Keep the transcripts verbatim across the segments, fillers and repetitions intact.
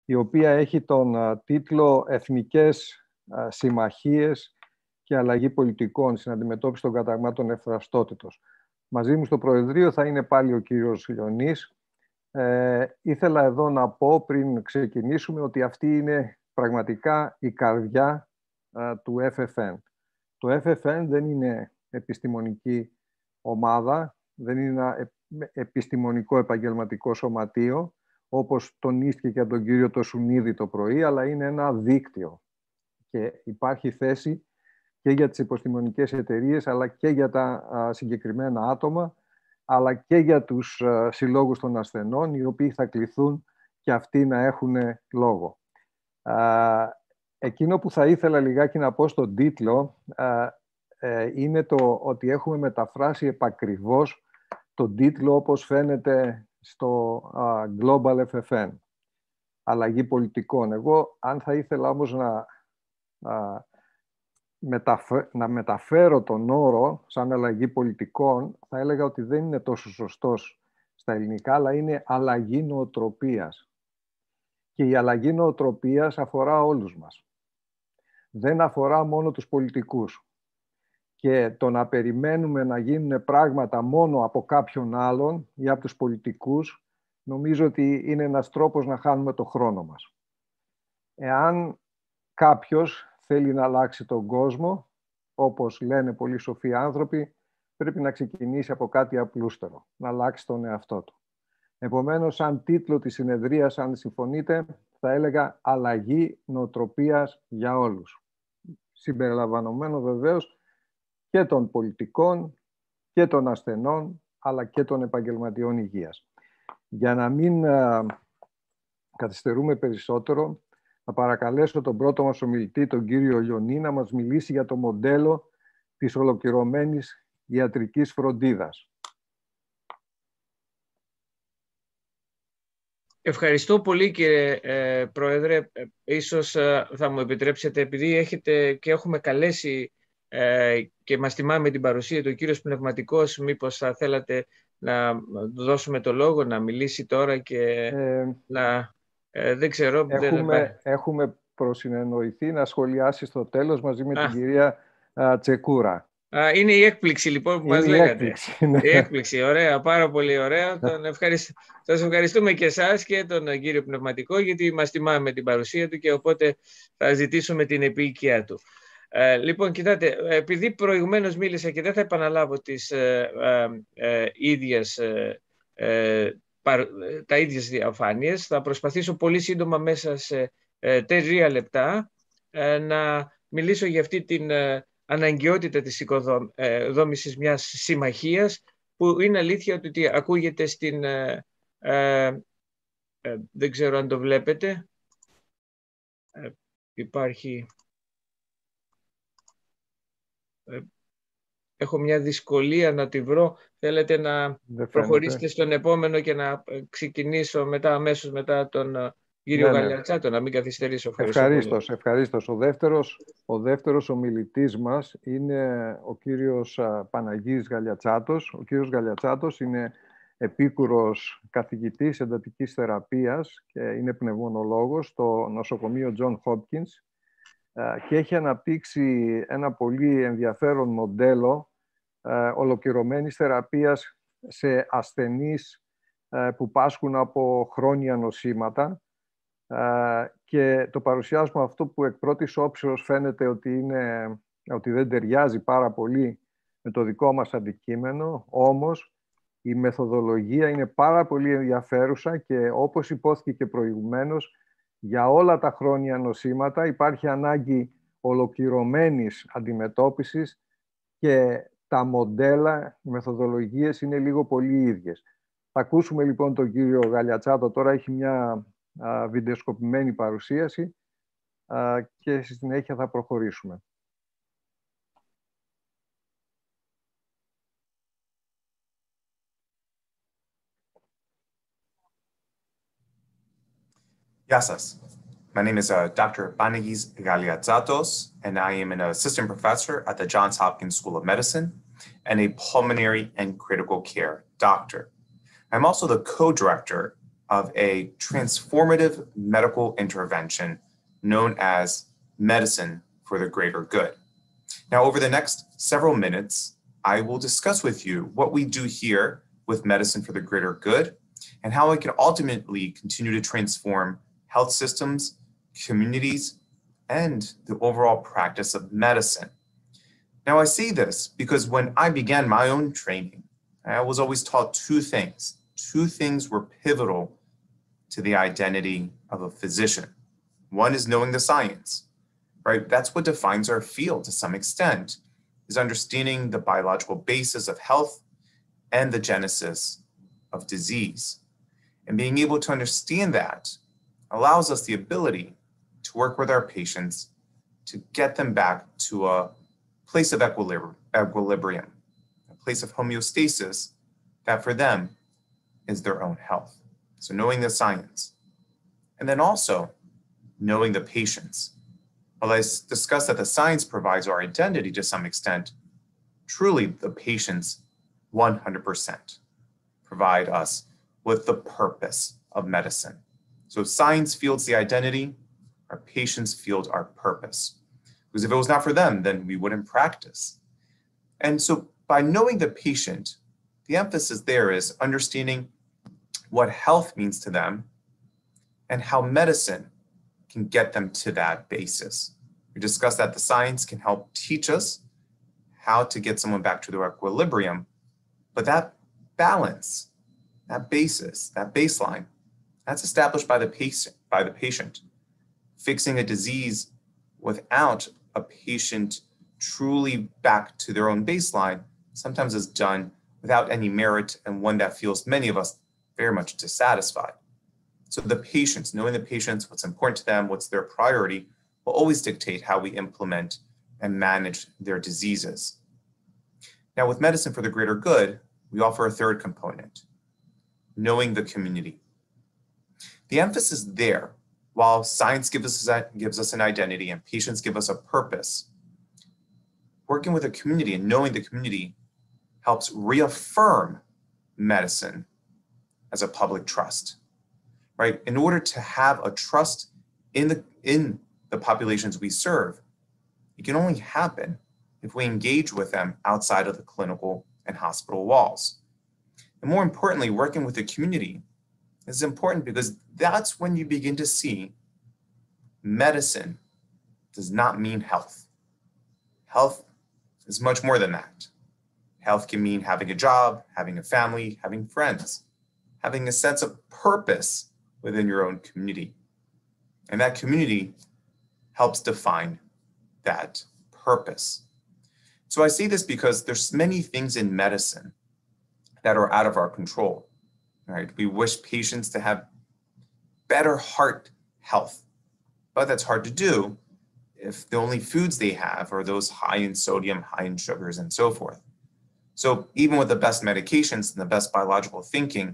η οποία έχει τον α, τίτλο «Εθνικές α, συμμαχίες και αλλαγή πολιτικών στην αντιμετώπιση των καταγμάτων ευθραστότητος». Μαζί μου στο Προεδρείο θα είναι πάλι ο κύριος Λιονής. Ε, ήθελα εδώ να πω πριν ξεκινήσουμε ότι αυτή είναι πραγματικά η καρδιά α, του εφ εφ εν. Το εφ εφ εν δεν είναι επιστημονική ομάδα, δεν είναι ένα επιστημονικό επαγγελματικό σωματείο, όπως τονίστηκε και από τον κύριο Τοσουνίδη το πρωί, αλλά είναι ένα δίκτυο. Και υπάρχει θέση και για τις επιστημονικές εταιρείες, αλλά και για τα α, συγκεκριμένα άτομα, αλλά και για τους α, συλλόγους των ασθενών, οι οποίοι θα κληθούν και αυτοί να έχουν λόγο. Α, εκείνο που θα ήθελα λιγάκι να πω στον τίτλο α, ε, είναι το ότι έχουμε μεταφράσει επακριβώς τον τίτλο όπως φαίνεται στο α, Global εφ εφ εν, αλλαγή πολιτικών. Εγώ, αν θα ήθελα όμως να, α, μεταφε, να μεταφέρω τον όρο σαν αλλαγή πολιτικών, θα έλεγα ότι δεν είναι τόσο σωστός στα ελληνικά, αλλά είναι αλλαγή νοοτροπίας. Και η αλλαγή νοοτροπίας αφορά όλους μας. Δεν αφορά μόνο τους πολιτικούς. Και το να περιμένουμε να γίνουν πράγματα μόνο από κάποιον άλλον ή από τους πολιτικούς, νομίζω ότι είναι ένας τρόπος να χάνουμε το χρόνο μας. Εάν κάποιος θέλει να αλλάξει τον κόσμο, όπως λένε πολλοί σοφοί άνθρωποι, πρέπει να ξεκινήσει από κάτι απλούστερο, να αλλάξει τον εαυτό του. Επομένως, σαν τίτλο της συνεδρίας, αν συμφωνείτε, θα έλεγα «Αλλαγή νοοτροπίας για όλους». Συμπεριλαμβανομένο βεβαίως και των πολιτικών και των ασθενών, αλλά και των επαγγελματιών υγείας. Για να μην α, καθυστερούμε περισσότερο, θα παρακαλέσω τον πρώτο μας ομιλητή, τον κύριο Λιονή, να μας μιλήσει για το μοντέλο της ολοκληρωμένης ιατρικής φροντίδας. Ευχαριστώ πολύ, κύριε ε, Πρόεδρε. Ε, ίσως ε, θα μου επιτρέψετε, επειδή έχετε και έχουμε καλέσει ε, και μας τιμά με την παρουσία του κύριος Πνευματικός, μήπως θα θέλατε να δώσουμε το λόγο, να μιλήσει τώρα και ε, να... Ε, δεν ξέρω... Έχουμε, δεν... έχουμε προσυνεννοηθεί να σχολιάσει στο τέλος μαζί με Α. την κυρία α, Τσεκούρα. Α, είναι η έκπληξη λοιπόν που είναι μας η λέγατε. Έκπληξη, ναι. Η έκπληξη, ωραία, πάρα πολύ ωραία. Τον ευχαριστώ. Σας ευχαριστούμε και εσάς και τον κύριο Πνευματικό, γιατί μας τιμά με την παρουσία του και οπότε θα ζητήσουμε την επίοικιά του. Ε, λοιπόν, κοιτάτε, επειδή προηγουμένως μίλησα και δεν θα επαναλάβω τις ε, ε, ε, ίδιες, ε, ε, παρ, τα ίδιες διαφάνειες, θα προσπαθήσω πολύ σύντομα μέσα σε ε, τρία λεπτά ε, να μιλήσω για αυτή την ε, αναγκαιότητα της οικοδόμησης μιας συμμαχίας, που είναι αλήθεια ότι ακούγεται στην... Ε, ε, ε, δεν ξέρω αν το βλέπετε. Ε, υπάρχει... Έχω μια δυσκολία να τη βρω. Θέλετε να προχωρήσετε στον επόμενο και να ξεκινήσω μετά, αμέσως μετά τον κύριο ναι, Γαλιατσάτο, να μην καθυστερήσω. Ευχαρίστως, ευχαρίστως. Ο δεύτερος, ο δεύτερος ομιλητής μας είναι ο κύριος Παναγής Γαλιατσάτος. Ο κύριος Γαλιατσάτος είναι επίκουρος καθηγητής εντατικής θεραπείας και είναι πνευμονολόγος στο νοσοκομείο John Hopkins και έχει αναπτύξει ένα πολύ ενδιαφέρον μοντέλο ε, ολοκληρωμένης θεραπείας σε ασθενείς ε, που πάσχουν από χρόνια νοσήματα ε, και το παρουσιάσουμε αυτό που εκ πρώτης όψεως φαίνεται ότι, είναι, ότι δεν ταιριάζει πάρα πολύ με το δικό μας αντικείμενο, όμως η μεθοδολογία είναι πάρα πολύ ενδιαφέρουσα και όπως υπόθηκε και προηγουμένως, για όλα τα χρόνια νοσήματα υπάρχει ανάγκη ολοκληρωμένης αντιμετώπισης και τα μοντέλα, οι μεθοδολογίες είναι λίγο πολύ ίδιες. Θα ακούσουμε λοιπόν τον κύριο Γαλιατσάτο, τώρα έχει μια α, βιντεοσκοπημένη παρουσίαση α, και στη συνέχεια θα προχωρήσουμε. Γεια σας. My name is uh, Doctor Panagis Galiatsatos, and I am an assistant professor at the Johns Hopkins School of Medicine and a pulmonary and critical care doctor. I'm also the co-director of a transformative medical intervention known as medicine for the greater good. Now, over the next several minutes, I will discuss with you what we do here with Medicine for the Greater Good and how it can ultimately continue to transform health systems, communities, and the overall practice of medicine. Now, I say this because when I began my own training, I was always taught two things. Two things were pivotal to the identity of a physician. One is knowing the science, right? That's what defines our field to some extent, is understanding the biological basis of health and the genesis of disease. And being able to understand that allows us the ability to work with our patients to get them back to a place of equilibri- equilibrium, a place of homeostasis that for them is their own health. So knowing the science, and then also knowing the patients. While I discussed that the science provides our identity to some extent, truly the patients one hundred percent provide us with the purpose of medicine. So science fields the identity, our patients field our purpose. Because if it was not for them, then we wouldn't practice. And so by knowing the patient, the emphasis there is understanding what health means to them and how medicine can get them to that basis. We discussed that the science can help teach us how to get someone back to their equilibrium, but that balance, that basis, that baseline, that's established by the patient, by the patient. Fixing a disease without a patient truly back to their own baseline sometimes is done without any merit and one that feels many of us very much dissatisfied. So the patients, knowing the patients, what's important to them, what's their priority, will always dictate how we implement and manage their diseases. Now, with Medicine for the Greater Good, we offer a third component, knowing the community. The emphasis there, while science gives us, gives us an identity and patients give us a purpose, working with a community and knowing the community helps reaffirm medicine as a public trust, right? In order to have a trust in the, in the populations we serve, it can only happen if we engage with them outside of the clinical and hospital walls. And more importantly, working with the community is important because that's when you begin to see medicine does not mean health. Health is much more than that. Health can mean having a job, having a family, having friends, having a sense of purpose within your own community. And that community helps define that purpose. So I say this because there's many things in medicine that are out of our control, right? We wish patients to have better heart health, but that's hard to do if the only foods they have are those high in sodium, high in sugars, and so forth. So even with the best medications and the best biological thinking,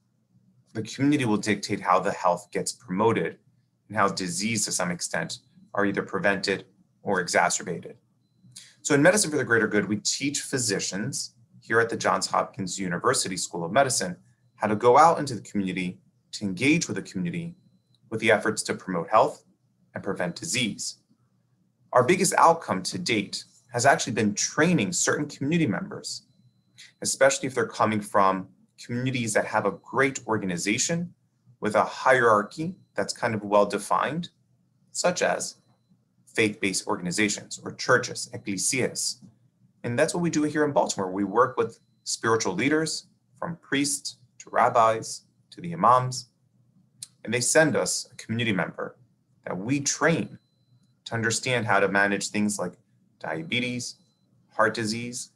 the community will dictate how the health gets promoted and how disease to some extent are either prevented or exacerbated. So in Medicine for the Greater Good, we teach physicians here at the Johns Hopkins University School of Medicine how to go out into the community to engage with the community with the efforts to promote health and prevent disease. Our biggest outcome to date has actually been training certain community members, especially if they're coming from communities that have a great organization with a hierarchy that's kind of well-defined, such as faith-based organizations or churches, ecclesias. And that's what we do here in Baltimore. We work with spiritual leaders, from priests to rabbis to the imams, and they send us a community member that we train to understand how to manage things like diabetes, heart disease,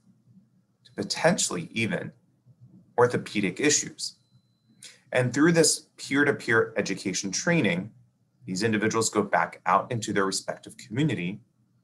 to potentially even orthopedic issues. And through this peer-to-peer education training, these individuals go back out into their respective community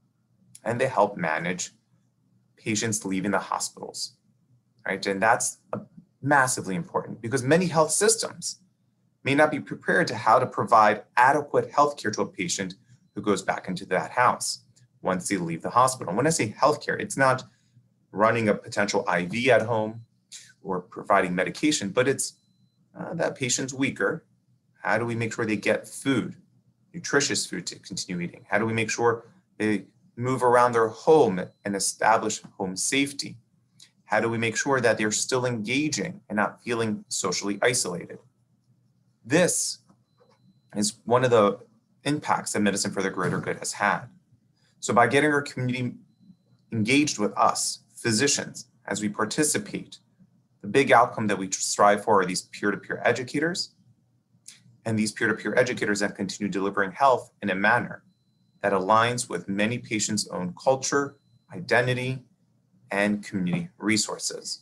and they help manage patients leaving the hospitals, right? And that's massively important because many health systems may not be prepared to how to provide adequate healthcare to a patient who goes back into that house once they leave the hospital. When I say healthcare, it's not running a potential I V at home or providing medication, but it's uh, that patient's weaker, how do we make sure they get food, nutritious food to continue eating? How do we make sure they move around their home and establish home safety? How do we make sure that they're still engaging and not feeling socially isolated? This is one of the impacts that Medicine for the Greater Good has had. So by getting our community engaged with us, physicians, as we participate, the big outcome that we strive for are these peer-to-peer educators, and these peer-to-peer educators that continue delivering health in a manner that aligns with many patients' own culture, identity, and community resources.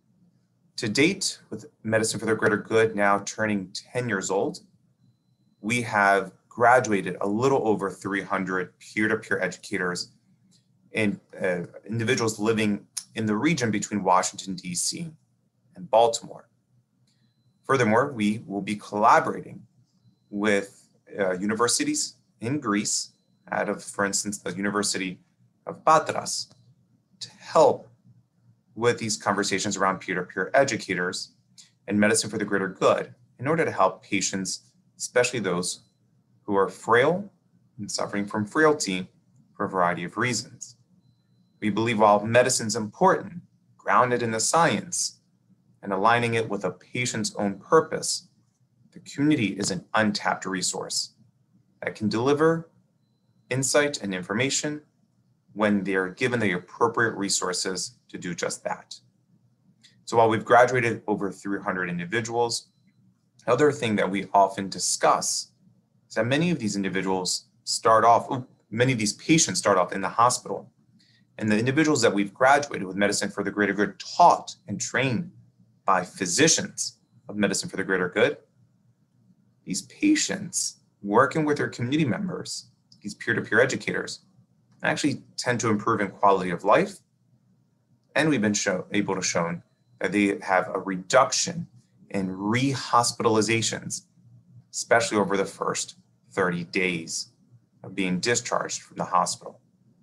To date, with Medicine for the Greater Good now turning ten years old, we have graduated a little over three hundred peer-to-peer educators and uh, individuals living in the region between Washington, D C and Baltimore. Furthermore, we will be collaborating with uh, universities in Greece, out of, for instance, the University of Patras, to help with these conversations around peer-to-peer educators and Medicine for the Greater Good in order to help patients, especially those who are frail and suffering from frailty for a variety of reasons. We believe while medicine's important, grounded in the science, and aligning it with a patient's own purpose, the community is an untapped resource that can deliver insight and information when they are given the appropriate resources to do just that. So while we've graduated over three hundred individuals, another thing that we often discuss is that many of these individuals start off, many of these patients start off in the hospital. And the individuals that we've graduated with Medicine for the Greater Good, taught and trained by physicians of Medicine for the Greater Good, these patients working with their community members, these peer-to-peer educators, actually tend to improve in quality of life. And we've been show, able to show that they have a reduction in rehospitalizations, especially over the first thirty days of being discharged from the hospital.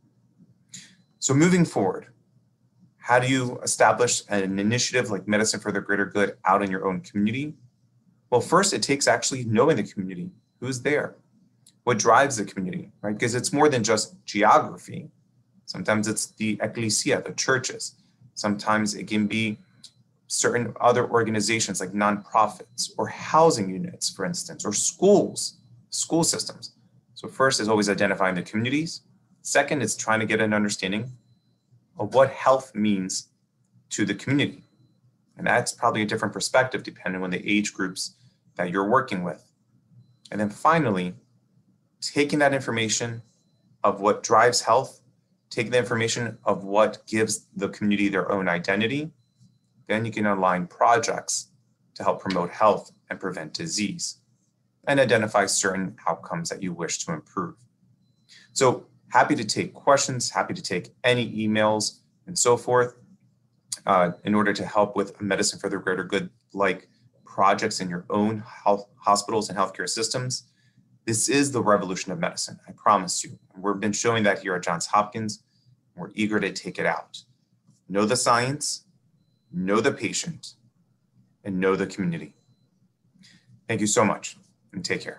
So moving forward, how do you establish an initiative like Medicine for the Greater Good out in your own community? Well, first, it takes actually knowing the community. Who's there? What drives the community, right? Because it's more than just geography. Sometimes it's the ecclesia, the churches. Sometimes it can be certain other organizations like nonprofits or housing units, for instance, or schools, school systems. So first is always identifying the communities. Second is trying to get an understanding of what health means to the community. And that's probably a different perspective depending on the age groups that you're working with. And then finally, taking that information of what drives health, taking the information of what gives the community their own identity, then you can align projects to help promote health and prevent disease and identify certain outcomes that you wish to improve. So happy to take questions, happy to take any emails and so forth uh, in order to help with Medicine for the Greater Good like projects in your own health, hospitals and healthcare systems. This is the revolution of medicine, I promise you. We've been showing that here at Johns Hopkins. We're eager to take it out. Know the science, know the patient, and know the community. Thank you so much, and take care.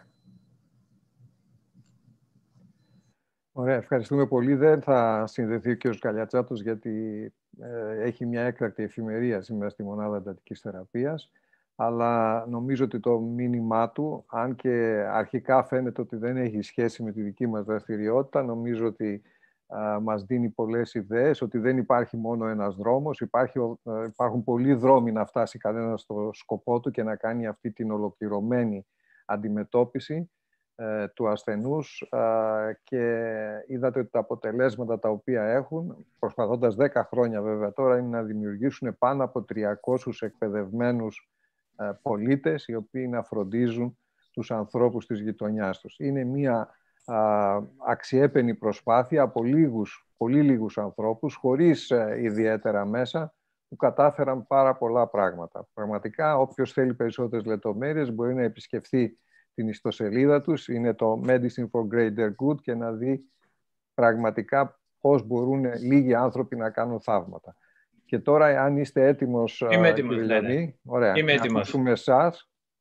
Ωραία, ευχαριστούμε πολύ. Δεν θα συνδεθεί ο κ. Καλιατσάτος γιατί ε, έχει μια έκτακτη εφημερία σήμερα στη Μονάδα Εντατικής Θεραπείας. Αλλά νομίζω ότι το μήνυμά του, αν και αρχικά φαίνεται ότι δεν έχει σχέση με τη δική μας δραστηριότητα, νομίζω ότι α, μας δίνει πολλές ιδέες, ότι δεν υπάρχει μόνο ένας δρόμος, υπάρχει, α, υπάρχουν πολλοί δρόμοι να φτάσει κανένας στο σκοπό του και να κάνει αυτή την ολοκληρωμένη αντιμετώπιση ε, του ασθενούς α, και είδατε ότι τα αποτελέσματα τα οποία έχουν, προσπαθώντας δέκα χρόνια βέβαια τώρα, είναι να δημιουργήσουν πάνω από τριακόσιους εκπαιδευμένους πολίτες οι οποίοι να φροντίζουν τους ανθρώπους της γειτονιάς τους. Είναι μια α, αξιέπαινη προσπάθεια από λίγους, πολύ λίγους ανθρώπους, χωρίς ε, ιδιαίτερα μέσα, που κατάφεραν πάρα πολλά πράγματα. Πραγματικά, όποιος θέλει περισσότερες λεπτομέρειες μπορεί να επισκεφθεί την ιστοσελίδα τους, είναι το Medicine for Greater Good, και να δει πραγματικά πώς μπορούν λίγοι άνθρωποι να κάνουν θαύματα. Και τώρα, αν είστε έτοιμος, Είμαι έτοιμος, κύριε ναι, Λιονί, ναι. ωραία, Είμαι να έτοιμος. ακούσουμε εσάς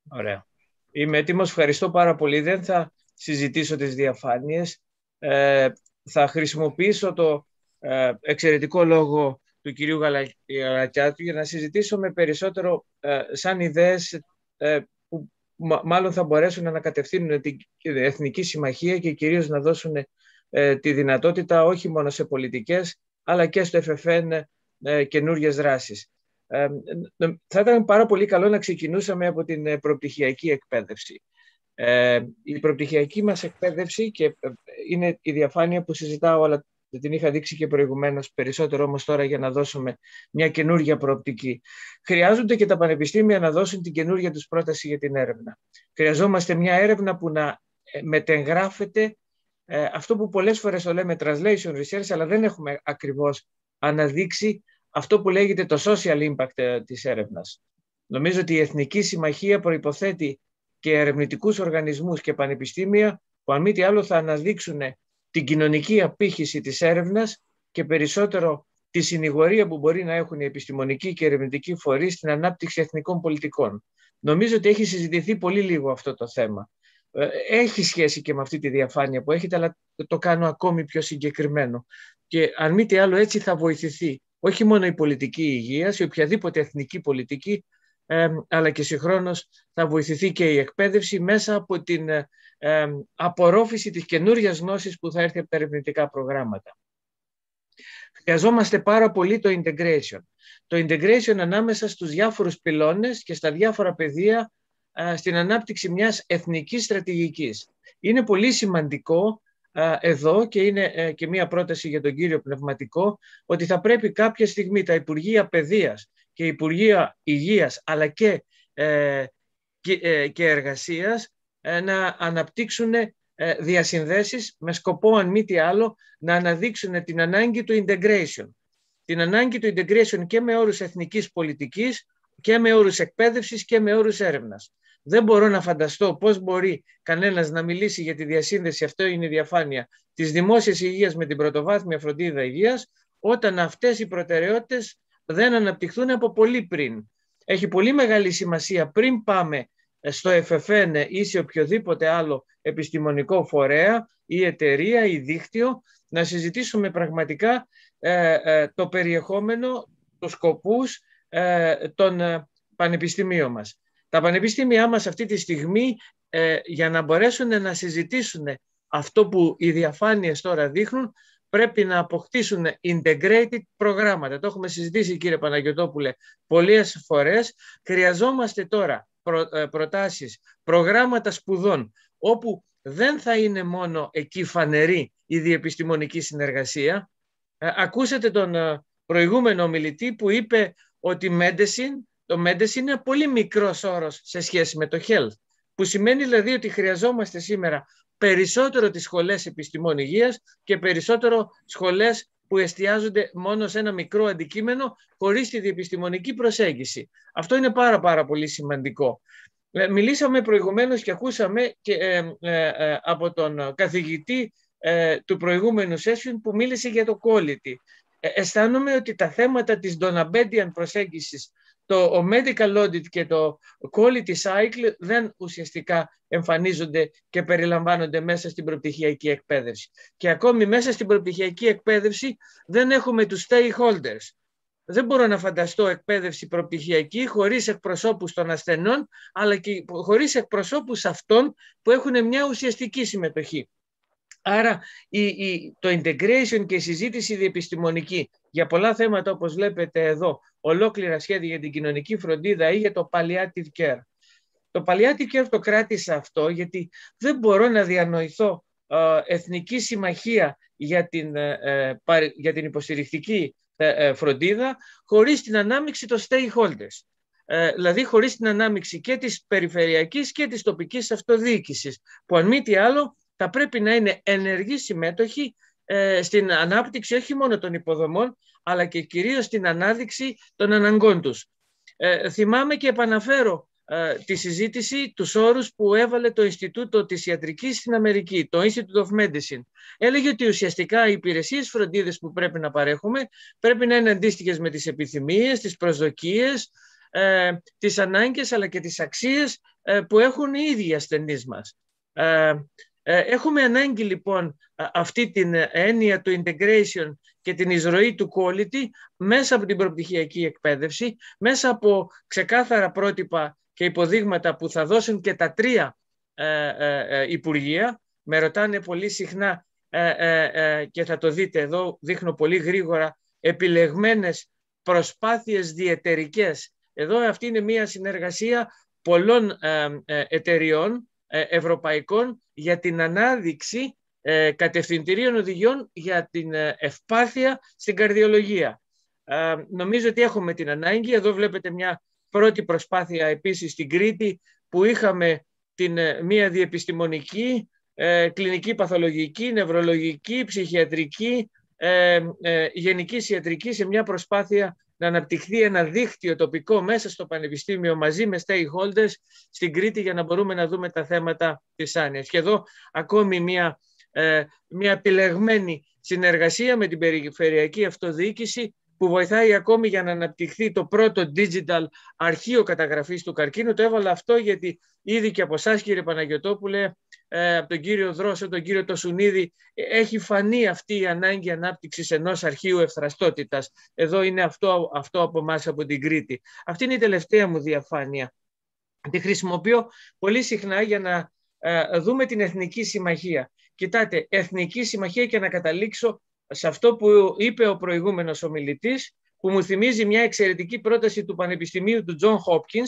Ωραία. Είμαι έτοιμος. Ευχαριστώ πάρα πολύ. Δεν θα συζητήσω τις διαφάνειες. Ε, θα χρησιμοποιήσω το ε, εξαιρετικό λόγο του κυρίου Γαλακιάτου για να συζητήσουμε περισσότερο ε, σαν ιδέες ε, που μα, μάλλον θα μπορέσουν να ανακατευθύνουν την Εθνική Συμμαχία και κυρίως να δώσουν ε, τη δυνατότητα όχι μόνο σε πολιτικές αλλά και στο εφ εφ εν ε, καινούριες δράσεις. Ε, θα ήταν πάρα πολύ καλό να ξεκινούσαμε από την προπτυχιακή εκπαίδευση. Ε, η προπτυχιακή μας εκπαίδευση, και είναι η διαφάνεια που συζητάω, αλλά την είχα δείξει και προηγουμένως, περισσότερο όμως τώρα για να δώσουμε μια καινούργια προοπτική. Χρειάζονται και τα πανεπιστήμια να δώσουν την καινούργια τους πρόταση για την έρευνα. Χρειαζόμαστε μια έρευνα που να μετεγγράφεται, ε, αυτό που πολλές φορές το λέμε translation research, αλλά δεν έχουμε ακριβώς αναδείξει αυτό που λέγεται το social impact της έρευνας. Νομίζω ότι η Εθνική Συμμαχία προϋποθέτει και ερευνητικούς οργανισμούς και πανεπιστήμια που αν μη τι άλλο θα αναδείξουν την κοινωνική απήχηση της έρευνας και περισσότερο τη συνηγορία που μπορεί να έχουν οι επιστημονικοί και ερευνητικοί φορείς στην ανάπτυξη εθνικών πολιτικών. Νομίζω ότι έχει συζητηθεί πολύ λίγο αυτό το θέμα. Έχει σχέση και με αυτή τη διαφάνεια που έχετε, αλλά το κάνω ακόμη πιο συγκεκριμένο. Και αν μη τι άλλο έτσι θα βοηθηθεί όχι μόνο η πολιτική υγείας, η οποιαδήποτε εθνική πολιτική, ε, αλλά και συγχρόνως θα βοηθηθεί και η εκπαίδευση μέσα από την ε, απορρόφηση της καινούριας γνώσης που θα έρθει από τα ερευνητικά προγράμματα. Χρειαζόμαστε πάρα πολύ το integration. Το integration ανάμεσα στους διάφορους πυλώνες και στα διάφορα πεδία ε, στην ανάπτυξη μιας εθνικής στρατηγικής. Είναι πολύ σημαντικό εδώ, και είναι και μία πρόταση για τον κύριο Πνευματικό, ότι θα πρέπει κάποια στιγμή τα Υπουργεία Παιδείας και Υπουργεία Υγείας αλλά και, ε, και, ε, και Εργασίας ε, να αναπτύξουν ε, διασυνδέσεις με σκοπό αν μη τι άλλο να αναδείξουν την ανάγκη του integration. Την ανάγκη του integration και με όρους εθνικής πολιτικής και με όρους εκπαίδευσης και με όρους έρευνας. Δεν μπορώ να φανταστώ πώς μπορεί κανένας να μιλήσει για τη διασύνδεση, αυτό είναι η διαφάνεια, της δημόσιας υγείας με την πρωτοβάθμια φροντίδα υγείας, όταν αυτές οι προτεραιότητες δεν αναπτυχθούν από πολύ πριν. Έχει πολύ μεγάλη σημασία πριν πάμε στο εφ εφ εν ή σε οποιοδήποτε άλλο επιστημονικό φορέα ή εταιρεία ή δίκτυο να συζητήσουμε πραγματικά ε, ε, το περιεχόμενο, τους σκοπούς ε, των ε, πανεπιστημίων μας. Τα πανεπιστήμια μας αυτή τη στιγμή ε, για να μπορέσουν να συζητήσουν αυτό που οι διαφάνειες τώρα δείχνουν πρέπει να αποκτήσουν integrated προγράμματα. Το έχουμε συζητήσει κύριε Παναγιωτόπουλε πολλές φορές. Χρειαζόμαστε τώρα προ, ε, προτάσεις, προγράμματα σπουδών όπου δεν θα είναι μόνο εκεί φανερή η διεπιστημονική συνεργασία. Ε, ακούσατε τον ε, προηγούμενο ομιλητή που είπε ότι medicine Το medicine είναι πολύ μικρός όρος σε σχέση με το health, που σημαίνει δηλαδή ότι χρειαζόμαστε σήμερα περισσότερο τις σχολές επιστημών υγείας και περισσότερο σχολές που εστιάζονται μόνο σε ένα μικρό αντικείμενο χωρίς τη διεπιστημονική προσέγγιση. Αυτό είναι πάρα πάρα πολύ σημαντικό. Μιλήσαμε προηγουμένως και ακούσαμε και, ε, ε, ε, από τον καθηγητή ε, του προηγούμενου session που μίλησε για το quality. Ε, αισθάνομαι ότι τα θέματα της Donabedian προσέγγισης, το medical audit και το quality cycle δεν ουσιαστικά εμφανίζονται και περιλαμβάνονται μέσα στην προπτυχιακή εκπαίδευση. Και ακόμη μέσα στην προπτυχιακή εκπαίδευση δεν έχουμε τους stakeholders. Δεν μπορώ να φανταστώ εκπαίδευση προπτυχιακή χωρίς εκπροσώπους των ασθενών, αλλά και χωρίς εκπροσώπους αυτών που έχουν μια ουσιαστική συμμετοχή. Άρα η, η, το integration και η συζήτηση διεπιστημονική για πολλά θέματα όπως βλέπετε εδώ, ολόκληρα σχέδια για την κοινωνική φροντίδα ή για το palliative care. Το palliative care το κράτησα αυτό γιατί δεν μπορώ να διανοηθώ ε, εθνική συμμαχία για την, ε, ε, για την υποστηρικτική ε, ε, φροντίδα χωρίς την ανάμειξη των stakeholders. Ε, δηλαδή χωρίς την ανάμειξη και της περιφερειακής και της τοπικής αυτοδιοίκησης, που αν μη τι άλλο θα πρέπει να είναι ενεργή συμμέτοχη ε, στην ανάπτυξη όχι μόνο των υποδομών, αλλά και κυρίως στην ανάδειξη των αναγκών τους. Ε, θυμάμαι και επαναφέρω ε, τη συζήτηση, τους όρους που έβαλε το Ινστιτούτο της Ιατρικής στην Αμερική, το Institute of Medicine. Έλεγε ότι ουσιαστικά οι υπηρεσίες φροντίδες που πρέπει να παρέχουμε πρέπει να είναι αντίστοιχες με τις επιθυμίες, τις προσδοκίες, ε, τις ανάγκες αλλά και τις αξίες που έχουν οι ίδιοι ασθενείς μας. Έχουμε ανάγκη λοιπόν αυτή την έννοια του integration και την εισρωή του quality μέσα από την προπτυχιακή εκπαίδευση, μέσα από ξεκάθαρα πρότυπα και υποδείγματα που θα δώσουν και τα τρία ε, ε, υπουργεία. Με ρωτάνε πολύ συχνά ε, ε, ε, και θα το δείτε εδώ, δείχνω πολύ γρήγορα, επιλεγμένες προσπάθειες διεταιρικές. Εδώ αυτή είναι μια συνεργασία πολλών ε, ε, εταιριών ε, ευρωπαϊκών για την ανάδειξη ε, κατευθυντηρίων οδηγιών για την ε, ευπάθεια στην καρδιολογία. Ε, νομίζω ότι έχουμε την ανάγκη. Εδώ βλέπετε μια πρώτη προσπάθεια επίσης στην Κρήτη που είχαμε την, ε, μια διεπιστημονική, ε, κλινική παθολογική, νευρολογική, ψυχιατρική, ε, ε, γενική ιατρική σε μια προσπάθεια να αναπτυχθεί ένα δίκτυο τοπικό μέσα στο Πανεπιστήμιο μαζί με stakeholders στην Κρήτη για να μπορούμε να δούμε τα θέματα της άνοιας. Και εδώ ακόμη μια, ε, μια επιλεγμένη συνεργασία με την περιφερειακή αυτοδιοίκηση που βοηθάει ακόμη για να αναπτυχθεί το πρώτο digital αρχείο καταγραφής του καρκίνου. Το έβαλα αυτό γιατί ήδη και από εσάς, κύριε Παναγιωτόπουλε, ε, από τον κύριο Δρόσο, τον κύριο Τοσουνίδη, έχει φανεί αυτή η ανάγκη ανάπτυξης ενός αρχείου ευθραστότητας. Εδώ είναι αυτό, αυτό από εμάς από την Κρήτη. Αυτή είναι η τελευταία μου διαφάνεια. Τη χρησιμοποιώ πολύ συχνά για να ε, δούμε την Εθνική Συμμαχία. Κοιτάτε, Εθνική Συμμαχία, και να καταλήξω σε αυτό που είπε ο προηγούμενος ομιλητής, που μου θυμίζει μια εξαιρετική πρόταση του Πανεπιστημίου του John Hopkins,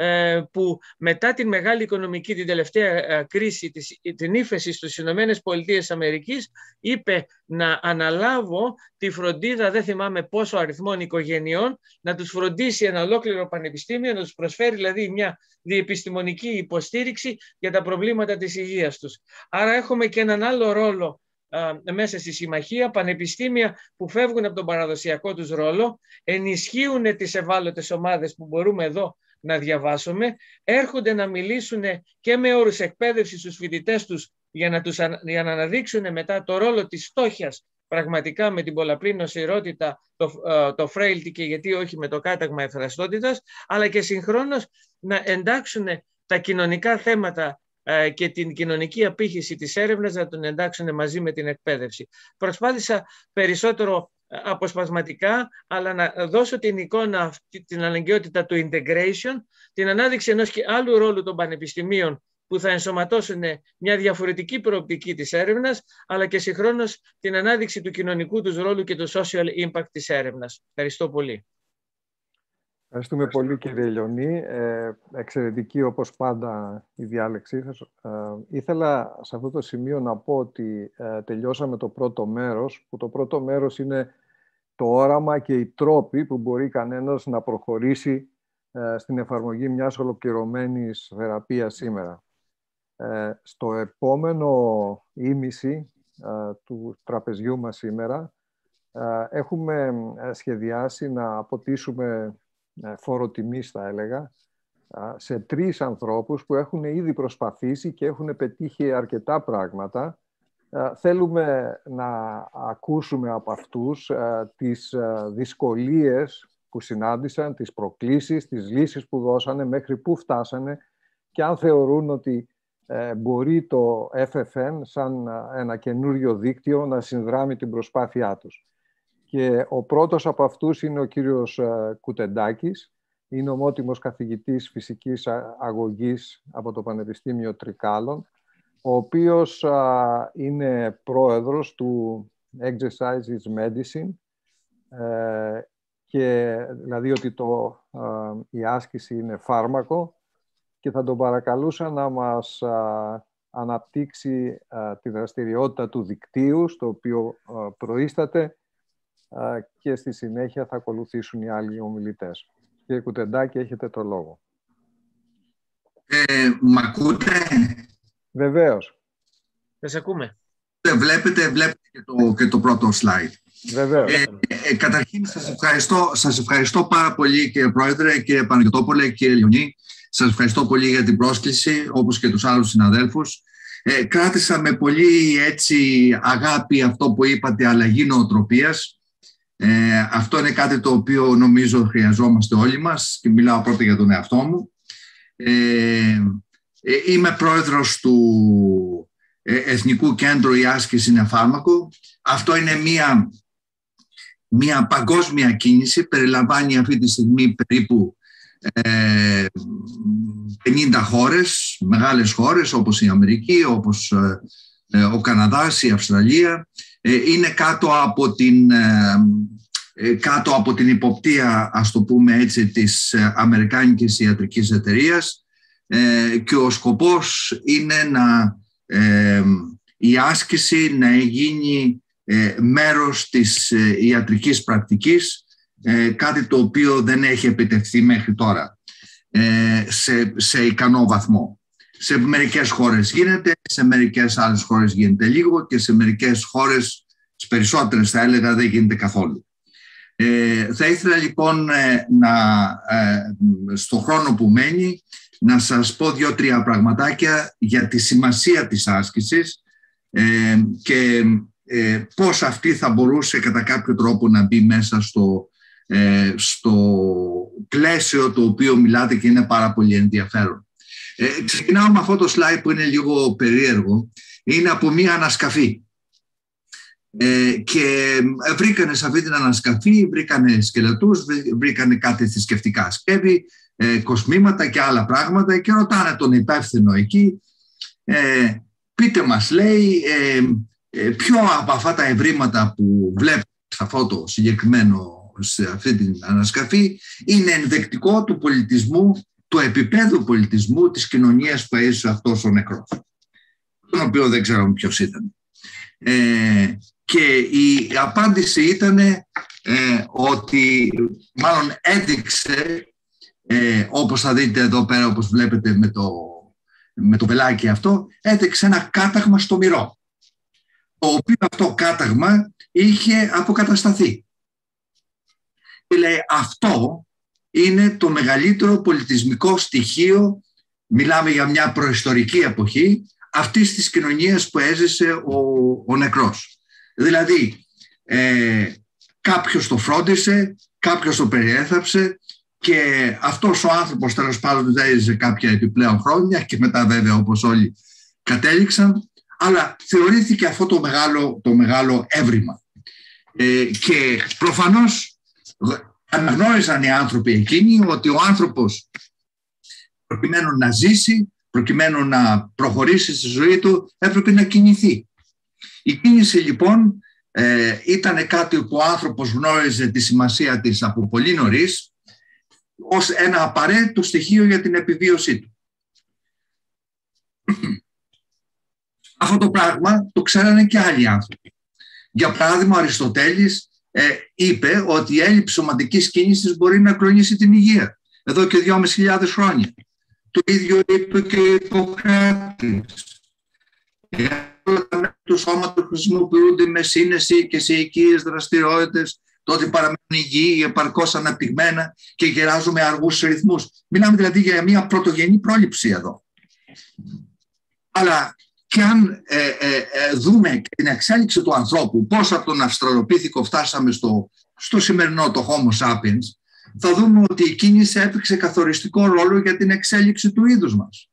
που μετά την μεγάλη οικονομική, την τελευταία κρίση, την ύφεση στις Ηνωμένες Πολιτείες Αμερικής, είπε να αναλάβω τη φροντίδα, δεν θυμάμαι πόσο αριθμών οικογενειών, να τους φροντίσει ένα ολόκληρο πανεπιστήμιο, να τους προσφέρει δηλαδή μια διεπιστημονική υποστήριξη για τα προβλήματα της υγείας τους. Άρα έχουμε και έναν άλλο ρόλο μέσα στη συμμαχία, πανεπιστήμια που φεύγουν από τον παραδοσιακό τους ρόλο, ενισχύουν τις ευάλωτες ομάδες που μπορούμε εδώ να διαβάσουμε, έρχονται να μιλήσουν και με όρους εκπαίδευσης στους φοιτητές τους για να, τους, για να αναδείξουν μετά το ρόλο της φτώχειας πραγματικά με την πολλαπλή νοσηρότητα, το, το frailty και γιατί όχι με το κάταγμα ευθραστότητας, αλλά και συγχρόνως να εντάξουν τα κοινωνικά θέματα και την κοινωνική απήχηση της έρευνας να τον εντάξουν μαζί με την εκπαίδευση. Προσπάθησα περισσότερο αποσπασματικά, αλλά να δώσω την εικόνα, την αναγκαιότητα του integration, την ανάδειξη ενός και άλλου ρόλου των πανεπιστημίων που θα ενσωματώσουν μια διαφορετική προοπτική της έρευνας, αλλά και συγχρόνως την ανάδειξη του κοινωνικού τους ρόλου και του social impact της έρευνας. Ευχαριστώ πολύ. Ευχαριστούμε πολύ, κύριε Λιονί. Ε, εξαιρετική όπως πάντα η διάλεξή σας. Ε, ήθελα σε αυτό το σημείο να πω ότι ε, τελειώσαμε το πρώτο μέρος, που το πρώτο μέρος είναι το όραμα και οι τρόποι που μπορεί κανένας να προχωρήσει ε, στην εφαρμογή μιας ολοκληρωμένης θεραπείας σήμερα. Ε, στο επόμενο ήμιση ε, του τραπεζιού μας σήμερα ε, έχουμε σχεδιάσει να αποτίσουμε φόρο τιμής, θα έλεγα, σε τρεις ανθρώπους που έχουν ήδη προσπαθήσει και έχουν πετύχει αρκετά πράγματα. Θέλουμε να ακούσουμε από αυτούς τις δυσκολίες που συνάντησαν, τις προκλήσεις, τις λύσεις που δώσανε, μέχρι πού φτάσανε και αν θεωρούν ότι μπορεί το εφ εφ εν σαν ένα καινούριο δίκτυο να συνδράμει την προσπάθειά τους. Και ο πρώτος από αυτούς είναι ο κύριος Κουτεντάκης, είναι ομότιμος καθηγητής φυσικής αγωγής από το Πανεπιστήμιο Τρικάλων, ο οποίος α, είναι πρόεδρος του Exercise is Medicine, ε, και δηλαδή ότι το, α, η άσκηση είναι φάρμακο, και θα τον παρακαλούσα να μας α, αναπτύξει α, τη δραστηριότητα του δικτύου, στο οποίο α, προείσταται, και στη συνέχεια θα ακολουθήσουν οι άλλοι ομιλητές. Κύριε Κουτεντάκη, έχετε το λόγο. Ε, μ' ακούτε? Βεβαίως. Δεν σε ακούμε. Βλέπετε, βλέπετε και, το, και το πρώτο slide. Βεβαίως. Ε, ε, καταρχήν, σας ευχαριστώ, σας ευχαριστώ πάρα πολύ, κύριε Πρόεδρε, κύριε Παναγιωτόπουλε, κύριε Λιονί. Σας ευχαριστώ πολύ για την πρόσκληση, όπως και τους άλλους συναδέλφους. Ε, κράτησα με πολύ έτσι αγάπη αυτό που είπατε, αλλαγή νοοτροπίας. Ε, αυτό είναι κάτι το οποίο νομίζω χρειαζόμαστε όλοι μας και μιλάω πρώτα για τον εαυτό μου. Ε, είμαι πρόεδρος του Εθνικού Κέντρου «Η άσκηση είναι φάρμακο». Αυτό είναι μια, μια παγκόσμια κίνηση, περιλαμβάνει αυτή τη στιγμή περίπου ε, πενήντα χώρες, μεγάλες χώρες όπως η Αμερική, όπως ε, ο Καναδάς, η Αυστραλία. Ε, είναι κάτω από την... Ε, κάτω από την υποπτία, ας το πούμε έτσι, της Αμερικάνικης Ιατρικής Εταιρείας, ε, και ο σκοπός είναι να, ε, η άσκηση να γίνει ε, μέρος της ε, ιατρικής πρακτικής, ε, κάτι το οποίο δεν έχει επιτευχθεί μέχρι τώρα ε, σε, σε ικανό βαθμό. Σε μερικές χώρες γίνεται, σε μερικές άλλες χώρες γίνεται λίγο και σε μερικές χώρες, στις περισσότερες θα έλεγα, δεν γίνεται καθόλου. Ε, θα ήθελα λοιπόν ε, να, ε, στο χρόνο που μένει να σας πω δύο-τρία πραγματάκια για τη σημασία της άσκησης ε, και ε, πώς αυτή θα μπορούσε κατά κάποιο τρόπο να μπει μέσα στο, ε, στο πλαίσιο το οποίο μιλάτε και είναι πάρα πολύ ενδιαφέρον. Ε, ξεκινάω με αυτό το slide που είναι λίγο περίεργο. Είναι από μία ανασκαφή. Ε, και βρήκανε σε αυτή την ανασκαφή, βρήκανε σκελετούς, βρήκανε κάτι θρησκευτικά σκεύη, ε, κοσμήματα και άλλα πράγματα και ρωτάνε τον υπεύθυνο εκεί, ε, πείτε μας, λέει, ε, ε, ποιο από αυτά τα ευρήματα που βλέπετε σε αυτό το συγκεκριμένο, σε αυτή την ανασκαφή, είναι ενδεικτικό του πολιτισμού, του επίπεδου πολιτισμού της κοινωνίας που έζησε αυτός ο νεκρός, τον οποίο δεν ξέρουμε ποιος ήταν. Ε, και η απάντηση ήταν ε, ότι μάλλον έδειξε, ε, όπως θα δείτε εδώ πέρα, όπως βλέπετε με το, με το βελάκι αυτό, έδειξε ένα κάταγμα στο μυρό, το οποίο αυτό κάταγμα είχε αποκατασταθεί. Και λέει, αυτό είναι το μεγαλύτερο πολιτισμικό στοιχείο, μιλάμε για μια προϊστορική εποχή, αυτής της κοινωνίας που έζησε ο, ο νεκρός. Δηλαδή, ε, κάποιος το φρόντισε, κάποιος το περιέθαψε και αυτός ο άνθρωπος τέλος πάντων δεν έζησε κάποια επιπλέον χρόνια και μετά βέβαια όπως όλοι κατέληξαν, αλλά θεωρήθηκε αυτό το μεγάλο, το μεγάλο έβριμα. Ε, και προφανώς αναγνώριζαν οι άνθρωποι εκείνοι ότι ο άνθρωπος προκειμένου να ζήσει, προκειμένου να προχωρήσει στη ζωή του, έπρεπε να κινηθεί. Η κίνηση λοιπόν ε, ήταν κάτι που ο άνθρωπος γνώριζε τη σημασία της από πολύ νωρίς ως ένα απαραίτητο στοιχείο για την επιβίωσή του. Αυτό το πράγμα το ξέρανε και άλλοι άνθρωποι. Για παράδειγμα, ο Αριστοτέλης ε, είπε ότι η έλλειψη σωματικής κίνησης μπορεί να κλονίσει την υγεία εδώ και δυόμισι χιλιάδες χρόνια. Το ίδιο είπε και ο Ιπποκράτης. Εάν τα μέρη του σώματος χρησιμοποιούνται με σύνεση και σε οικίες δραστηριότητες, τότε παραμένουν υγιεί, επαρκώς αναπτυγμένα και γεράζουν με αργούς ρυθμούς. Μιλάμε δηλαδή για μια πρωτογενή πρόληψη εδώ. Αλλά και αν ε, ε, ε, δούμε την εξέλιξη του ανθρώπου, πώς από τον Αυστραλοπίθηκο φτάσαμε στο, στο σημερινό το Homo sapiens, θα δούμε ότι η κίνηση έπαιξε καθοριστικό ρόλο για την εξέλιξη του είδους μας.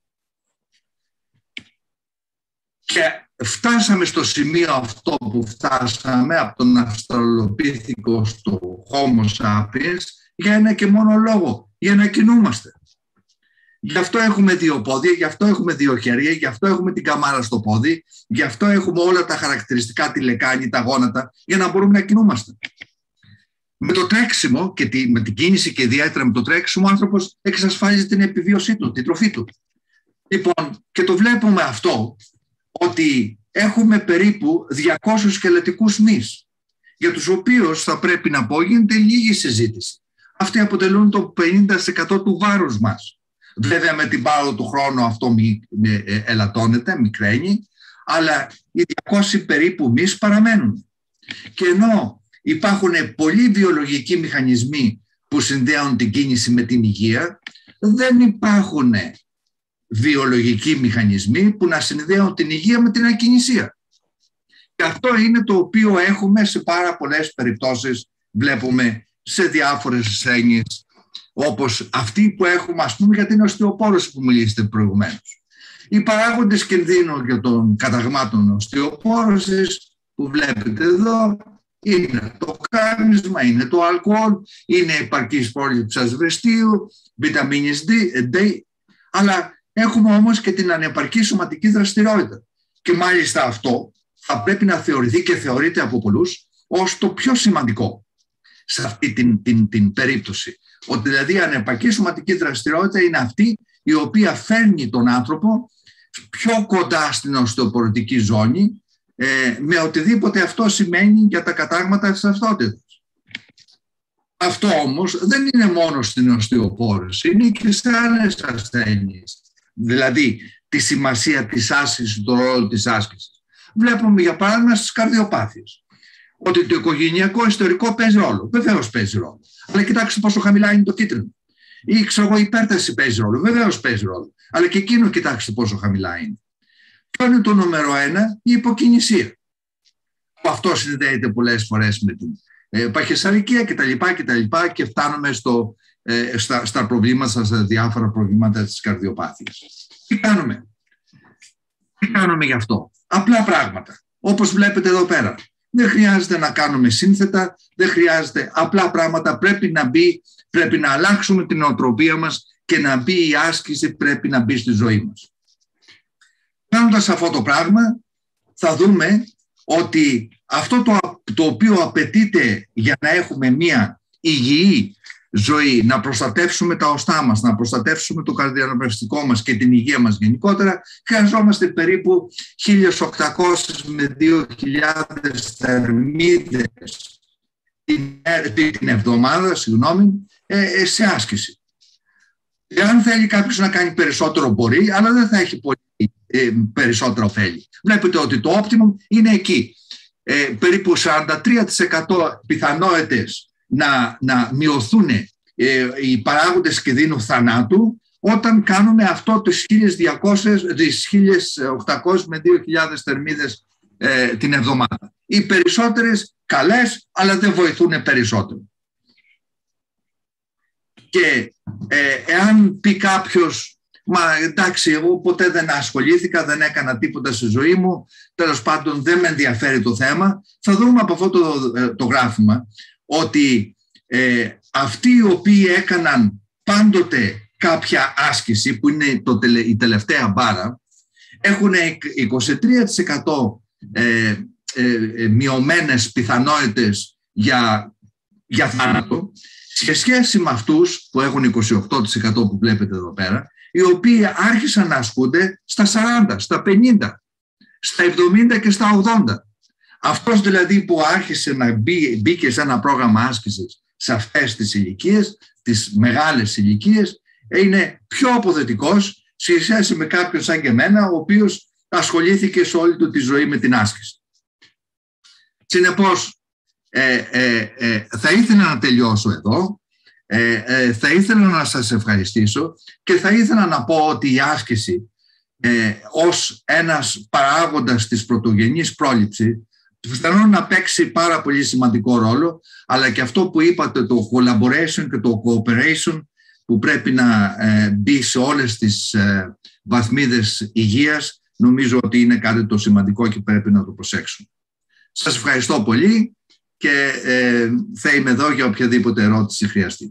Και φτάσαμε στο σημείο αυτό που φτάσαμε από τον Αυστραλοπίθηκο στο Homo sapiens για ένα και μόνο λόγο, για να κινούμαστε. Γι' αυτό έχουμε δύο πόδια, γι' αυτό έχουμε δύο χέρια, γι' αυτό έχουμε την καμάρα στο πόδι, γι' αυτό έχουμε όλα τα χαρακτηριστικά, τη λεκάνη, τα γόνατα, για να μπορούμε να κινούμαστε. Με το τρέξιμο και τη, με την κίνηση και ιδιαίτερα με το τρέξιμο, ο άνθρωπος εξασφάλιζε την επιβίωσή του, την τροφή του. Λοιπόν, και το βλέπουμε αυτό, ότι έχουμε περίπου διακόσιους σκελετικούς μυς, για τους οποίους θα πρέπει να πω γίνεται λίγη συζήτηση. Αυτοί αποτελούν το πενήντα τοις εκατό του βάρους μας. Βέβαια με την πάροδο του χρόνου αυτό μη, μη, ε, ελαττώνεται, μικραίνει, αλλά οι διακόσιοι περίπου μυς παραμένουν. Και ενώ υπάρχουν πολλοί βιολογικοί μηχανισμοί που συνδέουν την κίνηση με την υγεία, δεν υπάρχουν βιολογικοί μηχανισμοί που να συνδέουν την υγεία με την ακινησία. Και αυτό είναι το οποίο έχουμε σε πάρα πολλές περιπτώσεις, βλέπουμε σε διάφορες ασθένειες όπως αυτή που έχουμε, ας πούμε, για την οστεοπόρωση που μιλήσατε προηγουμένως. Οι παράγοντες κινδύνου για των καταγμάτων οστεοπόρωσης που βλέπετε εδώ είναι το κάπνισμα, είναι το αλκοόλ, είναι η επαρκής πρόληψη ασβεστίου, βιταμίνης D, αλλά έχουμε όμως και την ανεπαρκή σωματική δραστηριότητα. Και μάλιστα αυτό θα πρέπει να θεωρηθεί και θεωρείται από πολλούς ως το πιο σημαντικό σε αυτή την, την, την περίπτωση. Ότι δηλαδή η ανεπαρκή σωματική δραστηριότητα είναι αυτή η οποία φέρνει τον άνθρωπο πιο κοντά στην οστεοπορωτική ζώνη, ε, με οτιδήποτε αυτό σημαίνει για τα κατάγματα της ταυτότητας. Αυτό όμως δεν είναι μόνο στην οστεοπόρωση, είναι και σε άλλες ασθένειες. Δηλαδή τη σημασία της άσκησης, τον ρόλο της άσκησης. Βλέπουμε για παράδειγμα στις καρδιοπάθειες ότι το οικογενειακό ιστορικό παίζει ρόλο. Βεβαίως παίζει ρόλο. Αλλά κοιτάξτε πόσο χαμηλά είναι το κίτρινο. Ή ξέρω εγώ, η υπέρταση παίζει ρόλο. Βεβαίως παίζει ρόλο. Αλλά και εκείνο κοιτάξτε πόσο χαμηλά είναι. Ποιο είναι το νούμερο ένα? Η υποκινησία. Αυτό συνδέεται πολλές φορές με την ε, παχυσαρκία κτλ. Και, και φτάνουμε στο, ε, στα, στα προβλήματα, στα διάφορα προβλήματα της καρδιοπάθειας. Τι κάνουμε? Τι κάνουμε γι' αυτό? Απλά πράγματα. Όπως βλέπετε εδώ πέρα. Δεν χρειάζεται να κάνουμε σύνθετα, δεν χρειάζεται απλά πράγματα. Πρέπει να μπει, πρέπει να αλλάξουμε την νοοτροπία μας και να μπει η άσκηση, πρέπει να μπει στη ζωή μας. Κάνοντας αυτό το πράγμα, θα δούμε ότι αυτό το, το οποίο απαιτείται για να έχουμε μια υγιή ζωή, να προστατεύσουμε τα οστά μας, να προστατεύσουμε το καρδιαναπνευστικό μας και την υγεία μας γενικότερα, χρειαζόμαστε περίπου χίλια οκτακόσιες με δύο χιλιάδες θερμίδες την, την εβδομάδα, συγγνώμη, ε, σε άσκηση. Αν θέλει κάποιος να κάνει περισσότερο μπορεί, αλλά δεν θα έχει πολύ ε, περισσότερα ωφέλη. Βλέπετε ότι το optimum είναι εκεί. Ε, περίπου σαράντα τρία τοις εκατό πιθανότητες να, να μειωθούν ε, οι παράγοντες κινδύνου θανάτου όταν κάνουμε αυτό τις χίλιες οκτακόσιες με δύο χιλιάδες θερμίδες ε, την εβδομάδα. Οι περισσότερες καλές, αλλά δεν βοηθούν περισσότερο. Και ε, εάν πει κάποιος, μα εντάξει, εγώ ποτέ δεν ασχολήθηκα, δεν έκανα τίποτα στη ζωή μου, τέλος πάντων δεν με ενδιαφέρει το θέμα, θα δούμε από αυτό το, το γράφημα ότι ε, αυτοί οι οποίοι έκαναν πάντοτε κάποια άσκηση, που είναι το, η τελευταία μπάρα, έχουν είκοσι τρία τοις εκατό ε, ε, ε, μειωμένες πιθανότητες για, για θάνατο, σε σχέση με αυτούς που έχουν είκοσι οκτώ τοις εκατό που βλέπετε εδώ πέρα, οι οποίοι άρχισαν να ασκούνται στα σαράντα, στα πενήντα, στα εβδομήντα και στα ογδόντα. Αυτός δηλαδή που άρχισε να μπει, μπήκε σε ένα πρόγραμμα άσκησης σε αυτές τις ηλικίες, τις μεγάλες ηλικίες, είναι πιο αποδοτικός σε σχέση με κάποιον σαν και εμένα, ο οποίος ασχολήθηκε σε όλη του τη ζωή με την άσκηση. Συνεπώς, ε, ε, ε, θα ήθελα να τελειώσω εδώ. Ε, ε, θα ήθελα να σας ευχαριστήσω και θα ήθελα να πω ότι η άσκηση ε, ως ένας παράγοντας της πρωτογενής πρόληψης πιθανόν να παίξει πάρα πολύ σημαντικό ρόλο, αλλά και αυτό που είπατε, το collaboration και το cooperation που πρέπει να ε, μπει σε όλες τις ε, βαθμίδες υγείας, νομίζω ότι είναι κάτι το σημαντικό και πρέπει να το προσέξουμε. Σας ευχαριστώ πολύ και ε, θα είμαι εδώ για οποιαδήποτε ερώτηση χρειαστεί.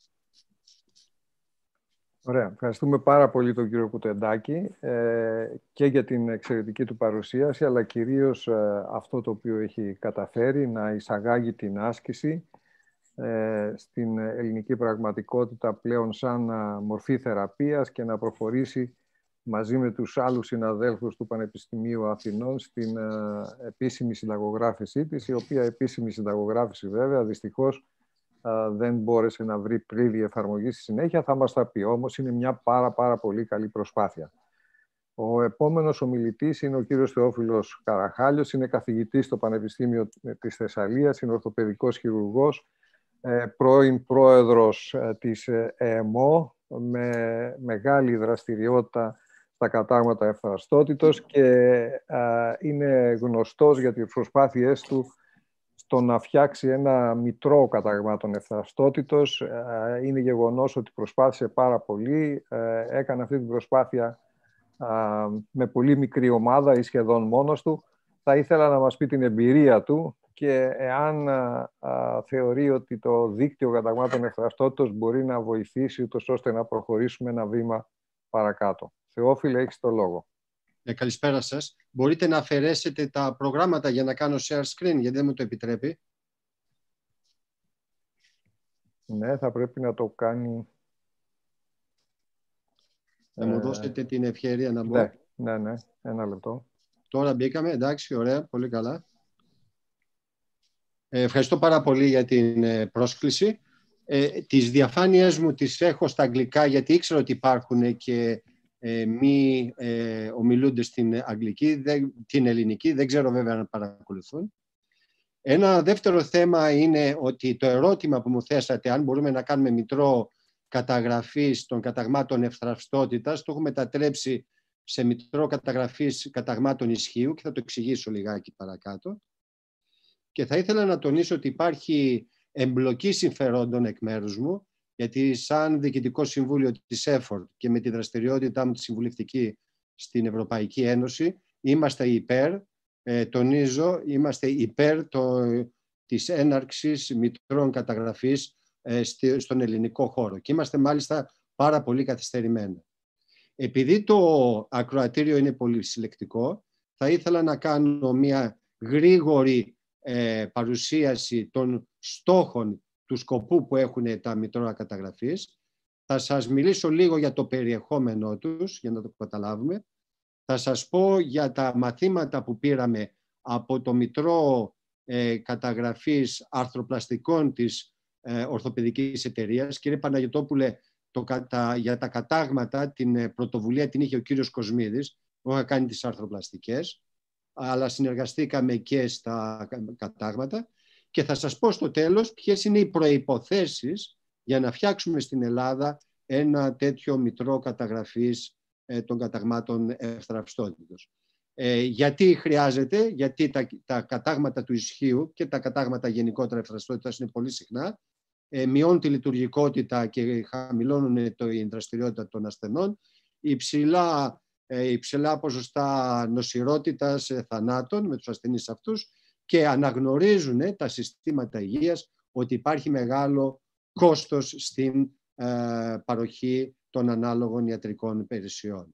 Ωραία. Ευχαριστούμε πάρα πολύ τον κύριο Κουτεντάκη ε, και για την εξαιρετική του παρουσίαση, αλλά κυρίως ε, αυτό το οποίο έχει καταφέρει να εισαγάγει την άσκηση ε, στην ελληνική πραγματικότητα πλέον σαν α, μορφή θεραπείας και να προχωρήσει μαζί με τους άλλους συναδέλφους του Πανεπιστημίου Αθηνών στην ε, επίσημη συνταγογράφησή της, η οποία επίσημη συνταγογράφηση βέβαια δυστυχώς Uh, δεν μπόρεσε να βρει πλήρη εφαρμογή στη συνέχεια, θα μας τα πει. Όμως είναι μια πάρα πάρα πολύ καλή προσπάθεια. Ο επόμενος ομιλητής είναι ο κύριος Θεόφιλος Καραχάλιος, είναι καθηγητής στο Πανεπιστήμιο της Θεσσαλίας, είναι ορθοπαιδικός χειρουργός, πρώην πρόεδρος της ΕΜΟ, με μεγάλη δραστηριότητα στα κατάγματα ευθραστότητος και uh, είναι γνωστός για τις προσπάθειές του στο να φτιάξει ένα μητρό καταγμάτων ευθραστότητος. Είναι γεγονός ότι προσπάθησε πάρα πολύ. Έκανε αυτή την προσπάθεια με πολύ μικρή ομάδα ή σχεδόν μόνος του. Θα ήθελα να μας πει την εμπειρία του και εάν α, α, θεωρεί ότι το δίκτυο καταγμάτων ευθραστότητος μπορεί να βοηθήσει ούτως ώστε να προχωρήσουμε ένα βήμα παρακάτω. Θεόφιλε, έχεις το λόγο. Ε, καλησπέρα σας. Μπορείτε να αφαιρέσετε τα προγράμματα για να κάνω share screen, γιατί δεν μου το επιτρέπει. Ναι, θα πρέπει να το κάνει... Θα μου δώσετε την ευκαιρία να μπω. Ναι, ναι, ναι. Ένα λεπτό. Τώρα μπήκαμε. Εντάξει, ωραία. Πολύ καλά. Ε, ευχαριστώ πάρα πολύ για την ε, πρόσκληση. Ε, τις διαφάνειες μου τις έχω στα αγγλικά, γιατί ήξερα ότι υπάρχουν και ε, μη ε, ομιλούνται στην αγγλική, δεν, την ελληνική. Δεν ξέρω βέβαια αν παρακολουθούν. Ένα δεύτερο θέμα είναι ότι το ερώτημα που μου θέσατε, αν μπορούμε να κάνουμε μητρό καταγραφής των καταγμάτων ευθραυστότητας, το έχω μετατρέψει σε μητρό καταγραφής καταγμάτων ισχύου και θα το εξηγήσω λιγάκι παρακάτω. Και θα ήθελα να τονίσω ότι υπάρχει εμπλοκή συμφερόντων εκ μέρους μου, γιατί σαν Διοικητικό Συμβούλιο της ΕΦΟΡΤ και με τη δραστηριότητά μου τη συμβουλευτική στην Ευρωπαϊκή Ένωση, είμαστε υπέρ, ε, τονίζω, είμαστε υπέρ το, της έναρξης μητρών καταγραφής ε, στον ελληνικό χώρο. Και είμαστε μάλιστα πάρα πολύ καθυστερημένοι. Επειδή το ακροατήριο είναι πολύ συλλεκτικό, θα ήθελα να κάνω μια γρήγορη ε, παρουσίαση των στόχων του σκοπού που έχουν τα μητρώα καταγραφής. Θα σας μιλήσω λίγο για το περιεχόμενό τους, για να το καταλάβουμε. Θα σας πω για τα μαθήματα που πήραμε από το μητρό ε, καταγραφής αρθροπλαστικών της ε, Ορθοπαιδικής Εταιρείας. Κύριε Παναγιωτόπουλε, το, τα, για τα κατάγματα, την πρωτοβουλία την είχε ο κύριος Κοσμίδης, που είχα κάνει τις αρθροπλαστικές, αλλά συνεργαστήκαμε και στα κατάγματα. Και θα σας πω στο τέλος ποιες είναι οι προϋποθέσεις για να φτιάξουμε στην Ελλάδα ένα τέτοιο μητρό καταγραφής ε, των καταγμάτων ευθραυστότητος. Ε, γιατί χρειάζεται, γιατί τα, τα κατάγματα του ισχύου και τα κατάγματα γενικότερα ευθραυστότητας είναι πολύ συχνά, ε, μειώνουν τη λειτουργικότητα και χαμηλώνουν την δραστηριότητα των ασθενών, υψηλά, ε, υψηλά ποσοστά νοσηρότητας, ε, θανάτων με τους ασθενείς αυτούς, και αναγνωρίζουν τα συστήματα υγείας ότι υπάρχει μεγάλο κόστος στην ε, παροχή των ανάλογων ιατρικών υπηρεσιών.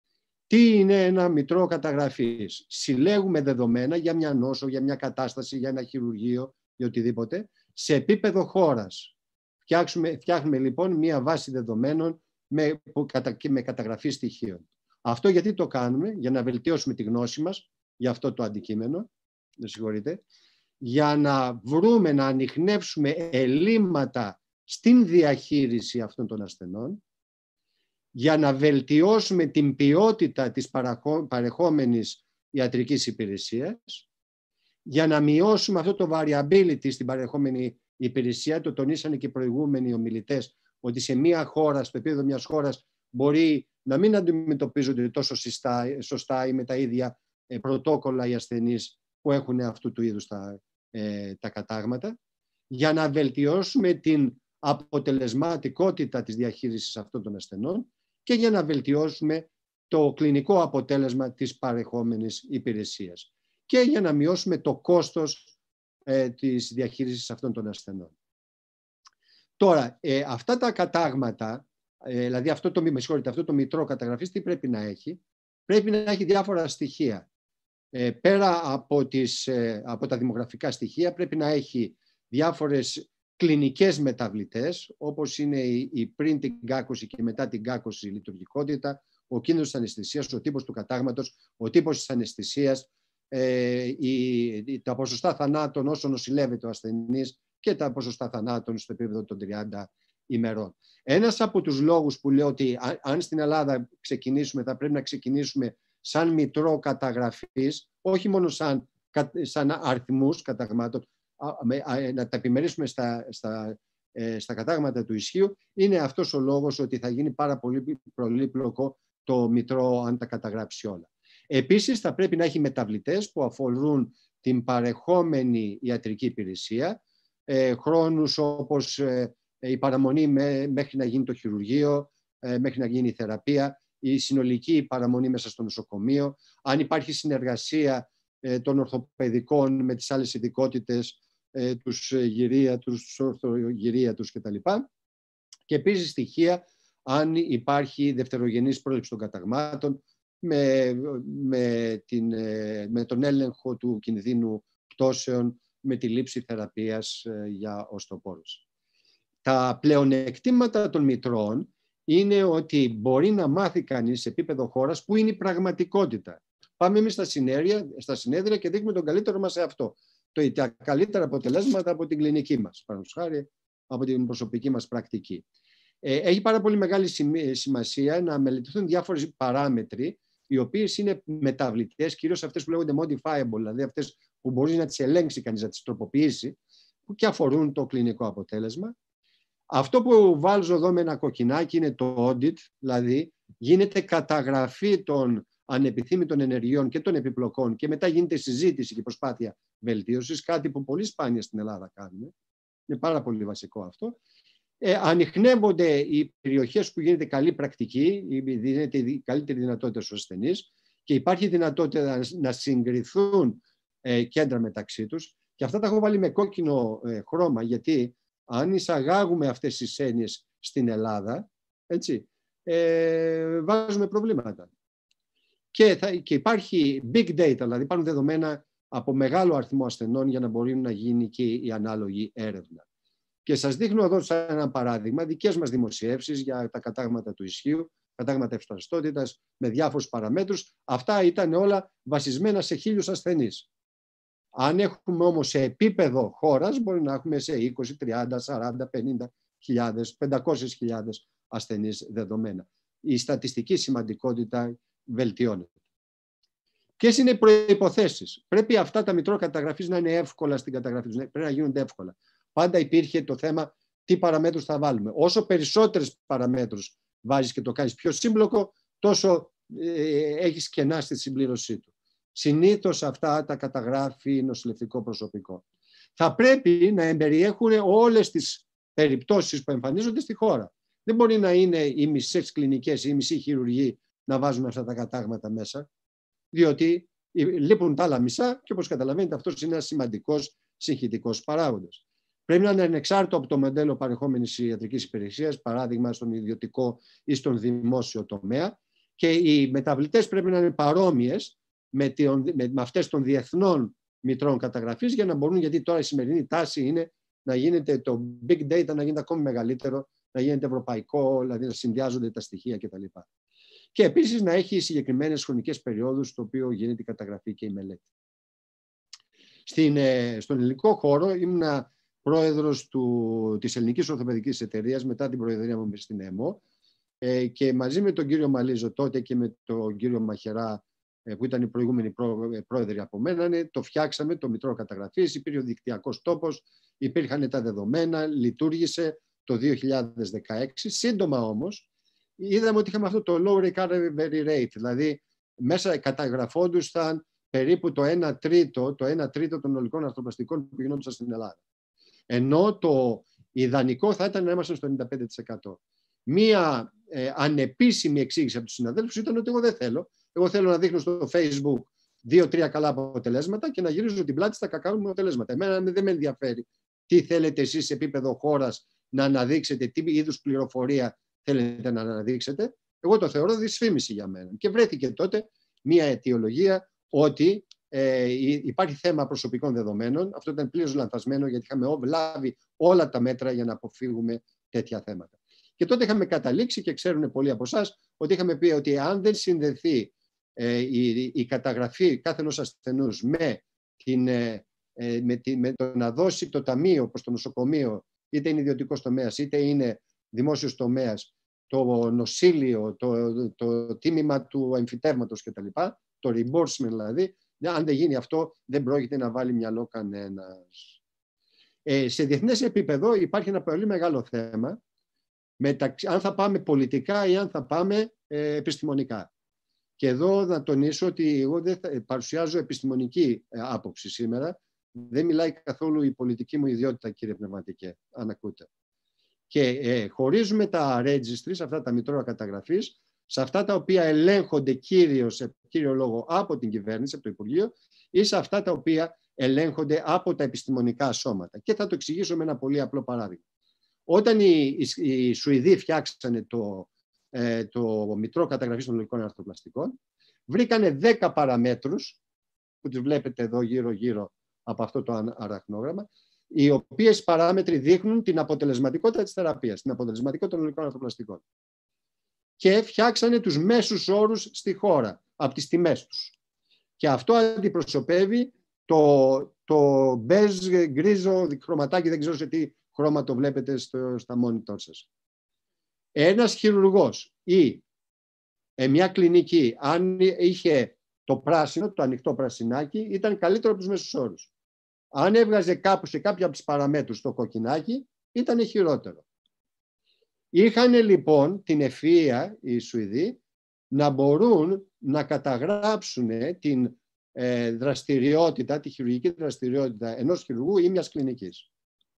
Τι είναι ένα μητρό καταγραφής? Συλλέγουμε δεδομένα για μια νόσο, για μια κατάσταση, για ένα χειρουργείο, για οτιδήποτε, σε επίπεδο χώρας. Φτιάξουμε, φτιάχνουμε λοιπόν μια βάση δεδομένων με, με καταγραφή στοιχείων. Αυτό γιατί το κάνουμε? Για να βελτιώσουμε τη γνώση μας για αυτό το αντικείμενο, με συγχωρείτε, για να βρούμε, να ανιχνεύσουμε ελλείμματα στην διαχείριση αυτών των ασθενών, για να βελτιώσουμε την ποιότητα της παρεχόμενης ιατρικής υπηρεσίας, για να μειώσουμε αυτό το variability στην παρεχόμενη υπηρεσία. Το τονίσανε και οι προηγούμενοι ομιλητές, ότι σε μια χώρα, στο επίπεδο μιας χώρας, μπορεί να μην αντιμετωπίζονται τόσο σωστά, σωστά ή με τα ίδια πρωτόκολλα οι ασθενείς που έχουν αυτού του είδους τα, ε, τα κατάγματα, για να βελτιώσουμε την αποτελεσματικότητα της διαχείρισης αυτών των ασθενών και για να βελτιώσουμε το κλινικό αποτέλεσμα της παρεχόμενης υπηρεσίας και για να μειώσουμε το κόστος ε, της διαχείρισης αυτών των ασθενών. Τώρα, ε, αυτά τα κατάγματα, ε, δηλαδή αυτό το, με συγχωρείτε, αυτό το μητρό καταγραφής, τι πρέπει να έχει? Πρέπει να έχει διάφορα στοιχεία. Ε, πέρα από, τις, ε, από τα δημογραφικά στοιχεία, πρέπει να έχει διάφορες κλινικές μεταβλητές, όπως είναι η, η πριν την κάκωση και μετά την κάκωση λειτουργικότητα, ο κίνδυνος της αναισθησίας, ο τύπος του κατάγματος, ο τύπος της αναισθησίας, ε, η, η, τα ποσοστά θανάτων όσο νοσηλεύεται ο ασθενής και τα ποσοστά θανάτων στο επίπεδο των τριάντα ημερών. Ένας από τους λόγους που λέω ότι αν, αν στην Ελλάδα ξεκινήσουμε, θα πρέπει να ξεκινήσουμε σαν μητρό καταγραφής, όχι μόνο σαν, σαν αριθμούς καταγμάτων, να τα επιμερίσουμε στα, στα, στα κατάγματα του ισχύου, είναι αυτός ο λόγος ότι θα γίνει πάρα πολύ πολύπλοκο το μητρό αν τα καταγράψει όλα. Επίσης θα πρέπει να έχει μεταβλητές που αφορούν την παρεχόμενη ιατρική υπηρεσία, ε, χρόνους όπως ε, η παραμονή με, μέχρι να γίνει το χειρουργείο, ε, μέχρι να γίνει η θεραπεία, η συνολική παραμονή μέσα στο νοσοκομείο, αν υπάρχει συνεργασία ε, των ορθοπαιδικών με τις άλλες ειδικότητες, ε, τους γυρίατρους, τους ορθογυρίατρους κτλ. Και επίσης στοιχεία αν υπάρχει δευτερογενής πρόληψη των καταγμάτων με, με, την, με τον έλεγχο του κινδύνου πτώσεων, με τη λήψη θεραπείας για οστεοπόρωση. Τα πλεονεκτήματα των μητρών είναι ότι μπορεί να μάθει κανείς σε επίπεδο χώρας που είναι η πραγματικότητα. Πάμε εμείς στα συνέδρια, στα συνέδρια και δείχνουμε τον καλύτερο μας σε αυτό. Το, τα καλύτερα αποτελέσματα από την κλινική μας, παραδείγματος χάρη, από την προσωπική μας πρακτική. Ε, έχει πάρα πολύ μεγάλη σημασία να μελετηθούν διάφορες παράμετροι, οι οποίες είναι μεταβλητές, κυρίως αυτές που λέγονται modifiable, δηλαδή αυτές που μπορεί να τις ελέγξει κανείς, να τις τροποποιήσει, που και αφορούν το κλινικό αποτέλεσμα. Αυτό που βάζω εδώ με ένα κοκκινάκι είναι το audit, δηλαδή γίνεται καταγραφή των ανεπιθύμητων ενεργειών και των επιπλοκών και μετά γίνεται συζήτηση και προσπάθεια βελτίωσης, κάτι που πολύ σπάνια στην Ελλάδα κάνουμε. Είναι πάρα πολύ βασικό αυτό. Ε, ανιχνεύονται οι περιοχές που γίνεται καλή πρακτική, δίνεται η καλύτερη δυνατότητα στους ασθενείς και υπάρχει δυνατότητα να συγκριθούν ε, κέντρα μεταξύ τους. Και αυτά τα έχω βάλει με κόκκινο ε, χρώμα, γιατί αν εισαγάγουμε αυτές τις έννοιες στην Ελλάδα, έτσι, ε, βάζουμε προβλήματα. Και, θα, και υπάρχει big data, δηλαδή υπάρχουν δεδομένα από μεγάλο αριθμό ασθενών για να μπορεί να γίνει και η ανάλογη έρευνα. Και σας δείχνω εδώ σαν ένα παράδειγμα δικές μας δημοσιεύσεις για τα κατάγματα του ισχύου, κατάγματα ευσταθιστότητας με διάφορους παραμέτρους. Αυτά ήταν όλα βασισμένα σε χίλιους ασθενείς. Αν έχουμε όμως σε επίπεδο χώρας, μπορεί να έχουμε σε είκοσι, τριάντα, σαράντα, πενήντα χιλιάδες, πεντακόσιες χιλιάδες ασθενείς δεδομένα. Η στατιστική σημαντικότητα βελτιώνεται. Ποιες είναι οι προϋποθέσεις? Πρέπει αυτά τα μητρώα καταγραφής να είναι εύκολα στην καταγραφή τους, πρέπει να γίνονται εύκολα. Πάντα υπήρχε το θέμα τι παραμέτρους θα βάλουμε. Όσο περισσότερες παραμέτρους βάζεις και το κάνεις πιο σύμπλοκο, τόσο ε, έχεις κενά στη συμπλήρωσή του. Συνήθως αυτά τα καταγράφει νοσηλευτικό προσωπικό. Θα πρέπει να εμπεριέχουν όλες τις περιπτώσεις που εμφανίζονται στη χώρα. Δεν μπορεί να είναι οι μισές κλινικές ή οι μισοί χειρουργοί να βάζουν αυτά τα κατάγματα μέσα, διότι λείπουν τα άλλα μισά και όπως καταλαβαίνετε αυτός είναι ένας σημαντικός συγχυτικός παράγοντας. Πρέπει να είναι ανεξάρτητο από το μοντέλο παρεχόμενης ιατρικής υπηρεσίας, παράδειγμα στον ιδιωτικό ή στον δημόσιο τομέα, και οι μεταβλητές πρέπει να είναι παρόμοιες με, με, με αυτές των διεθνών μητρών καταγραφής, για να μπορούν, γιατί τώρα η σημερινή τάση είναι να γίνεται το big data να γίνεται ακόμη μεγαλύτερο, να γίνεται ευρωπαϊκό, δηλαδή να συνδυάζονται τα στοιχεία κτλ. Και επίσης να έχει συγκεκριμένες χρονικές περιόδους στο οποίο γίνεται η καταγραφή και η μελέτη. Στην, στον ελληνικό χώρο ήμουνα πρόεδρος του, της Ελληνικής Ορθοπαιδικής Εταιρείας μετά την προεδρία μου στην ΕΜΟ ε, και μαζί με τον κύριο Μαλίζο τότε και με τον κύριο Μαχερά ε, που ήταν οι προηγούμενοι πρό, πρόεδροι από μένα, ναι, το φτιάξαμε το μητρό καταγραφής, υπήρχε ο δικτυακός τόπος, υπήρχαν τα δεδομένα, λειτουργήσε το δύο χιλιάδες δεκαέξι. Σύντομα όμως είδαμε ότι είχαμε αυτό το low recovery rate, δηλαδή μέσα καταγραφόντουσαν περίπου το ένα τρίτο, το ένα τρίτο των ολικών αρθροπλαστικών που γινόντουσαν στην Ελλάδα. Ενώ το ιδανικό θα ήταν να είμαστε στο ενενήντα πέντε τοις εκατό. Μία ε, ανεπίσημη εξήγηση από τους συναδέλφους ήταν ότι εγώ δεν θέλω. Εγώ θέλω να δείχνω στο Facebook δύο-τρία καλά αποτελέσματα και να γυρίζω την πλάτη στα κακά μου αποτελέσματα. Εμένα δεν με ενδιαφέρει τι θέλετε εσείς σε επίπεδο χώρας να αναδείξετε, τι είδους πληροφορία θέλετε να αναδείξετε. Εγώ το θεωρώ δυσφήμιση για μένα. Και βρέθηκε τότε μία αιτιολογία ότι ε, υπάρχει θέμα προσωπικών δεδομένων. Αυτό ήταν πλήρως λανθασμένο, γιατί είχαμε λάβει όλα τα μέτρα για να αποφύγουμε τέτοια θέματα. Και τότε είχαμε καταλήξει, και ξέρουν πολλοί από εσάς, ότι είχαμε πει ότι αν δεν συνδεθεί ε, η, η καταγραφή κάθε ενός ασθενούς με, την, ε, με, τη, με το να δώσει το ταμείο προς το νοσοκομείο, είτε είναι ιδιωτικός τομέας είτε είναι δημόσιος τομέας, το νοσήλιο, το, το, το τίμημα του εμφυτεύματος κτλ., το reimbursement δηλαδή, αν δεν γίνει αυτό δεν πρόκειται να βάλει μυαλό κανένας. Ε, σε διεθνές επίπεδο υπάρχει ένα πολύ μεγάλο θέμα μεταξύ, αν θα πάμε πολιτικά ή αν θα πάμε ε, επιστημονικά. Και εδώ να τονίσω ότι εγώ δεν θα παρουσιάζω επιστημονική άποψη σήμερα. Δεν μιλάει καθόλου η πολιτική μου ιδιότητα, κύριε Πνευματικέ, αν ακούτε. Και ε, χωρίζουμε τα registries, αυτά τα μητρώα καταγραφής, σε αυτά τα οποία ελέγχονται κύριος, σε κύριο λόγο από την κυβέρνηση, από το Υπουργείο, ή σε αυτά τα οποία ελέγχονται από τα επιστημονικά σώματα. Και θα το εξηγήσω με ένα πολύ απλό παράδειγμα. Όταν οι, οι, οι Σουηδοί φτιάξανε το, ε, το Μητρό Καταγραφής των Λογικών Αρθροπλαστικών, βρήκανε δέκα παραμέτρους, που τις βλέπετε εδώ γύρω-γύρω από αυτό το αραχνόγραμμα, οι οποίες παράμετροι δείχνουν την αποτελεσματικότητα της θεραπείας, την αποτελεσματικότητα των λογικών αρθροπλαστικών. Και φτιάξανε τους μέσους όρους στη χώρα, από τις τιμές τους. Και αυτό αντιπροσωπεύει το, το μπέζ γκρίζο χρωματάκι, δεν ξέρω σε τι χρώμα το βλέπετε στο, στα monitor σας. Ένας χειρουργός ή ε, μια κλινική, αν είχε το πράσινο, το ανοιχτό πρασινάκι, ήταν καλύτερο από τους μέσους όρους. Αν έβγαζε κάπου σε κάποια από τις παραμέτρους το κοκκινάκι, ήταν χειρότερο. Είχαν λοιπόν την ευφυΐα οι Σουηδοί να μπορούν να καταγράψουν την ε, δραστηριότητα, τη χειρουργική δραστηριότητα ενός χειρουργού ή μιας κλινικής.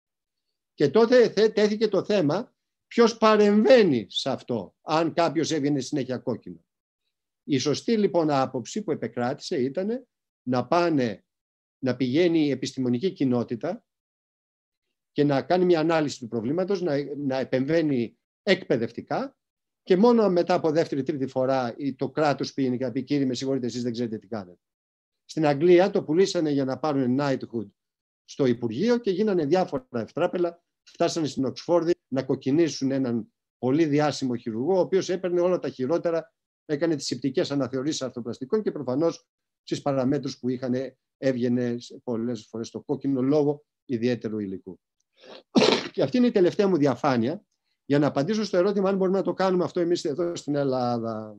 Και τότε τέθηκε το θέμα ποιος παρεμβαίνει σε αυτό, αν κάποιος έβγαινε συνέχεια κόκκινο. Η σωστή λοιπόν άποψη που επεκράτησε ήταν να πάνε, να πηγαίνει η επιστημονική κοινότητα και να κάνει μια ανάλυση του προβλήματος, να, να επεμβαίνει εκπαιδευτικά και μόνο μετά από δεύτερη-τρίτη φορά το κράτος πήγαινε και να πει κύριε με συγχωρείτε εσείς δεν ξέρετε τι κάνετε. Στην Αγγλία το πουλήσανε για να πάρουν knighthood στο Υπουργείο και γίνανε διάφορα ευτράπελα, φτάσανε στην Οξφόρδη να κοκκινήσουν έναν πολύ διάσημο χειρουργό, ο οποίος έπαιρνε όλα τα χειρότερα, έκανε τις ηπτικές αναθεωρήσεις αρθροπλαστικών και προφανώς στις παραμέτρους που είχαν έβγαινε πολλές φορές το κόκκινο λόγω ιδιαίτερου υλικού. Και αυτή είναι η τελευταία μου διαφάνεια για να απαντήσω στο ερώτημα αν μπορούμε να το κάνουμε αυτό εμείς εδώ στην Ελλάδα.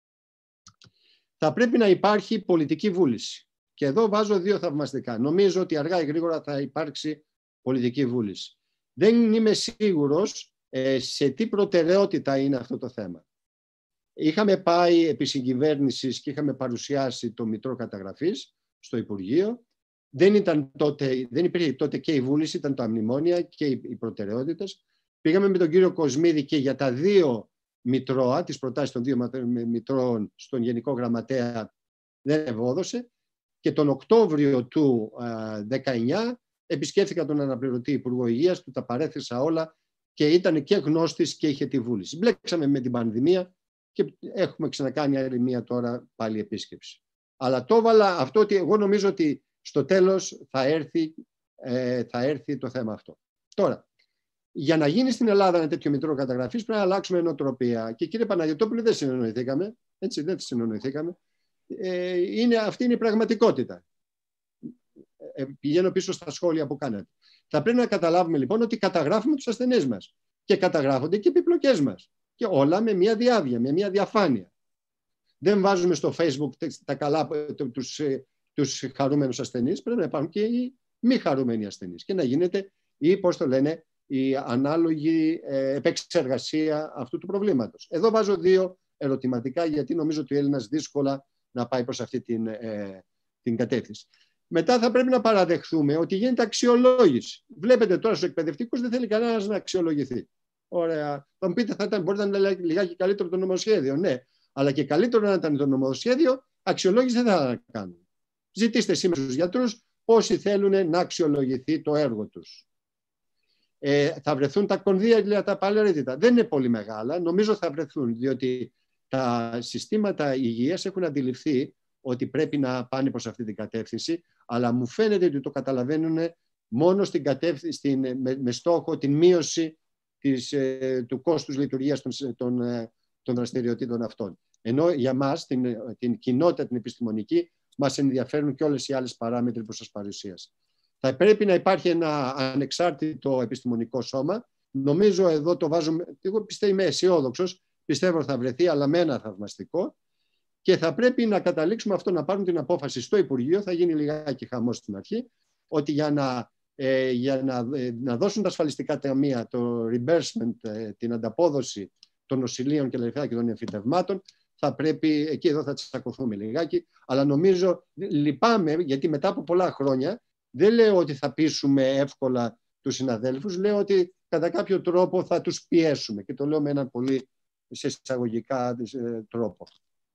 Θα πρέπει να υπάρχει πολιτική βούληση. Και εδώ βάζω δύο θαυμαστικά. Νομίζω ότι αργά ή γρήγορα θα υπάρξει πολιτική βούληση. Δεν είμαι σίγουρος ε, σε τι προτεραιότητα είναι αυτό το θέμα. Είχαμε πάει επί συγκυβέρνησης και είχαμε παρουσιάσει το Μητρό Καταγραφής στο Υπουργείο. Δεν, ήταν τότε, δεν υπήρχε τότε και η βούληση, ήταν τα μνημόνια και οι προτεραιότητες. Πήγαμε με τον κύριο Κοσμίδη και για τα δύο μητρώα, τις προτάσεις των δύο μητρώων στον Γενικό Γραμματέα δεν ευόδωσε. Και τον Οκτώβριο του δύο χιλιάδες δεκαεννιά επισκέφθηκα τον αναπληρωτή Υπουργό Υγείας, του τα παρέθεσα όλα και ήταν και γνώστης και είχε τη βούληση. Μπλέξαμε με την πανδημία και έχουμε ξανακάνει άλλη μία τώρα πάλι επίσκεψη. Αλλά το έβαλα αυτό ότι εγώ νομίζω ότι στο τέλος θα έρθει, ε, θα έρθει το θέμα αυτό. Τώρα, για να γίνει στην Ελλάδα ένα τέτοιο μητρό καταγραφής πρέπει να αλλάξουμε νοοτροπία. Και κύριε Παναγιωτόπουλε, δεν συνεννοηθήκαμε. Έτσι, δεν συνεννοηθήκαμε. Ε, είναι, αυτή είναι η πραγματικότητα. Ε, πηγαίνω πίσω στα σχόλια που κάνατε. Θα πρέπει να καταλάβουμε λοιπόν ότι καταγράφουμε τους ασθενείς μας και καταγράφονται και οι επιπλοκές μας. Και όλα με μια διάβια, με μια διαφάνεια. Δεν βάζουμε στο Facebook τα καλά, τους, τους χαρούμενους ασθενείς, πρέπει να υπάρχουν και οι μη χαρούμενοι ασθενείς και να γίνεται ή πώς το λένε, η ανάλογη επεξεργασία αυτού του προβλήματος. Εδώ βάζω δύο ερωτηματικά γιατί νομίζω ότι ο Έλληνας δύσκολα να πάει προς αυτή την, ε, την κατεύθυνση. Μετά θα πρέπει να παραδεχθούμε ότι γίνεται αξιολόγηση. Βλέπετε τώρα στους εκπαιδευτικούς δεν θέλει κανένας να αξιολογηθεί. Ωραία. Θα μου πείτε, θα ήταν, μπορείτε να είναι λιγάκι καλύτερο το νομοσχέδιο. Ναι, αλλά και καλύτερο να ήταν το νομοσχέδιο, αξιολόγηση δεν θα κάνουν. Ζητήστε σήμερα στους γιατρούς όσοι θέλουν να αξιολογηθεί το έργο τους. Ε, θα βρεθούν τα κονδύλια, τα απαραίτητα. Δεν είναι πολύ μεγάλα. Νομίζω θα βρεθούν, διότι τα συστήματα υγείας έχουν αντιληφθεί ότι πρέπει να πάνε προς αυτή την κατεύθυνση, αλλά μου φαίνεται ότι το καταλαβαίνουν μόνο στην κατεύθυνση, στην, με, με στόχο την μείωση της, ε, του κόστους λειτουργίας των, των, ε, των δραστηριοτήτων αυτών. Ενώ για μας, την, την κοινότητα, την επιστημονική, μας ενδιαφέρουν και όλες οι άλλες παράμετροι που σας παρουσίασα. Θα πρέπει να υπάρχει ένα ανεξάρτητο επιστημονικό σώμα. Νομίζω εδώ το βάζουμε, εγώ πιστεύω είμαι αισιόδοξος, πιστεύω θα βρεθεί, αλλά με ένα θαυμαστικό. Και θα πρέπει να καταλήξουμε αυτό, να πάρουν την απόφαση στο Υπουργείο, θα γίνει λιγάκι χαμός στην αρχή, ότι για να, ε, για να, ε, να δώσουν τα ασφαλιστικά ταμεία, το reimbursement, ε, την ανταπόδοση των νοσηλείων και λεφτά και των εμφυτευμάτων, θα πρέπει, εκεί εδώ θα τσακωθούμε λιγάκι, αλλά νομίζω, λυπάμαι, γιατί μετά από πολλά χρόνια δεν λέω ότι θα πείσουμε εύκολα τους συναδέλφους, λέω ότι κατά κάποιο τρόπο θα τους πιέσουμε, και το λέω με έναν πολύ σε εισαγωγικά τρόπο.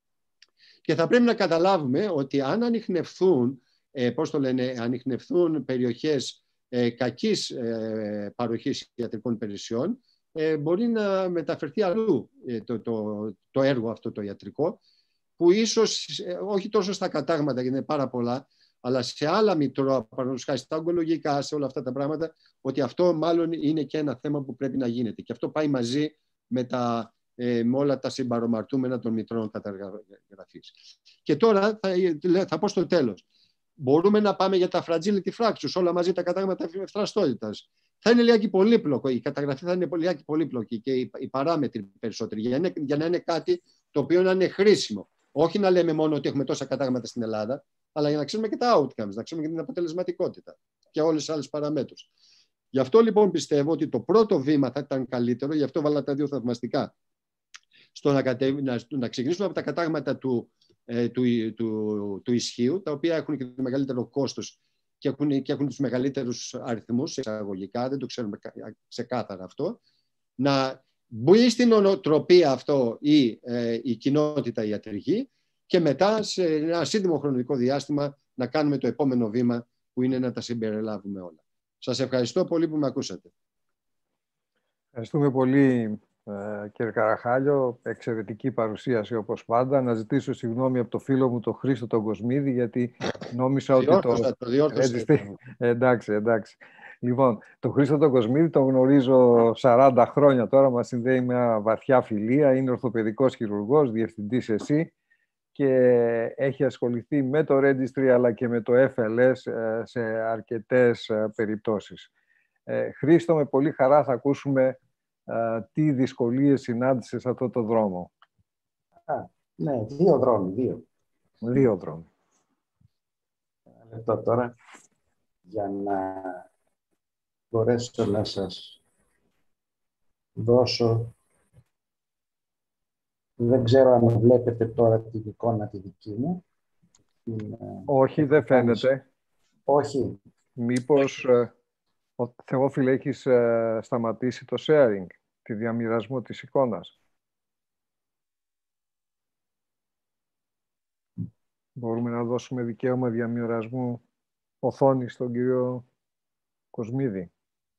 Και θα πρέπει να καταλάβουμε ότι αν ανιχνευθούν, ε, πώς το λένε, ανιχνευθούν περιοχές ε, κακής ε, παροχής ιατρικών υπηρεσιών, ε, μπορεί να μεταφερθεί αλλού ε, το, το, το έργο αυτό το ιατρικό, που ίσως ε, όχι τόσο στα κατάγματα, γιατί είναι πάρα πολλά, αλλά σε άλλα μητρώα, παραδείγματος χάρη στα ογκολογικά, σε όλα αυτά τα πράγματα, ότι αυτό μάλλον είναι και ένα θέμα που πρέπει να γίνεται. Και αυτό πάει μαζί με, τα, ε, με όλα τα συμπαρομαρτούμενα των μητρών καταγραφής. Και τώρα θα, θα πω στο τέλος. Μπορούμε να πάμε για τα fragility fractures, όλα μαζί τα κατάγματα ευθραστότητας. Θα είναι λιγάκι πολύπλοκο, η καταγραφή θα είναι λιγάκι πολύπλοκη και οι, οι παράμετροι περισσότεροι, για, είναι, για να είναι κάτι το οποίο να είναι χρήσιμο. Όχι να λέμε μόνο ότι έχουμε τόσα κατάγματα στην Ελλάδα, αλλά για να ξέρουμε και τα outcomes, να ξέρουμε και την αποτελεσματικότητα και όλες τις άλλες παραμέτρους. Γι' αυτό λοιπόν πιστεύω ότι το πρώτο βήμα θα ήταν καλύτερο, γι' αυτό βάλα τα δύο θαυμαστικά, στο να, κατεβ... να... να ξεκινήσουμε από τα κατάγματα του, ε, του, του, του ισχύου, τα οποία έχουν και το μεγαλύτερο κόστος και έχουν, και έχουν τους μεγαλύτερους αριθμούς εισαγωγικά, δεν το ξέρουμε ξεκάθαρα αυτό, να μπει στην ονοτροπία αυτό η, ε, η κοινότητα ιατρική, και μετά σε ένα σύντομο χρονικό διάστημα να κάνουμε το επόμενο βήμα, που είναι να τα συμπεριλάβουμε όλα. Σας ευχαριστώ πολύ που με ακούσατε. Ευχαριστούμε πολύ, κύριε Καραχάλιο. Εξαιρετική παρουσίαση όπως πάντα. Να ζητήσω συγγνώμη από το φίλο μου τον Χρήστο τον Κοσμίδη, γιατί νόμισα ότι το... το διόρθωσα. εντάξει, εντάξει. Λοιπόν, τον Χρήστο τον Κοσμίδη τον γνωρίζω σαράντα χρόνια τώρα, μας συνδέει μια βαθιά φιλία. Είναι ορθοπαιδικός χειρουργός, διευθυντής ΕΣΥ, και έχει ασχοληθεί με το Registry αλλά και με το Εφ Ελ Ες σε αρκετές περιπτώσεις. Ε, Χρήστο, με πολύ χαρά θα ακούσουμε ε, τι δυσκολίες συνάντησες σε αυτό το δρόμο. Α, ναι, δύο δρόμοι, δύο. Δύο δρόμοι. Ένα λεπτό τώρα, για να μπορέσω να σας δώσω. Δεν ξέρω αν βλέπετε τώρα την εικόνα τη δική μου. Την, όχι, δεν φαίνεται. Όχι. Μήπως, ε, ο Θεόφιλε, έχεις ε, σταματήσει το sharing, τη διαμοιρασμό της εικόνας. Μπορούμε να δώσουμε δικαίωμα διαμοιρασμού οθόνης στον κύριο Κοσμίδη.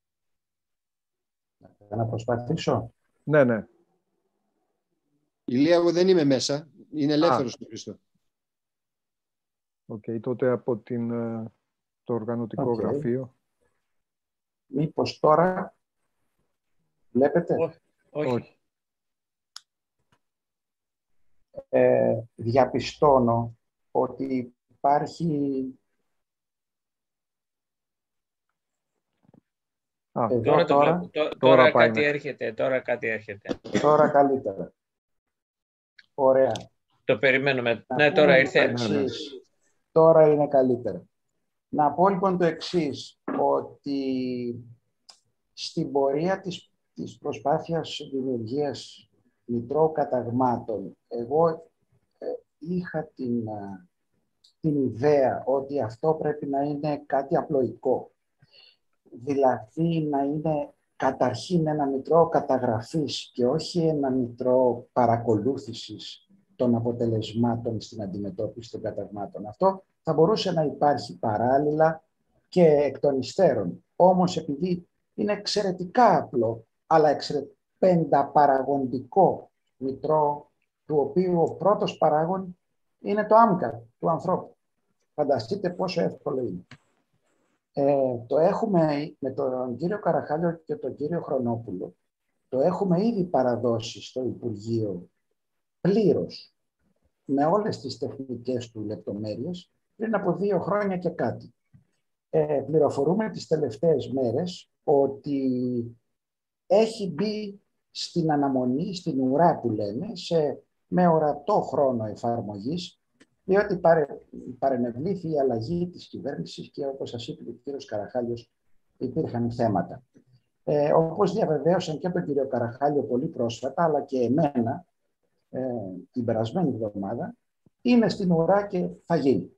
Να προσπαθήσω. Ναι, ναι. Ηλία, εγώ δεν είμαι μέσα. Είναι ελεύθερος το Χρήστο. Οκ, okay, τότε από την, το οργανωτικό okay. γραφείο. Μήπως τώρα βλέπετε. Όχι. Όχι. Ε, διαπιστώνω ότι υπάρχει... Α, εδώ τώρα, τώρα, το, τώρα, τώρα κάτι είναι. έρχεται, τώρα κάτι έρχεται. Τώρα καλύτερα. Ωραία. Το περιμένουμε. Να ναι, τώρα ήρθε. Τώρα είναι καλύτερα. Να πω λοιπόν το εξής, ότι στην πορεία της, της προσπάθειας δημιουργίας μητρώου καταγμάτων, εγώ ε, είχα την, την ιδέα ότι αυτό πρέπει να είναι κάτι απλοϊκό. Δηλαδή να είναι καταρχήν ένα μητρώο καταγραφής και όχι ένα μητρώο παρακολούθησης των αποτελεσμάτων στην αντιμετώπιση των καταγμάτων. Αυτό θα μπορούσε να υπάρχει παράλληλα και εκ των υστέρων. Όμως επειδή είναι εξαιρετικά απλό, αλλά εξαιρετικά πενταπαραγοντικό μητρώο, του οποίου ο πρώτος παράγων είναι το άμκα του ανθρώπου. Φανταστείτε πόσο εύκολο είναι. Ε, το έχουμε με τον κύριο Καραχάλιο και τον κύριο Χρονόπουλο, το έχουμε ήδη παραδώσει στο Υπουργείο πλήρως, με όλες τις τεχνικές του λεπτομέρειες, πριν από δύο χρόνια και κάτι. Ε, πληροφορούμε τις τελευταίες μέρες ότι έχει μπει στην αναμονή, στην ουρά που λένε, σε, με ορατό χρόνο εφαρμογής, διότι παρε, παρενευλήθη η αλλαγή της κυβέρνησης και όπως σας είπε ο κύριος Καραχάλιος, υπήρχαν θέματα. Ε, όπως διαβεβαίωσαν και τον κύριο Καραχάλιο πολύ πρόσφατα, αλλά και εμένα, ε, την περασμένη εβδομάδα, είναι στην ουρά και θα γίνει.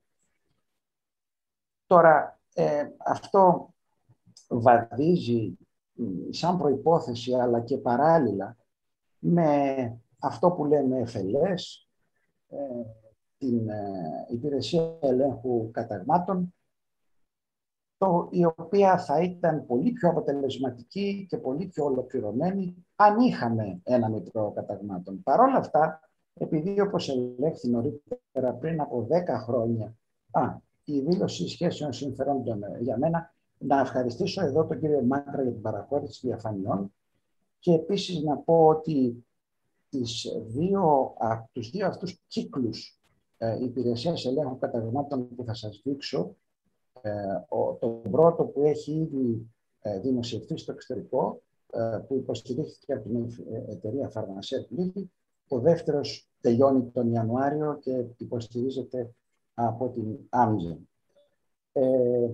Τώρα, ε, αυτό βαδίζει σαν προϋπόθεση, αλλά και παράλληλα με αυτό που λέμε εφ ελ ες, ε, την ε, Υπηρεσία Ελέγχου Καταγμάτων, το, η οποία θα ήταν πολύ πιο αποτελεσματική και πολύ πιο ολοκληρωμένη αν είχαμε ένα Μητρό Καταγμάτων. Παρ' όλα αυτά, επειδή όπως ελέγχθη νωρίτερα πριν από δέκα χρόνια, α, η δήλωση σχέσεων συμφερόντων για μένα, να ευχαριστήσω εδώ τον κύριο Μάκρα για την παραχώρηση διαφανειών και επίσης να πω ότι τις δύο, α, τους δύο αυτούς κύκλους ε, υπηρεσίας ελέγχου καταγραμμάτων που θα σας δείξω, ε, ο, το πρώτο που έχει ήδη ε, δημοσιευτεί στο εξωτερικό, ε, που υποστηρίχθηκε από την εταιρεία Pharmacert Λίγη, ο δεύτερος τελειώνει τον Ιανουάριο και υποστηρίζεται από την Amgen. Ε,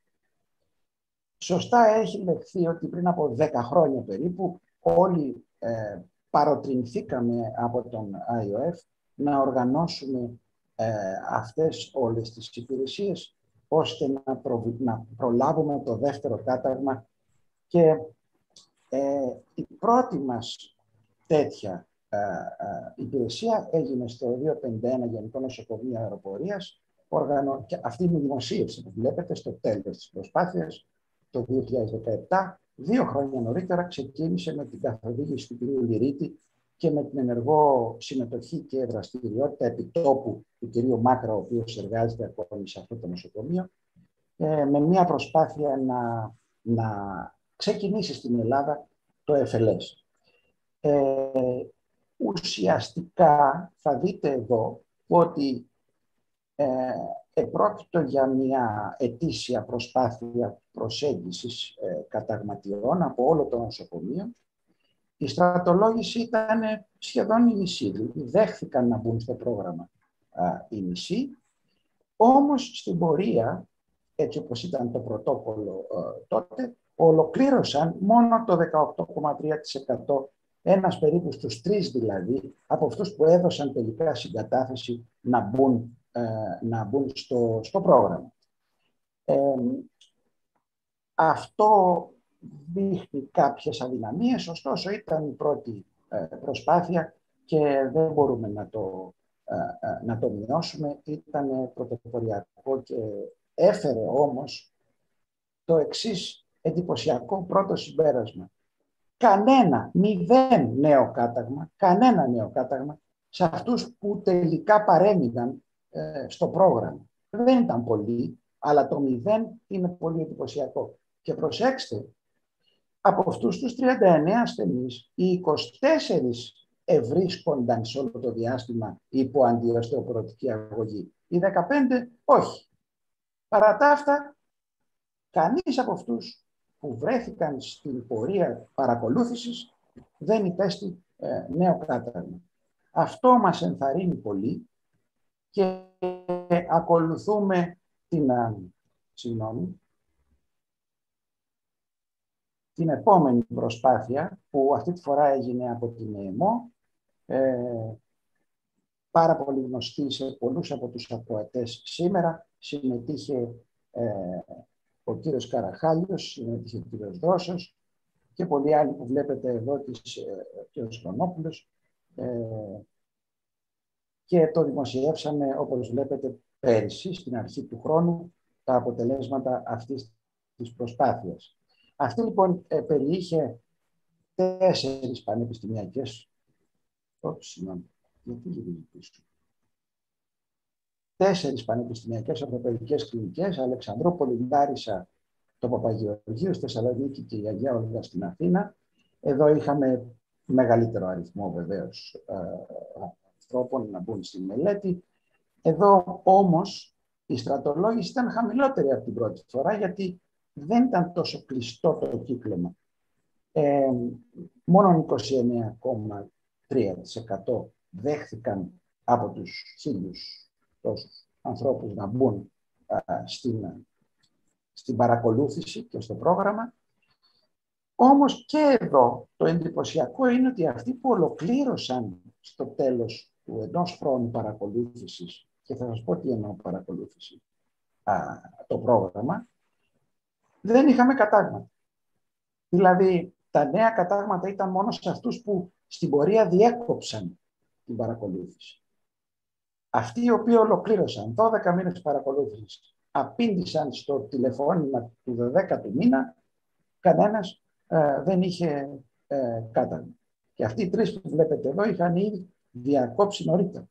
σωστά έχει λεχθεί ότι πριν από δέκα χρόνια περίπου όλοι ε, παροτρινθήκαμε από τον άι ο εφ να οργανώσουμε ε, αυτές όλες τις υπηρεσίες ώστε να, προ, να προλάβουμε το δεύτερο κάταγμα και ε, η πρώτη μας τέτοια ε, ε, υπηρεσία έγινε στο διακόσια πενήντα ένα Γενικό Νοσοκομείο Αεροπορίας. Οργανω... και αυτή είναι η δημοσίευση που βλέπετε στο τέλος της προσπάθειας το δύο χιλιάδες δεκαεπτά. Δύο χρόνια νωρίτερα ξεκίνησε με την καθοδήγηση του κ. Λυρίτη και με την ενεργό συμμετοχή και δραστηριότητα επιτόπου του κ. Μάκρα, ο οποίος εργάζεται ακόμη σε αυτό το νοσοκομείο, ε, με μια προσπάθεια να, να ξεκινήσει στην Ελλάδα το εφ ελ ες. Ε, ουσιαστικά θα δείτε εδώ ότι ε, επρόκειτο για μια ετήσια προσπάθεια προσέγγισης ε, καταγματιών από όλο το νοσοκομείο. Η στρατολόγηση ήταν σχεδόν η μισή, δηλαδή δέχθηκαν να μπουν στο πρόγραμμα α, η μισή, όμως στην πορεία, έτσι όπως ήταν το πρωτόκολλο α, τότε, ολοκλήρωσαν μόνο το δεκαοκτώ κόμμα τρία τοις εκατό, ένας περίπου στους τρεις δηλαδή, από αυτούς που έδωσαν τελικά συγκατάθεση να μπουν, ε, να μπουν στο, στο πρόγραμμα. Ε, αυτό δείχνει κάποιες αδυναμίες, ωστόσο ήταν η πρώτη ε, προσπάθεια και δεν μπορούμε να το, ε, ε, να το μειώσουμε. Ήταν πρωτοποριακό και έφερε όμως το εξής εντυπωσιακό πρώτο συμπέρασμα. Κανένα, μηδέν νέο κάταγμα, κανένα νέο κάταγμα σε αυτούς που τελικά παρέμειναν ε, στο πρόγραμμα. Δεν ήταν πολλοί, αλλά το μηδέν είναι πολύ εντυπωσιακό. Και προσέξτε, από αυτούς τους τριάντα εννέα ασθενείς, οι είκοσι τέσσερις ευρίσκονταν σε όλο το διάστημα υπό αντιοστεοποροτική αγωγή. Οι δεκαπέντε όχι. Παρά τα αυτά, κανείς από αυτούς που βρέθηκαν στην πορεία παρακολούθησης δεν υπέστη ε, νέο κάταγμα. Αυτό μας ενθαρρύνει πολύ και ακολουθούμε την, α, συγγνώμη, την επόμενη προσπάθεια που αυτή τη φορά έγινε από την ΕΜΟ, ε, πάρα πολύ γνωστή σε πολλούς από τους ακροατές σήμερα. Συμμετείχε ε, ο κύριος Καραχάλιος, συμμετείχε ο κύριος Δρόσος και πολλοί άλλοι που βλέπετε εδώ, της, ε, ο κύριος Χρονόπουλος, ε, και το δημοσιεύσαμε, όπως βλέπετε, πέρυσι, στην αρχή του χρόνου, τα αποτελέσματα αυτής της προσπάθειας. Αυτή λοιπόν ε, περιείχε τέσσερις πανεπιστημιακές, όχι συγγνώμη, γιατί γυρίζει πίσω. Τέσσερις πανεπιστημιακές ευρωπαϊκές κλινικές, Αλεξανδρούπολη, Λάρισα, το Παπαγεωργίου στη Θεσσαλονίκη και η Αγία Όλγα στην Αθήνα. Εδώ είχαμε μεγαλύτερο αριθμό βεβαίως ε, ανθρώπων να μπουν στη μελέτη. Εδώ όμως η στρατολόγηση ήταν χαμηλότερη από την πρώτη φορά, γιατί δεν ήταν τόσο κλειστό το κύκλωμα. Ε, μόνο είκοσι εννέα κόμμα τρία τοις εκατό δέχθηκαν από τους χίλιους τόσους ανθρώπους να μπουν α, στην, στην παρακολούθηση και στο πρόγραμμα. Όμως και εδώ το εντυπωσιακό είναι ότι αυτοί που ολοκλήρωσαν στο τέλος του ενός χρόνου παρακολούθησης, και θα σας πω τι εννοώ παρακολούθηση, α, το πρόγραμμα, δεν είχαμε κατάγματα. Δηλαδή, τα νέα κατάγματα ήταν μόνο σε αυτούς που στην πορεία διέκοψαν την παρακολούθηση. Αυτοί οι οποίοι ολοκλήρωσαν δώδεκα μήνες παρακολούθησης, απήντησαν στο τηλεφώνημα του δωδέκατου μήνα, κανένας ε, δεν είχε ε, κάταγμα. Και αυτοί οι τρεις που βλέπετε εδώ είχαν ήδη διακόψει νωρίτερα.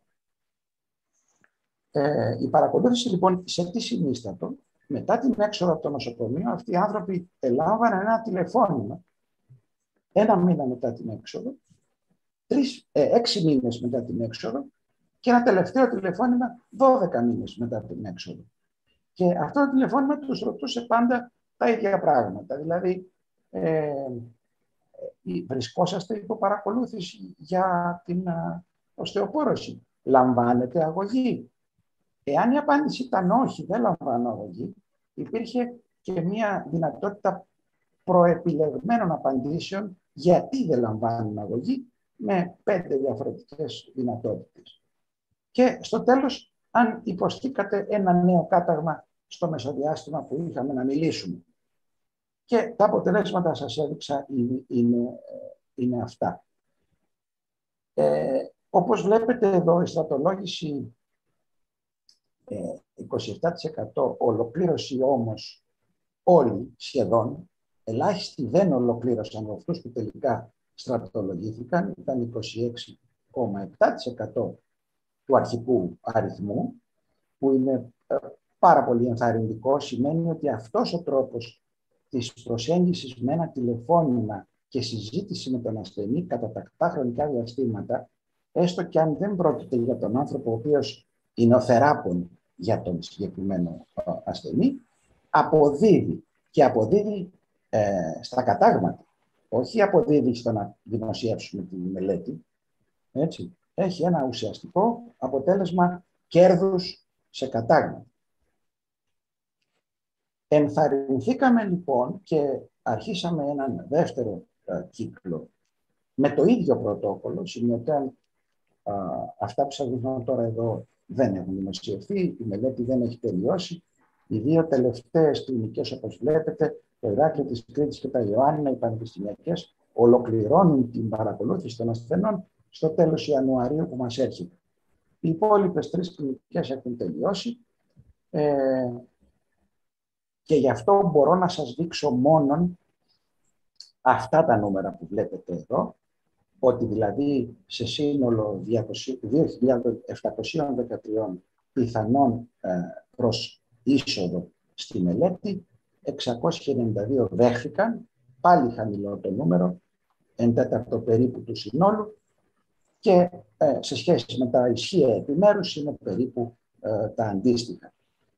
Ε, η παρακολούθηση λοιπόν σε τι συνίστατο? Μετά την έξοδο από το νοσοκομείο, αυτοί οι άνθρωποι ελάμβαναν ένα τηλεφώνημα ένα μήνα μετά την έξοδο, τρεις, ε, έξι μήνες μετά την έξοδο και ένα τελευταίο τηλεφώνημα δώδεκα μήνες μετά την έξοδο. Και αυτό το τηλεφώνημα τους ρωτούσε πάντα τα ίδια πράγματα. Δηλαδή, ε, βρισκόσαστε υπό παρακολούθηση για την α, οστεοπόρωση. Λαμβάνετε αγωγή? Εάν η απάντηση ήταν όχι, δεν λαμβάνω αγωγή, υπήρχε και μια δυνατότητα προεπιλεγμένων απαντήσεων γιατί δεν λαμβάνουν αγωγή, με πέντε διαφορετικές δυνατότητες. Και στο τέλος, αν υποστήκατε ένα νέο κάταγμα στο μεσοδιάστημα που είχαμε να μιλήσουμε. Και τα αποτελέσματα σας έδειξα είναι, είναι, είναι αυτά. Ε, όπως βλέπετε εδώ, η στρατολόγηση ε, είκοσι επτά τοις εκατό, ολοκλήρωση όμως όλοι σχεδόν, ελάχιστοι δεν ολοκλήρωσαν από αυτούς που τελικά στρατολογήθηκαν, ήταν είκοσι έξι κόμμα επτά τοις εκατό του αρχικού αριθμού, που είναι ε, πάρα πολύ ενθαρρυντικό. Σημαίνει ότι αυτός ο τρόπος της προσέγγισης με ένα τηλεφώνημα και συζήτηση με τον ασθενή κατά τακτά χρονικά διαστήματα, έστω και αν δεν πρόκειται για τον άνθρωπο ο οποίος είναι ο θεράπων για τον συγκεκριμένο ασθενή, αποδίδει και αποδίδει ε, στα κατάγματα. Όχι αποδίδει στο να δημοσιεύσουμε τη μελέτη. Έτσι. Έχει ένα ουσιαστικό αποτέλεσμα κέρδους σε κατάγματα. Ενθαρρυνθήκαμε λοιπόν και αρχίσαμε έναν δεύτερο α, κύκλο με το ίδιο πρωτόκολλο, σημειωτέων αυτά που σας δείχνω τώρα εδώ δεν έχουν δημοσιευθεί, η μελέτη δεν έχει τελειώσει. Οι δύο τελευταίες κλινικές, όπως βλέπετε, το Ηράκλειο της Κρήτης και τα Ιωάννινα, οι πανεπιστημιακές, ολοκληρώνουν την παρακολούθηση των ασθενών στο τέλος Ιανουαρίου που μας έρχεται. Οι υπόλοιπες τρεις κλινικές έχουν τελειώσει ε, και γι' αυτό μπορώ να σας δείξω μόνον αυτά τα νούμερα που βλέπετε εδώ, ότι δηλαδή σε σύνολο δύο χιλιάδες επτακόσια δεκατρία πιθανών ε, προς είσοδο στη μελέτη, εξακόσιοι ενενήντα δύο δέχθηκαν, πάλι χαμηλό το νούμερο, εν τέταρτο περίπου του συνόλου, και ε, σε σχέση με τα ισχύα επιμέρους είναι περίπου ε, τα αντίστοιχα.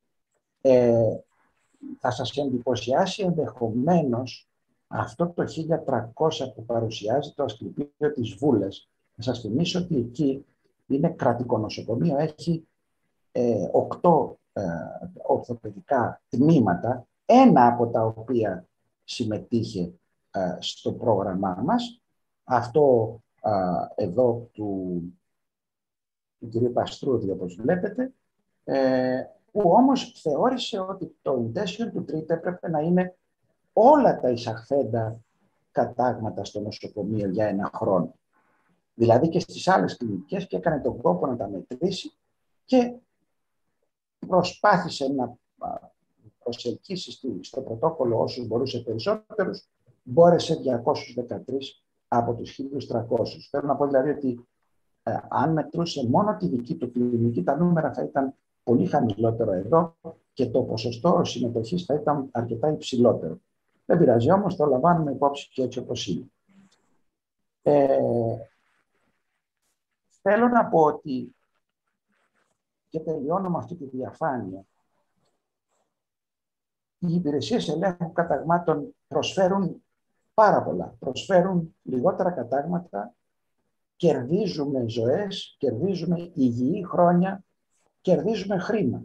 Ε, θα σας εντυπωσιάσει ενδεχομένως αυτό το χίλια τριακόσια που παρουσιάζει το Ασκληπείο της Βούλας. Θα σας θυμίσω ότι εκεί είναι κρατικό νοσοκομείο, έχει ε, οκτώ ε, ορθοπαιδικά τμήματα, ένα από τα οποία συμμετείχε ε, στο πρόγραμμά μας, αυτό ε, εδώ του, του κ. Παστρούδη, όπως βλέπετε, ε, που όμως θεώρησε ότι το intention του τρίτου έπρεπε να είναι όλα τα εισαχθέντα κατάγματα στο νοσοκομείο για ένα χρόνο. Δηλαδή και στις άλλες κλινικές, και έκανε τον κόπο να τα μετρήσει και προσπάθησε να προσελκύσει στο πρωτόκολλο όσους μπορούσε περισσότερους, μπόρεσε διακόσιους δεκατρείς από τους χίλιους τριακόσιους. Θέλω να πω δηλαδή ότι ε, αν μετρούσε μόνο τη δική του κλινική, τα νούμερα θα ήταν πολύ χαμηλότερο εδώ και το ποσοστό συμμετοχής θα ήταν αρκετά υψηλότερο. Δεν πειράζει όμως, το λαμβάνουμε υπόψη και έτσι όπως είναι. Ε, θέλω να πω ότι, και τελειώνω με αυτή τη διαφάνεια, οι υπηρεσίες ελέγχου καταγμάτων προσφέρουν πάρα πολλά. Προσφέρουν λιγότερα κατάγματα, κερδίζουμε ζωές, κερδίζουμε υγιή χρόνια, κερδίζουμε χρήμα.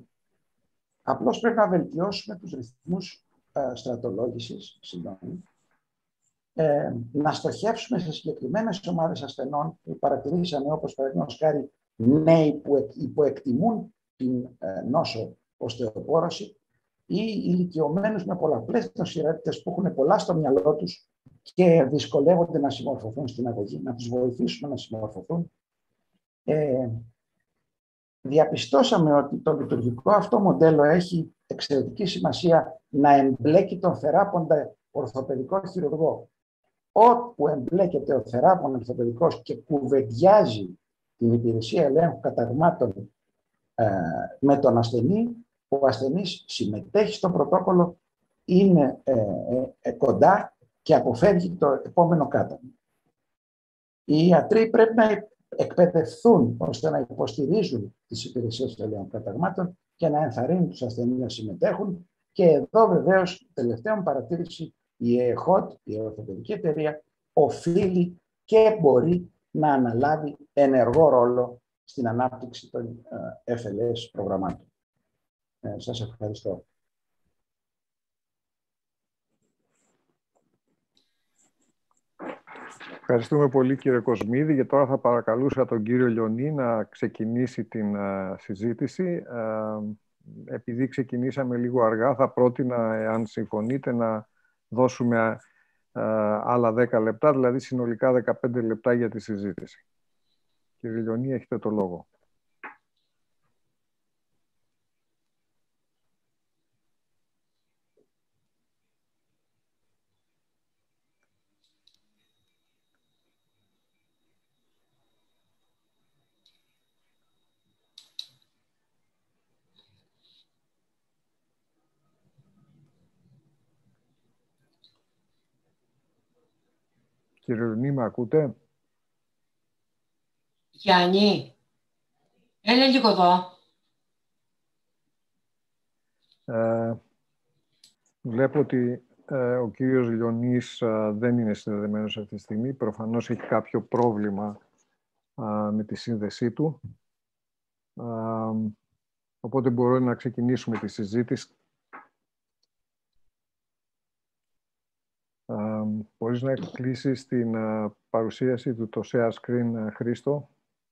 Απλώς πρέπει να βελτιώσουμε τους ρυθμούς στρατολόγησης, συγγνώμη, ε, να στοχεύσουμε σε συγκεκριμένες ομάδες ασθενών που παρατηρήσαμε, όπως παραδείγματος χάρη νέοι που υποεκτιμούν την ε, νόσο οστεοπόρωση ή ηλικιωμένους με πολλαπλές νοσηρότητες που έχουν πολλά στο μυαλό τους και δυσκολεύονται να συμμορφωθούν στην αγωγή, να τους βοηθήσουμε να συμμορφωθούν. Ε, διαπιστώσαμε ότι το λειτουργικό αυτό μοντέλο έχει εξαιρετική σημασία να εμπλέκει τον θεράποντα ορθοπαιδικό χειρουργό. Όπου εμπλέκεται ο θεράπων ορθοπαιδικός και κουβεντιάζει την υπηρεσία ελέγχου καταγμάτων ε, με τον ασθενή, ο ασθενής συμμετέχει στο πρωτόκολλο, είναι ε, ε, ε, κοντά και αποφεύγει το επόμενο κάταγμα. Οι ιατροί πρέπει να εκπαιδευθούν ώστε να υποστηρίζουν τις υπηρεσίες ελέγχου καταγμάτων και να ενθαρρύνουν τους ασθενείς να συμμετέχουν. Και εδώ βεβαίως, τελευταία παρατήρηση, η ΕΕΧΟΤ, η Ορθοπαιδική Εταιρεία, οφείλει και μπορεί να αναλάβει ενεργό ρόλο στην ανάπτυξη των εφ ελ ες προγραμμάτων. Ε, σας ευχαριστώ. Ευχαριστούμε πολύ, κύριε Κοσμίδη. Και τώρα θα παρακαλούσα τον κύριο Λιονί να ξεκινήσει την uh, συζήτηση. Uh, επειδή ξεκινήσαμε λίγο αργά, θα πρότεινα, αν συμφωνείτε, να δώσουμε uh, άλλα δέκα λεπτά, δηλαδή συνολικά δεκαπέντε λεπτά για τη συζήτηση. Κύριε Λιονί, έχετε το λόγο. Κύριε Λιονί, με ακούτε? Γιάννη, έλα λίγο εδώ. Ε, βλέπω ότι ε, ο κύριος Λιονής ε, δεν είναι συνδεδεμένος αυτή τη στιγμή. Προφανώς έχει κάποιο πρόβλημα ε, με τη σύνδεσή του. Ε, οπότε μπορούμε να ξεκινήσουμε τη συζήτηση. Ε, μπορείς να κλείσεις την ε, παρουσίαση του το share screen, ε, Χρήστο?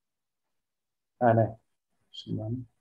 Α, ναι. Συγγνώμη.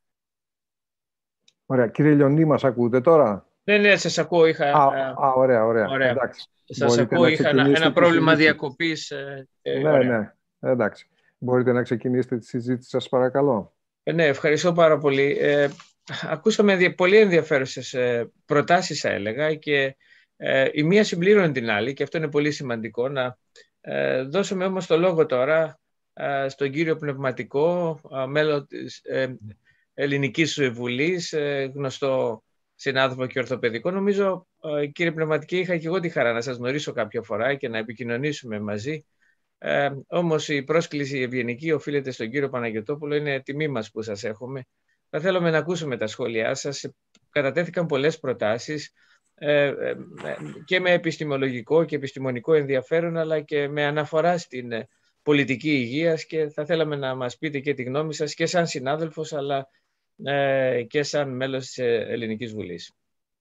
Ωραία. Κύριε Λιονί, μας ακούτε τώρα? Ναι, ναι, σας ακούω. Είχα, α, α, ωραία, ωραία. ωραία. Εντάξει. Σας ακούω, είχα ένα, ένα πρόβλημα διακοπής. Ε, ναι, ωραία. ναι. Εντάξει. Μπορείτε να ξεκινήσετε τη συζήτηση, σας παρακαλώ. Ε, ναι, ευχαριστώ πάρα πολύ. Ε, ακούσαμε πολύ ενδιαφέρουσες ε, προτάσεις, θα έλεγα, και ε, η μία συμπλήρωνε την άλλη, και αυτό είναι πολύ σημαντικό. Να ε, δώσουμε όμως το λόγο τώρα ε, στον κύριο Πνευματικό, ε, μέλος της ε, Ελληνικής Βουλής, ε, γνωστό συνάδελφο και ορθοπαιδικό. Νομίζω, ε, κύριε Πνευματική, είχα και εγώ τη χαρά να σας γνωρίσω κάποια φορά και να επικοινωνήσουμε μαζί. Ε, όμως η πρόσκληση ευγενική οφείλεται στον κύριο Παναγιωτόπουλο. Είναι τιμή μας που σας έχουμε. Θα θέλαμε να ακούσουμε τα σχόλιά σας. Κατατέθηκαν πολλές προτάσεις ε, ε, και με επιστημολογικό και επιστημονικό ενδιαφέρον, αλλά και με αναφορά στην πολιτική υγείας, και θα θέλαμε να μας πείτε και τη γνώμη σας και σαν συνάδελφος, αλλά ε, και σαν μέλος της Ελληνικής Βουλής.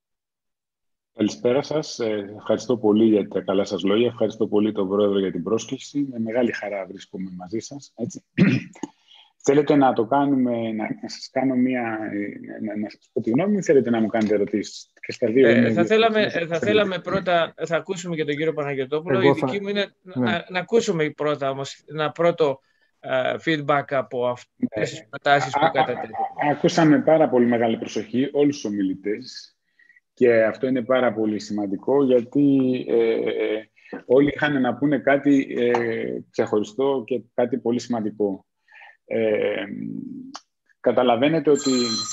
Καλησπέρα σας. Ευχαριστώ πολύ για τα καλά σας λόγια. Ευχαριστώ πολύ τον Πρόεδρο για την πρόσκληση. Με μεγάλη χαρά βρίσκομαι μαζί σας. Έτσι. Θέλετε να το κάνουμε, να, να σας κάνω μία, να, να σας πω τη γνώμη μου, θέλετε να μου κάνετε ερωτήσεις? Και στα δύο ε, θα θέλαμε, θα θέλαμε πρώτα, θα ακούσουμε και τον κύριο Παναγιωτόπουλο. Η δική μου είναι ναι. να, να ακούσουμε πρώτα όμως ένα πρώτο uh, feedback από αυτές τις προτάσεις που κατατέθηκαν. Ακούσαμε πάρα πολύ μεγάλη προσοχή όλους τους ομιλητές. Και αυτό είναι πάρα πολύ σημαντικό, γιατί ε, όλοι είχαν να πούνε κάτι ε, ξεχωριστό και κάτι πολύ σημαντικό. Ε, καταλαβαίνετε ότι,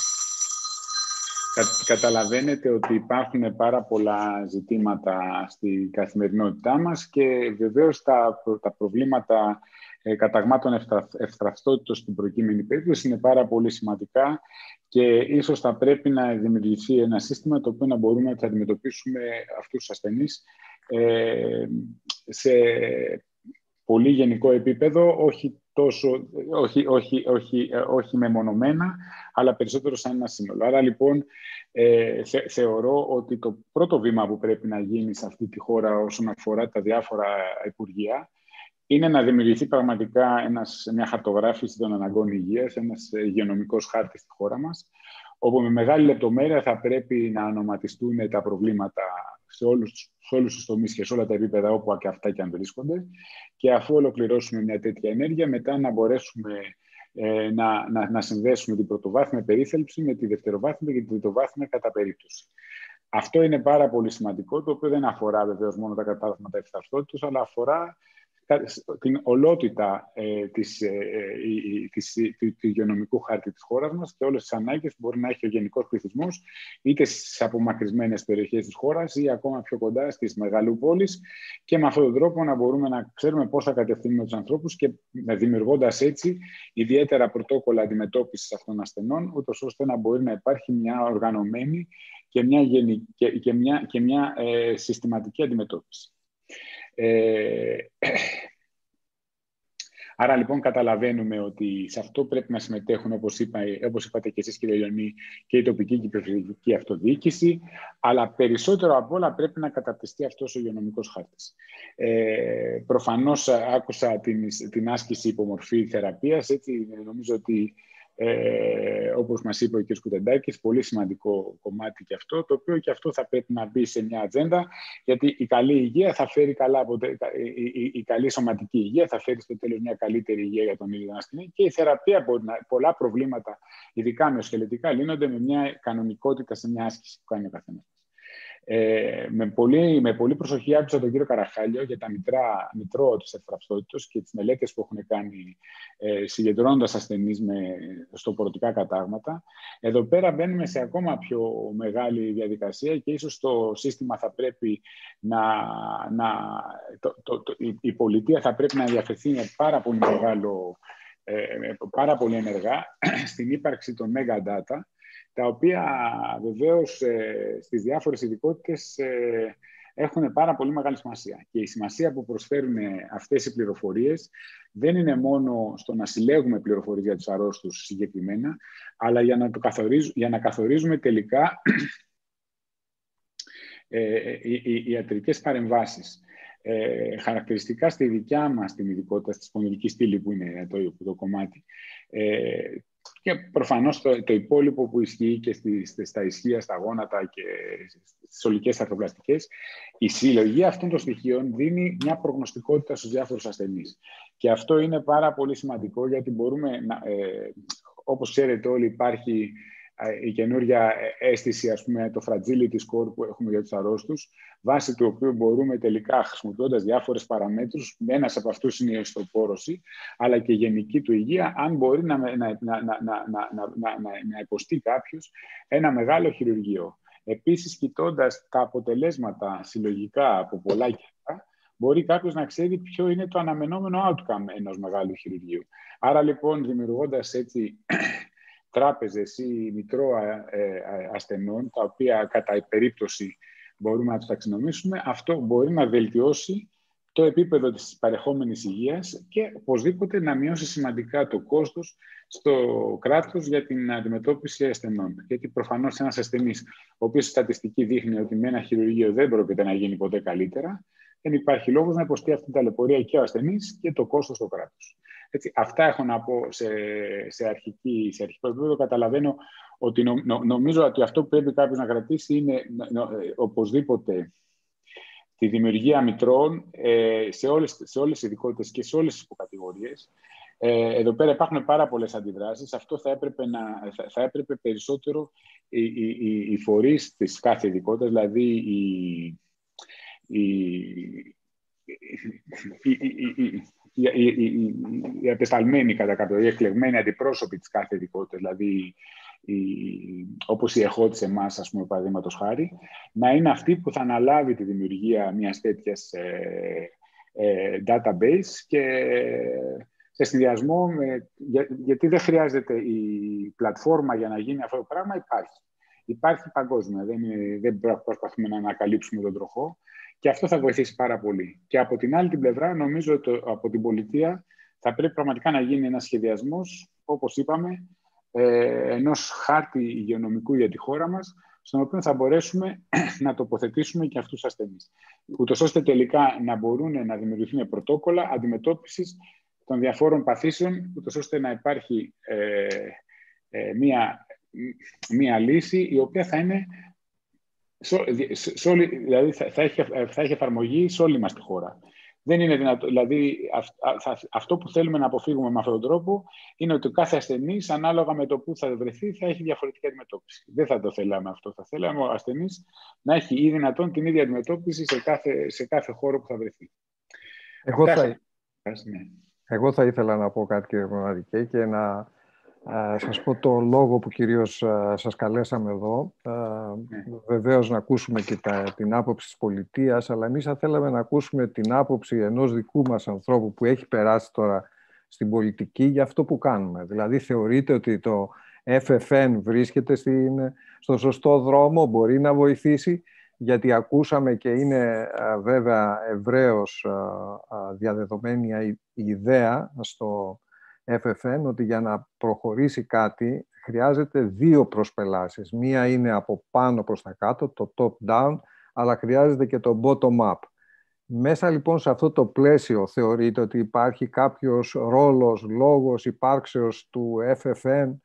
κα, καταλαβαίνετε ότι υπάρχουν πάρα πολλά ζητήματα στην καθημερινότητά μας, και βεβαίως τα, τα προβλήματα ε, καταγμάτων ευθραυστότητος στην προκείμενη περίπτωση είναι πάρα πολύ σημαντικά, και ίσως θα πρέπει να δημιουργηθεί ένα σύστημα το οποίο να μπορούμε να αντιμετωπίσουμε αυτούς τους ασθενείς ε, σε πολύ γενικό επίπεδο, όχι τόσο, όχι, όχι, όχι, όχι μεμονωμένα, αλλά περισσότερο σαν ένα σύνολο. Άρα λοιπόν ε, θε, θεωρώ ότι το πρώτο βήμα που πρέπει να γίνει σε αυτή τη χώρα όσον αφορά τα διάφορα υπουργεία είναι να δημιουργηθεί πραγματικά ένας, μια χαρτογράφηση των αναγκών υγείας, ένας υγειονομικός χάρτης στη χώρα μας, όπου με μεγάλη λεπτομέρεια θα πρέπει να ονοματιστούν τα προβλήματα σε όλους, σε όλους τους τομείς και σε όλα τα επίπεδα όπου και αυτά και αν βρίσκονται. Και αφού ολοκληρώσουμε μια τέτοια ενέργεια, μετά να μπορέσουμε ε, να, να, να συνδέσουμε την πρωτοβάθμια περίθαλψη με τη δευτεροβάθμια και την τριτοβάθμια κατά περίπτωση. Αυτό είναι πάρα πολύ σημαντικό, το οποίο δεν αφορά βεβαίως μόνο τα κατάστματα ευθαυτότητας, αλλά αφορά την ολότητα ε, της, ε, ε, της, του υγειονομικού χάρτη της χώρας μας και όλες τις ανάγκες που μπορεί να έχει ο γενικός πληθυσμός, είτε στις απομακρυσμένες περιοχές της χώρας ή ακόμα πιο κοντά στις μεγαλοπόλεις, και με αυτόν τον τρόπο να μπορούμε να ξέρουμε πώς θα κατευθύνουμε τους ανθρώπους και δημιουργώντας έτσι ιδιαίτερα πρωτόκολλα αντιμετώπισης αυτών των ασθενών, ούτως ώστε να μπορεί να υπάρχει μια οργανωμένη και μια, γενική, και, και μια, και μια ε, συστηματική αντιμετώπιση. Ε, άρα λοιπόν καταλαβαίνουμε ότι σε αυτό πρέπει να συμμετέχουν, όπως, είπα, όπως είπατε και εσείς κύριε Λιονί, και η τοπική και η περιφερειακή αυτοδιοίκηση, αλλά περισσότερο απ' όλα πρέπει να καταρτιστεί αυτός ο υγειονομικός χάρτης. Ε, προφανώς άκουσα την, την άσκηση υπομορφή θεραπείας, έτσι νομίζω ότι Ε, όπως μας είπε ο κ. Κουτεντάκης, πολύ σημαντικό κομμάτι και αυτό, το οποίο και αυτό θα πρέπει να μπει σε μια ατζέντα, γιατί η καλή υγεία θα φέρει καλά, η, η, η καλή σωματική υγεία θα φέρει στο τέλος μια καλύτερη υγεία για τον ίδιο τον ασθενή, και η θεραπεία μπορεί να, πολλά προβλήματα, ειδικά μυοσκελετικά, λύνονται με μια κανονικότητα σε μια άσκηση που κάνει ο καθένας. Ε, με, πολύ, με πολύ προσοχή άκουσα τον κύριο Καραχάλιο για τα μητρά, μητρό της ευθραυστότητας και τις μελέτες που έχουν κάνει ε, συγκεντρώνοντας ασθενείς με στοπωρωτικά κατάγματα. Εδώ πέρα μπαίνουμε σε ακόμα πιο μεγάλη διαδικασία και ίσως το σύστημα θα πρέπει να... να το, το, το, η, η πολιτεία θα πρέπει να ενδιαφερθεί με πάρα πολύ μεγάλο, ε, πάρα πολύ ενεργά στην ύπαρξη των mega data, τα οποία βεβαίως ε, στις διάφορες ειδικότητες ε, έχουν πάρα πολύ μεγάλη σημασία. Και η σημασία που προσφέρουν αυτές οι πληροφορίες δεν είναι μόνο στο να συλλέγουμε πληροφορίες για τους αρρώστους συγκεκριμένα, αλλά για να, το καθορίζουμε, για να καθορίζουμε τελικά ε, οι, οι ιατρικές παρεμβάσεις. Ε, χαρακτηριστικά στη δικιά μας την ειδικότητα, στη σπονδυλική στήλη που είναι το, το κομμάτι, ε, και προφανώς το, το υπόλοιπο που ισχύει και στις, στα ισχύα, στα γόνατα και στις ολικές αρθροπλαστικές, η συλλογή αυτών των στοιχείων δίνει μια προγνωστικότητα στους διάφορους ασθενείς. Και αυτό είναι πάρα πολύ σημαντικό, γιατί μπορούμε, να, ε, όπως ξέρετε όλοι, υπάρχει η καινούργια αίσθηση, ας πούμε, το fragility score που έχουμε για τους αρρώστους, βάσει του οποίου μπορούμε τελικά, χρησιμοποιώντας διάφορες παραμέτρους, ένας από αυτούς είναι η οστροπόρωση, αλλά και η γενική του υγεία, αν μπορεί να, να, να, να, να, να, να, να υποστεί κάποιος ένα μεγάλο χειρουργείο. Επίσης, κοιτώντας τα αποτελέσματα συλλογικά από πολλά κέντρα, μπορεί κάποιος να ξέρει ποιο είναι το αναμενόμενο outcome ενός μεγάλου χειρουργείου. Άρα, λοιπόν, δημιουργώντας έτσι τράπεζες ή μητρώα ε, ασθενών, τα οποία κατά περίπτωση μπορούμε να τους ταξινομήσουμε, αυτό μπορεί να βελτιώσει το επίπεδο της παρεχόμενης υγείας και οπωσδήποτε να μειώσει σημαντικά το κόστος στο κράτος για την αντιμετώπιση ασθενών. Γιατί προφανώς ένας ασθενής, ο οποίος η στατιστική δείχνει ότι με ένα χειρουργείο δεν πρόκειται να γίνει ποτέ καλύτερα, δεν υπάρχει λόγος να υποστεί αυτή την ταλαιπωρία και ο ασθενής και το κόστος στο κράτος. Έτσι, αυτά έχω να πω σε, σε, αρχική, σε αρχικό επίπεδο. Καταλαβαίνω ότι νο, νο, νομίζω ότι αυτό που πρέπει κάποιος να κρατήσει είναι νο, οπωσδήποτε τη δημιουργία μητρώων ε, σε, όλες, σε όλες τις ειδικότητες και σε όλες τις υποκατηγορίες. Ε, εδώ πέρα υπάρχουν πάρα πολλές αντιδράσεις. Αυτό θα έπρεπε, να, θα, θα έπρεπε περισσότερο οι, οι, οι, οι φορείς της κάθε ειδικότητας, δηλαδή οι, οι, οι, οι, οι Οι, οι, οι, οι απεσταλμένοι κατά κάποιο, οι εκλεγμένοι αντιπρόσωποι της κάθε ειδικότητας, δηλαδή οι, όπως η ΕΧΟ της εμάς, ας πούμε, παραδείγματος χάρη, να είναι αυτή που θα αναλάβει τη δημιουργία μιας τέτοιας ε, ε, database και σε συνδυασμό με, για, γιατί δεν χρειάζεται η πλατφόρμα για να γίνει αυτό το πράγμα, υπάρχει. Υπάρχει παγκόσμια, δεν, είναι, δεν προσπαθούμε να ανακαλύψουμε τον τροχό. Και αυτό θα βοηθήσει πάρα πολύ. Και από την άλλη την πλευρά, νομίζω ότι από την πολιτεία Θα πρέπει πραγματικά να γίνει ένας σχεδιασμός, όπως είπαμε, ε, ενός χάρτη υγειονομικού για τη χώρα μας, στον οποίο θα μπορέσουμε να τοποθετήσουμε και αυτούς τους ασθενείς. Ούτως ώστε τελικά να μπορούν να δημιουργηθούν πρωτόκολλα αντιμετώπισης των διαφόρων παθήσεων, ούτως ώστε να υπάρχει ε, ε, μία, μία λύση η οποία θα είναι σε όλη, δηλαδή θα, θα, έχει, θα έχει εφαρμογή σε όλη μας τη χώρα. Δεν είναι δυνατό, δηλαδή αυτό που θέλουμε να αποφύγουμε με αυτόν τον τρόπο είναι ότι κάθε ασθενής, ανάλογα με το που θα βρεθεί, θα έχει διαφορετική αντιμετώπιση. Δεν θα το θέλαμε αυτό. Θα θέλαμε ο ασθενής να έχει ή δυνατόν την ίδια αντιμετώπιση σε κάθε, σε κάθε χώρο που θα βρεθεί. Εγώ θα, ναι. εγώ θα ήθελα να πω κάτι, κύριε Πνευματικέ, και να Uh, σας πω το λόγο που κυρίως uh, σας καλέσαμε εδώ. Uh, ναι. Βεβαίως να ακούσουμε και τα, την άποψη της πολιτείας, αλλά εμείς θα θέλαμε να ακούσουμε την άποψη ενός δικού μας ανθρώπου που έχει περάσει τώρα στην πολιτική για αυτό που κάνουμε. Δηλαδή, θεωρείτε ότι το εφ εφ εν βρίσκεται στην, στο σωστό δρόμο, μπορεί να βοηθήσει, γιατί ακούσαμε και είναι uh, βέβαια ευρέως uh, uh, διαδεδομένη η, η ιδέα στο εφ εφ εν ότι για να προχωρήσει κάτι χρειάζεται δύο προσπελάσεις. Μία είναι από πάνω προς τα κάτω, το top-down, αλλά χρειάζεται και το bottom-up. Μέσα λοιπόν σε αυτό το πλαίσιο θεωρείτε ότι υπάρχει κάποιος ρόλος, λόγος υπάρξεως του εφ εφ εν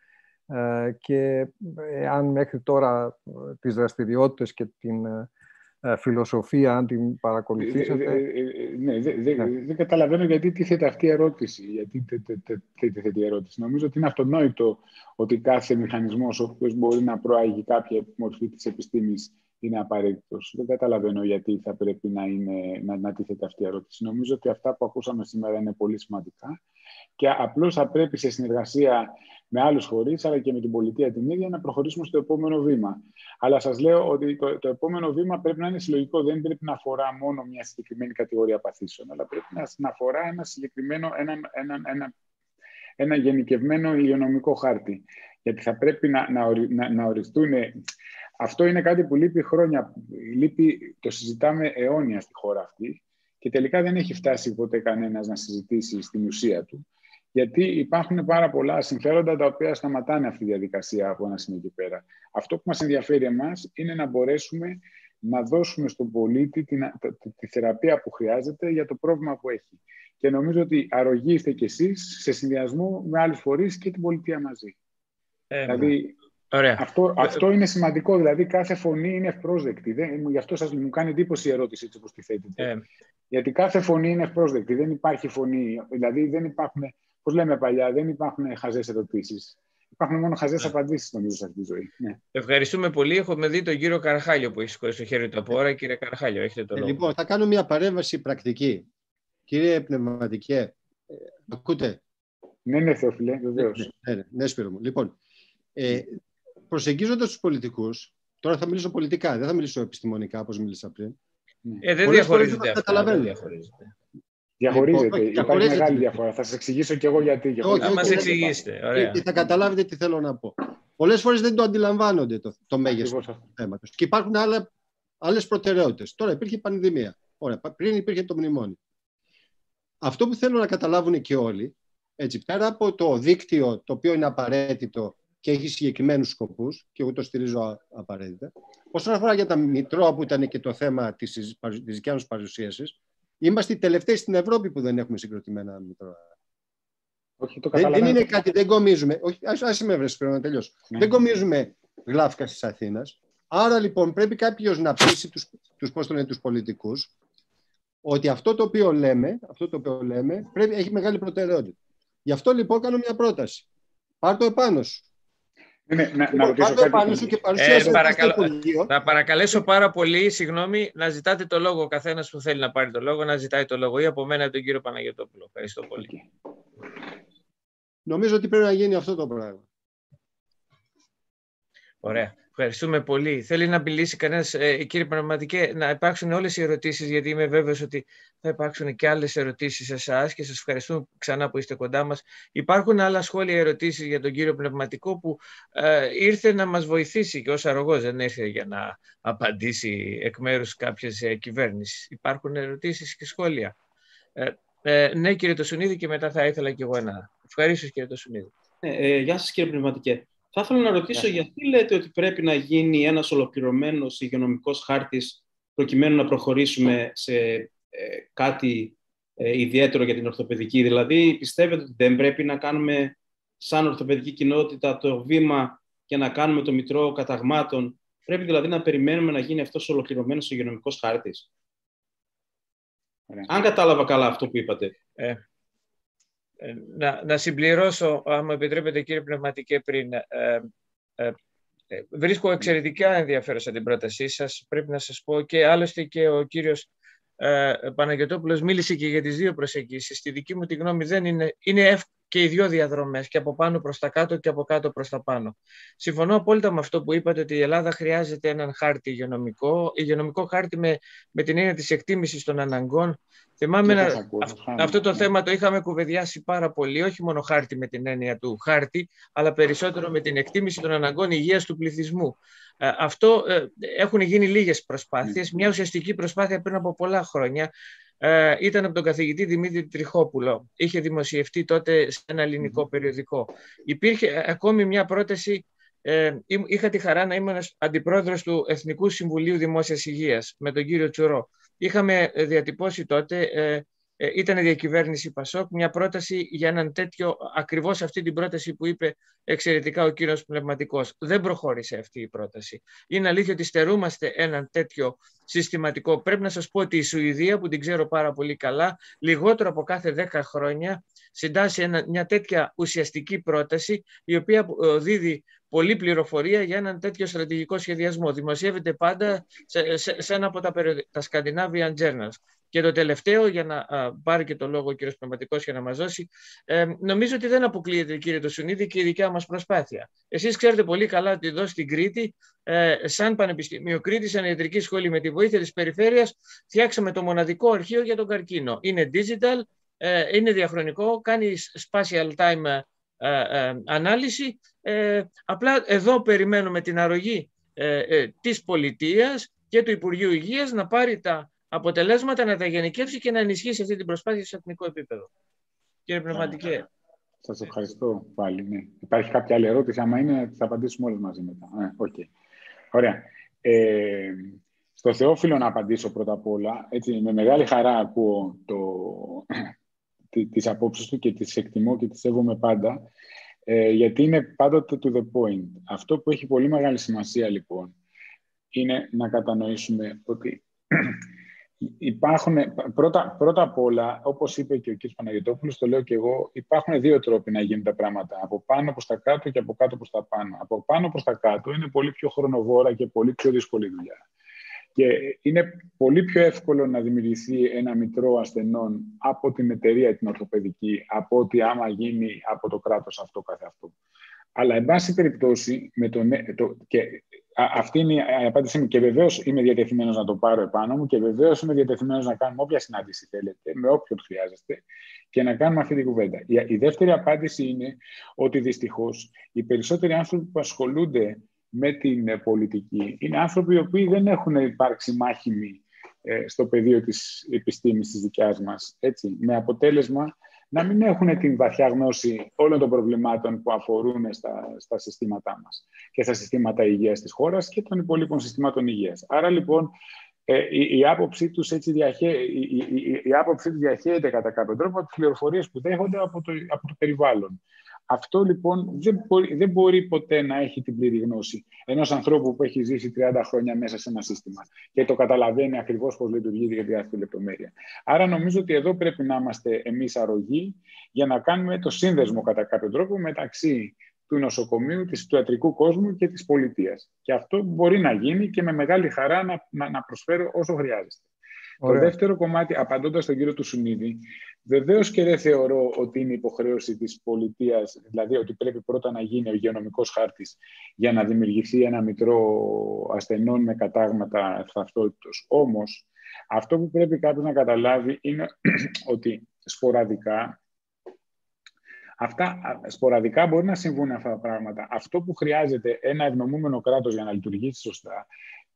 ε, και αν μέχρι τώρα τις δραστηριότητες και την ε, φιλοσοφία, αν την παρακολουθήσατε. Ναι, δεν καταλαβαίνω γιατί τίθεται αυτή η ερώτηση. Γιατί τίθεται η ερώτηση. Νομίζω ότι είναι αυτονόητο ότι κάθε μηχανισμός ο οποίος μπορεί να προάγει κάποια μορφή της επιστήμης είναι απαραίτητος. Δεν καταλαβαίνω γιατί θα πρέπει να, είναι, να, να τίθεται αυτή η ερώτηση. Νομίζω ότι αυτά που ακούσαμε σήμερα είναι πολύ σημαντικά και απλώς θα πρέπει σε συνεργασία με άλλους φορείς, αλλά και με την πολιτεία την ίδια, να προχωρήσουμε στο επόμενο βήμα. Αλλά σας λέω ότι το, το επόμενο βήμα πρέπει να είναι συλλογικό. Δεν πρέπει να αφορά μόνο μια συγκεκριμένη κατηγορία παθήσεων, αλλά πρέπει να, να αφορά ένα συγκεκριμένο, ένα, ένα, ένα, ένα γενικευμένο υγειονομικό χάρτη. Γιατί θα πρέπει να, να, να, να οριστούν. Αυτό είναι κάτι που λείπει χρόνια. Λείπει, το συζητάμε αιώνια στη χώρα αυτή και τελικά δεν έχει φτάσει ποτέ κανένας να συζητήσει στην ουσία του. Γιατί υπάρχουν πάρα πολλά συμφέροντα τα οποία σταματάνε αυτή τη διαδικασία από ένα σημείο και πέρα. Αυτό που μας ενδιαφέρει εμάς είναι να μπορέσουμε να δώσουμε στον πολίτη τη, τη, τη θεραπεία που χρειάζεται για το πρόβλημα που έχει. Και νομίζω ότι αρρωγοί είστε κι εσείς σε συνδυασμό με άλλους φορείς και την πολιτεία μαζί. Ε, δηλαδή, ωραία. Αυτό, αυτό είναι σημαντικό. Δηλαδή, κάθε φωνή είναι ευπρόσδεκτη. Δεν, γι' αυτό σας μου κάνει εντύπωση η ερώτηση έτσι όπως τη θέτετε. Ε. Γιατί κάθε φωνή είναι ευπρόσδεκτη. Δεν υπάρχει φωνή. Δηλαδή, δεν υπάρχουν. Πώς λέμε παλιά, δεν υπάρχουν χαζές ερωτήσεις. Υπάρχουν μόνο χαζές απαντήσεις, νομίζω, σε αυτή τη ζωή. Ναι. Ευχαριστούμε πολύ. Έχουμε δει τον κύριο Καραχάλιο που έχει σηκώσει το χέρι του από ώρα. Κύριε Καραχάλιο, έχετε το λόγο. Ε, λοιπόν, θα κάνω μια παρέμβαση πρακτική. Κύριε Πνευματικέ, ε, ακούτε? Ναι, ναι, Θεόφιλε, βεβαίως. Ναι, ναι, ναι, Σπύρο μου. Λοιπόν, ε, προσεγγίζοντας τους πολιτικούς, τώρα θα μιλήσω πολιτικά, δεν θα μιλήσω επιστημονικά, όπως μίλησα πριν. Ε, δεν διαχωρίζεται αυτά. Δεν διαχωρίζεται. Διαχωρίζεται. Λοιπόν, υπάρχει μεγάλη διαφορά. Θα σας εξηγήσω κι εγώ γιατί. Θα μας εξηγήσετε. Ωραία. Και θα καταλάβετε τι θέλω να πω. Πολλές φορές δεν το αντιλαμβάνονται το, το μέγεθος του θέματος. Και υπάρχουν άλλα, άλλες προτεραιότητες. Τώρα υπήρχε πανδημία. Ωραία. Πριν υπήρχε το μνημόνιο. Αυτό που θέλω να καταλάβουν και όλοι, έτσι, πέρα από το δίκτυο το οποίο είναι απαραίτητο και έχει συγκεκριμένους σκοπούς, και εγώ το στηρίζω απαραίτητα, όσον αφορά για τα μητρώα που ήταν και το θέμα της, της δικιάς μας παρουσίασης, είμαστε οι τελευταίοι στην Ευρώπη που δεν έχουμε συγκροτημένα μητρώα. Όχι, το δεν, δεν είναι κάτι, δεν κομίζουμε. Όχι, ας, ας με βρες, πρέπει να τελειώσω. Ναι. Δεν κομίζουμε γλάφκα της Αθήνας. Άρα λοιπόν πρέπει κάποιος να πείσει τους, τους, πώς το λένε, τους πολιτικούς ότι αυτό το οποίο λέμε, αυτό το οποίο λέμε πρέπει, έχει μεγάλη προτεραιότητα. Γι' αυτό λοιπόν κάνω μια πρόταση. Πάρ' το επάνω σου. Ναι, να, να ρωτήσω κάτι. Ε, παρακαλώ, θα παρακαλέσω πάρα πολύ, συγγνώμη, να ζητάτε το λόγο. Ο καθένας που θέλει να πάρει το λόγο, να ζητάει το λόγο. Ή από μένα τον κύριο Παναγιωτόπουλο. Ευχαριστώ πολύ. Νομίζω ότι πρέπει να γίνει αυτό το πράγμα. Ωραία. Ευχαριστούμε πολύ. Θέλει να μιλήσει κανένας, ε, κύριε Πνευματικέ, να υπάρξουν όλες οι ερωτήσεις, γιατί είμαι βέβαιος ότι θα υπάρξουν και άλλες ερωτήσεις σε εσάς και σας ευχαριστούμε ξανά που είστε κοντά μας. Υπάρχουν άλλα σχόλια, ερωτήσεις για τον κύριο Πνευματικό που ε, ήρθε να μας βοηθήσει και ως αρρωγός, δεν ήρθε για να απαντήσει εκ μέρους κάποιες ε, κυβέρνησης. Υπάρχουν ερωτήσεις και σχόλια. Ε, Ε, ναι, κύριε Τοσουνίδη, και μετά θα ήθελα κι εγώ ένα. Ευχαρίστω, κύριε Τοσουνίδη. Ε, ε, γεια σας, κύριε Πνευματικέ. Θα ήθελα να ρωτήσω yeah. γιατί λέτε ότι πρέπει να γίνει ένας ολοκληρωμένος υγειονομικός χάρτης προκειμένου να προχωρήσουμε σε ε, κάτι ε, ιδιαίτερο για την ορθοπαιδική. Δηλαδή, πιστεύετε ότι δεν πρέπει να κάνουμε σαν ορθοπαιδική κοινότητα το βήμα και να κάνουμε το μητρό καταγμάτων? Πρέπει δηλαδή να περιμένουμε να γίνει αυτός ο ολοκληρωμένος υγειονομικός χάρτης? Yeah. Αν κατάλαβα καλά αυτό που είπατε. Ε. Να, να συμπληρώσω, αν μου επιτρέπετε, κύριε Πνευματικέ, πριν. Ε, ε, ε, βρίσκω εξαιρετικά ενδιαφέρουσα την πρότασή σας. Πρέπει να σας πω, και άλλωστε και ο κύριος ε, Παναγιωτόπουλος μίλησε και για τις δύο προσεγγίσεις. Στη δική μου τη γνώμη δεν είναι, είναι και οι δύο διαδρομές, και από πάνω προς τα κάτω και από κάτω προς τα πάνω. Συμφωνώ απόλυτα με αυτό που είπατε, ότι η Ελλάδα χρειάζεται έναν χάρτη υγειονομικό, υγειονομικό χάρτη με, με την έννοια της εκτίμησης των αναγκών. Θυμάμαι να, αυ, αυτό το θέμα το είχαμε κουβεντιάσει πάρα πολύ, όχι μόνο χάρτη με την έννοια του χάρτη, αλλά περισσότερο με την εκτίμηση των αναγκών υγείας του πληθυσμού. Ε, αυτό ε, έχουν γίνει λίγες προσπάθειες. Μια ουσιαστική προσπάθεια πριν από πολλά χρόνια ε, ήταν από τον καθηγητή Δημήτρη Τριχόπουλο. Είχε δημοσιευτεί τότε σε ένα ελληνικό περιοδικό. Υπήρχε ακόμη μια πρόταση. Ε, είχα τη χαρά να ήμουν αντιπρόεδρος του Εθνικού Συμβουλίου Δημόσιας Υγείας με τον κύριο Τσουρό. Είχαμε διατυπώσει τότε, ε, ε, ήταν διακυβέρνηση Πασόκ, μια πρόταση για έναν τέτοιο, ακριβώς αυτή την πρόταση που είπε εξαιρετικά ο κύριος Πνευματικός. Δεν προχώρησε αυτή η πρόταση. Είναι αλήθεια ότι στερούμαστε έναν τέτοιο συστηματικό. Πρέπει να σας πω ότι η Σουηδία, που την ξέρω πάρα πολύ καλά, λιγότερο από κάθε δέκα χρόνια συντάσσει ένα, μια τέτοια ουσιαστική πρόταση, η οποία δίδει πολλή πληροφορία για έναν τέτοιο στρατηγικό σχεδιασμό. Δημοσιεύεται πάντα σε, σε, σε ένα από τα, τα Scandinavian Journals. Και το τελευταίο, για να α, πάρει και το λόγο ο κύριος Πνευματικός για να μας δώσει, ε, νομίζω ότι δεν αποκλείεται, κύριε Τοσουνίδη, και η δικιά μας προσπάθεια. Εσείς ξέρετε πολύ καλά ότι εδώ στην Κρήτη, ε, σαν Πανεπιστήμιο Κρήτης, σαν ιατρική σχολή, με τη βοήθεια της περιφέρειας, φτιάξαμε το μοναδικό αρχείο για τον καρκίνο. Είναι digital, ε, είναι διαχρονικό, κάνει spatial time ε, ε, ανάλυση. Ε, απλά εδώ περιμένουμε την αρρωγή ε, ε, της πολιτείας και του Υπουργείου Υγείας να πάρει τα αποτελέσματα, να τα γενικεύσει και να ενισχύσει αυτή την προσπάθεια σε εθνικό επίπεδο. Κύριε Πνευματικέ. Σας ευχαριστώ πάλι. Ναι. Υπάρχει κάποια άλλη ερώτηση? Άμα είναι, θα απαντήσουμε όλες μαζί μετά. Ε, okay. Ωραία. Ε, στο Θεόφιλο να απαντήσω πρώτα απ' όλα. Έτσι, με μεγάλη χαρά ακούω το, τις απόψεις του και τις εκτιμώ και τις σέβομαι πάντα. Ε, γιατί είναι πάντοτε to the point. Αυτό που έχει πολύ μεγάλη σημασία, λοιπόν, είναι να κατανοήσουμε ότι υπάρχουν, πρώτα, πρώτα απ' όλα, όπως είπε και ο κ. Παναγιωτόπουλος, το λέω και εγώ, υπάρχουν δύο τρόποι να γίνουν τα πράγματα. Από πάνω προς τα κάτω και από κάτω προς τα πάνω. Από πάνω προς τα κάτω είναι πολύ πιο χρονοβόρα και πολύ πιο δύσκολη δουλειά. Και είναι πολύ πιο εύκολο να δημιουργηθεί ένα μητρό ασθενών από την εταιρεία την ορθοπαιδική, από ότι άμα γίνει από το κράτος αυτό καθ' αυτό. Αλλά, εν πάση περιπτώσει, με το, το, και α, αυτή είναι η απάντησή μου, και βεβαίως είμαι διατεθειμένος να το πάρω επάνω μου και βεβαίως είμαι διατεθειμένος να κάνουμε όποια συνάντηση θέλετε, με όποιον χρειάζεστε, και να κάνουμε αυτή την κουβέντα. Η, η δεύτερη απάντηση είναι ότι δυστυχώς οι περισσότεροι άνθρωποι που ασχολούνται με την πολιτική είναι άνθρωποι οι οποίοι δεν έχουν υπάρξει μάχημοι ε, στο πεδίο της επιστήμης της δικιάς μας, έτσι, με αποτέλεσμα να μην έχουν την βαθιά γνώση όλων των προβλημάτων που αφορούν στα, στα συστήματά μας και στα συστήματα υγείας της χώρας και των υπολείπων συστημάτων υγείας. Άρα, λοιπόν, ε, η, η, άποψή τους έτσι διαχέ, η, η, η, η άποψή τους διαχέεται κατά κάποιο τρόπο από τις πληροφορίες που δέχονται από το, από το περιβάλλον. Αυτό, λοιπόν, δεν μπορεί, δεν μπορεί ποτέ να έχει την πλήρη γνώση ενός ανθρώπου που έχει ζήσει τριάντα χρόνια μέσα σε ένα σύστημα και το καταλαβαίνει ακριβώς πώς λειτουργεί για τη κάθε λεπτομέρεια. Άρα, νομίζω ότι εδώ πρέπει να είμαστε εμείς αρρωγοί για να κάνουμε το σύνδεσμο κατά κάποιο τρόπο μεταξύ του νοσοκομείου, του ιατρικού κόσμου και της πολιτείας. Και αυτό μπορεί να γίνει και με μεγάλη χαρά να, να, να προσφέρω όσο χρειάζεται. Ωραία. Το δεύτερο κομμάτι, απαντώντας στον κύριο Τοσουνίδη, βεβαίως και δεν θεωρώ ότι είναι υποχρέωση της πολιτείας, δηλαδή ότι πρέπει πρώτα να γίνει ο υγειονομικός χάρτης για να δημιουργηθεί ένα μητρό ασθενών με κατάγματα ταυτότητος. Όμως, αυτό που πρέπει κάποιος να καταλάβει είναι ότι σποραδικά, αυτά σποραδικά μπορεί να συμβούν αυτά τα πράγματα. Αυτό που χρειάζεται ένα ευνομούμενο κράτος για να λειτουργήσει σωστά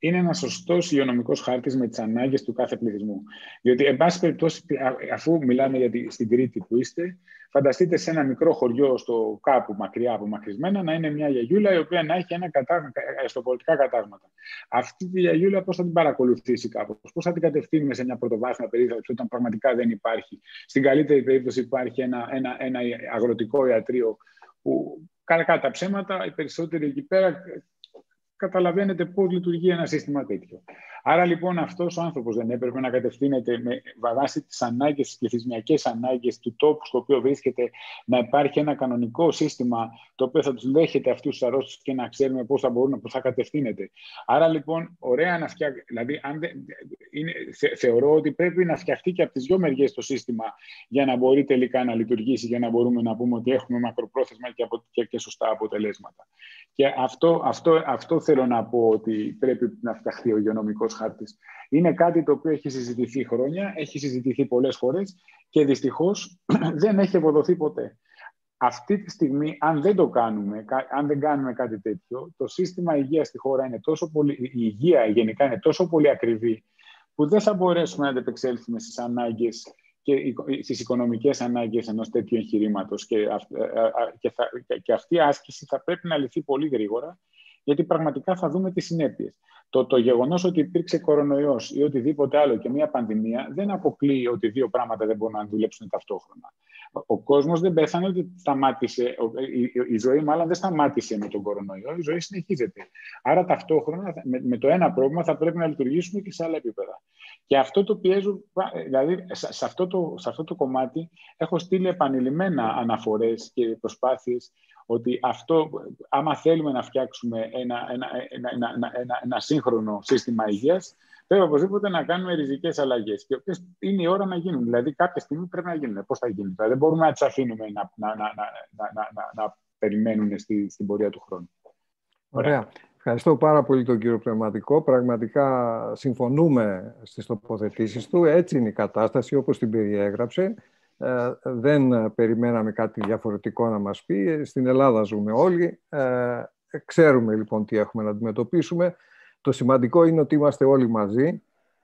είναι ένας σωστός υγειονομικός χάρτης με τις ανάγκες του κάθε πληθυσμού. Διότι, εν πάση περιπτώσει, αφού μιλάμε για τη, στην Κρήτη που είστε, φανταστείτε σε ένα μικρό χωριό στο κάπου μακριά, απομακρυσμένα, να είναι μια γιαγιούλα η οποία να έχει ένα κατά, αριστοπολιτικά κατάγματα. Αυτή τη γιαγιούλα πώς θα την παρακολουθήσει κάπως, πώς θα την κατευθύνουμε σε μια πρωτοβάθμια περίθαλψη όταν πραγματικά δεν υπάρχει. Στην καλύτερη περίπτωση υπάρχει ένα, ένα, ένα αγροτικό ιατρείο που, κατά τα ψέματα, οι περισσότεροι εκεί πέρα καταλαβαίνετε πώς λειτουργεί ένα σύστημα τέτοιο. Άρα λοιπόν αυτός ο άνθρωπος δεν έπρεπε να κατευθύνεται με βάση τις ανάγκες, τις πληθυσμιακές ανάγκες του τόπου στο οποίο βρίσκεται, να υπάρχει ένα κανονικό σύστημα το οποίο θα τους δέχεται αυτούς τους αρρώστους και να ξέρουμε πώς θα μπορούν, πώς θα κατευθύνεται. Άρα λοιπόν, ωραία να φτιάξει. Δηλαδή, αν δε, είναι, θε, θεωρώ ότι πρέπει να φτιαχτεί και από τις δυο μεριές το σύστημα για να μπορεί τελικά να λειτουργήσει, για να μπορούμε να πούμε ότι έχουμε μακροπρόθεσμα και, απο, και, και σωστά αποτελέσματα. Και αυτό, αυτό, αυτό θέλω να πω ότι πρέπει να φτιαχτεί ο υγειονομικός χάρτης. Είναι κάτι το οποίο έχει συζητηθεί χρόνια, έχει συζητηθεί πολλές φορές και δυστυχώς δεν έχει ευοδοθεί ποτέ. Αυτή τη στιγμή, αν δεν το κάνουμε, αν δεν κάνουμε κάτι τέτοιο, το σύστημα υγείας στη χώρα είναι τόσο πολύ, η υγεία γενικά είναι τόσο πολύ ακριβή, που δεν θα μπορέσουμε να αντεπεξέλθουμε στις ανάγκες και στις οικονομικές ανάγκες ενός τέτοιου εγχειρήματος. Και, και, θα, και αυτή η άσκηση θα πρέπει να λυθεί πολύ γρήγορα, γιατί πραγματικά θα δούμε τις συνέπειες. Το, το γεγονός ότι υπήρξε κορονοϊός ή οτιδήποτε άλλο και μια πανδημία δεν αποκλείει ότι δύο πράγματα δεν μπορούν να δουλέψουν ταυτόχρονα. Ο κόσμος δεν πέθανε, ότι σταμάτησε, η, η, η ζωή μάλλον δεν σταμάτησε με τον κορονοϊό, η ζωή συνεχίζεται. Άρα ταυτόχρονα με, με το ένα πρόβλημα θα πρέπει να λειτουργήσουμε και σε άλλα επίπεδα. Και αυτό το πιέζω, δηλαδή σε, σε, αυτό το, σε αυτό το κομμάτι έχω στείλει επανειλημμένα αναφορές και προσπάθειες ότι αυτό, άμα θέλουμε να φτιάξουμε ένα, ένα, ένα, ένα, ένα, ένα σύγχρονο σύστημα υγείας, πρέπει οπωσδήποτε να κάνουμε ριζικές αλλαγές, οι οποίες είναι η ώρα να γίνουν. Δηλαδή, κάποια στιγμή πρέπει να γίνουν. Πώς θα γίνουν? Δηλαδή, δεν μπορούμε να τις αφήνουμε να, να, να, να, να, να, να περιμένουν στη, στην πορεία του χρόνου. Ωραία. Ωραία. Ευχαριστώ πάρα πολύ τον κύριο Πνευματικό. Πραγματικά συμφωνούμε στις τοποθετήσεις του. Έτσι είναι η κατάσταση όπως την περιέγραψε. Ε, δεν περιμέναμε κάτι διαφορετικό να μας πει. Στην Ελλάδα ζούμε όλοι. Ε, ξέρουμε λοιπόν τι έχουμε να αντιμετωπίσουμε. Το σημαντικό είναι ότι είμαστε όλοι μαζί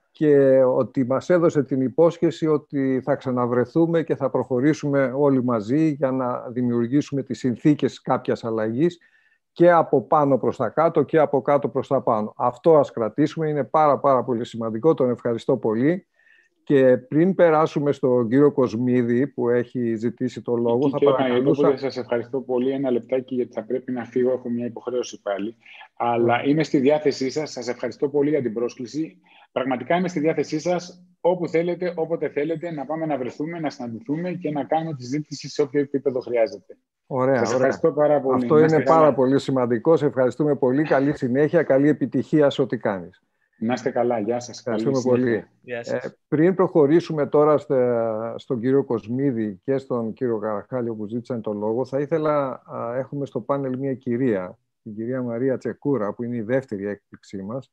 και ότι μας έδωσε την υπόσχεση ότι θα ξαναβρεθούμε και θα προχωρήσουμε όλοι μαζί για να δημιουργήσουμε τις συνθήκες κάποιας αλλαγής και από πάνω προς τα κάτω και από κάτω προς τα πάνω. Αυτό ας κρατήσουμε, είναι πάρα πάρα πολύ σημαντικό. Τον ευχαριστώ πολύ. Και πριν περάσουμε στον κύριο Κοσμίδη που έχει ζητήσει το λόγο, και θα κύριε παρακαλούσα... Σας ευχαριστώ πολύ. Ένα λεπτάκι γιατί θα πρέπει να φύγω, έχω μια υποχρέωση πάλι. Αλλά είμαι στη διάθεσή σας. Σας ευχαριστώ πολύ για την πρόσκληση. Πραγματικά είμαι στη διάθεσή σας όπου θέλετε, όποτε θέλετε, να πάμε να βρεθούμε, να συναντηθούμε και να κάνουμε τη συζήτηση σε όποιο επίπεδο χρειάζεται. Ωραία, σας ωραία. ευχαριστώ πάρα πολύ. Αυτό είναι πάρα πολύ σημαντικό. Σε ευχαριστούμε πολύ. Καλή συνέχεια, καλή επιτυχία σε ό,τι κάνεις. Να είστε καλά. Γεια σας. Ευχαριστούμε πολύ. Γεια σας. Ε, πριν προχωρήσουμε τώρα στε, στον κύριο Κοσμίδη και στον κύριο Καραχάλιο που ζήτησαν το λόγο, θα ήθελα, α, έχουμε στο πάνελ μια κυρία, την κυρία Μαρία Τσεκούρα, που είναι η δεύτερη έκπληξή μας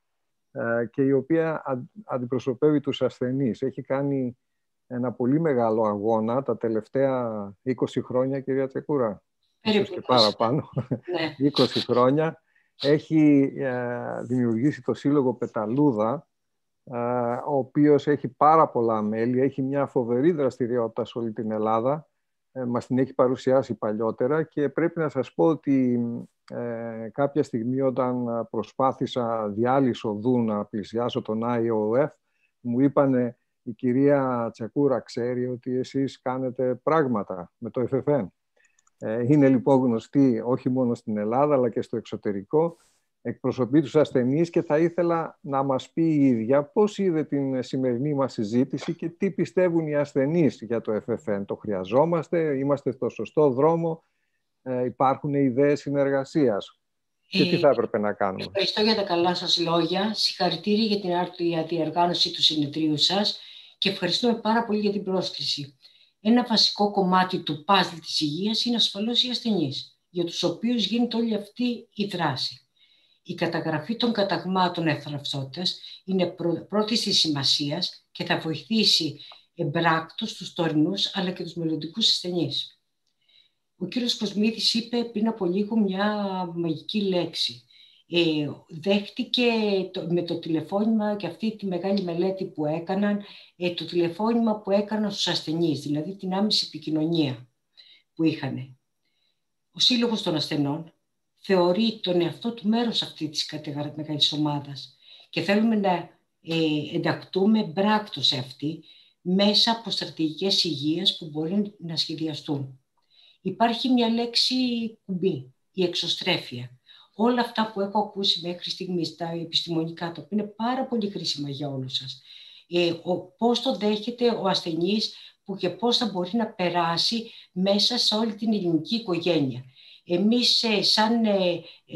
ε, και η οποία αν, αντιπροσωπεύει τους ασθενείς. Έχει κάνει ένα πολύ μεγάλο αγώνα τα τελευταία είκοσι χρόνια, κυρία Τσεκούρα. Ίσως και παραπάνω. Ναι. είκοσι χρόνια. Έχει ε, δημιουργήσει το Σύλλογο Πεταλούδα, ε, ο οποίος έχει πάρα πολλά μέλη, έχει μια φοβερή δραστηριότητα σε όλη την Ελλάδα, ε, μας την έχει παρουσιάσει παλιότερα και πρέπει να σας πω ότι ε, κάποια στιγμή όταν προσπάθησα διάλυσο οδού να πλησιάσω τον άι ο εφ, μου είπανε η κυρία Τσεκούρα ξέρει ότι εσείς κάνετε πράγματα με το εφ εφ εν. Είναι λοιπόν γνωστή όχι μόνο στην Ελλάδα αλλά και στο εξωτερικό, εκπροσωπεί τους ασθενείς και θα ήθελα να μας πει η ίδια πώς είδε την σημερινή μας συζήτηση και τι πιστεύουν οι ασθενείς για το εφ εφ εν. Το χρειαζόμαστε, είμαστε στο σωστό δρόμο, ε, υπάρχουν ιδέες συνεργασίας και τι θα έπρεπε να κάνουμε. Ευχαριστώ για τα καλά σας λόγια, συγχαρητήρια για την άρτια διοργάνωση του συνεδρίου σας και ευχαριστούμε πάρα πολύ για την πρόσκληση. Ένα βασικό κομμάτι του παζλ της υγείας είναι ασφαλώς οι ασθενείς, για τους οποίους γίνεται όλη αυτή η δράση. Η καταγραφή των καταγμάτων ευθραυστότητας είναι πρώτης της σημασίας και θα βοηθήσει εμπράκτως τους τωρινούς αλλά και τους μελλοντικούς ασθενείς. Ο κύριος Κοσμίδης είπε πριν από λίγο μια μαγική λέξη. Ε, δέχτηκε το, με το τηλεφώνημα και αυτή τη μεγάλη μελέτη που έκαναν, ε, το τηλεφώνημα που έκαναν στους ασθενείς, δηλαδή την άμεση επικοινωνία που είχαν. Ο Σύλλογος των Ασθενών θεωρεί τον εαυτό του μέρος αυτής της μεγάλης ομάδας και θέλουμε να ε, ενταχτούμε μπράκτο σε αυτή μέσα από στρατηγικές υγείας που μπορεί να σχεδιαστούν. Υπάρχει μια λέξη κουμπί, η εξωστρέφεια. Όλα αυτά που έχω ακούσει μέχρι στιγμής, τα επιστημονικά, τα οποία είναι πάρα πολύ χρήσιμα για όλους σας. Ε, ο, πώς το δέχεται ο ασθενής που και πώς θα μπορεί να περάσει μέσα σε όλη την ελληνική οικογένεια. Εμείς ε, σαν ε,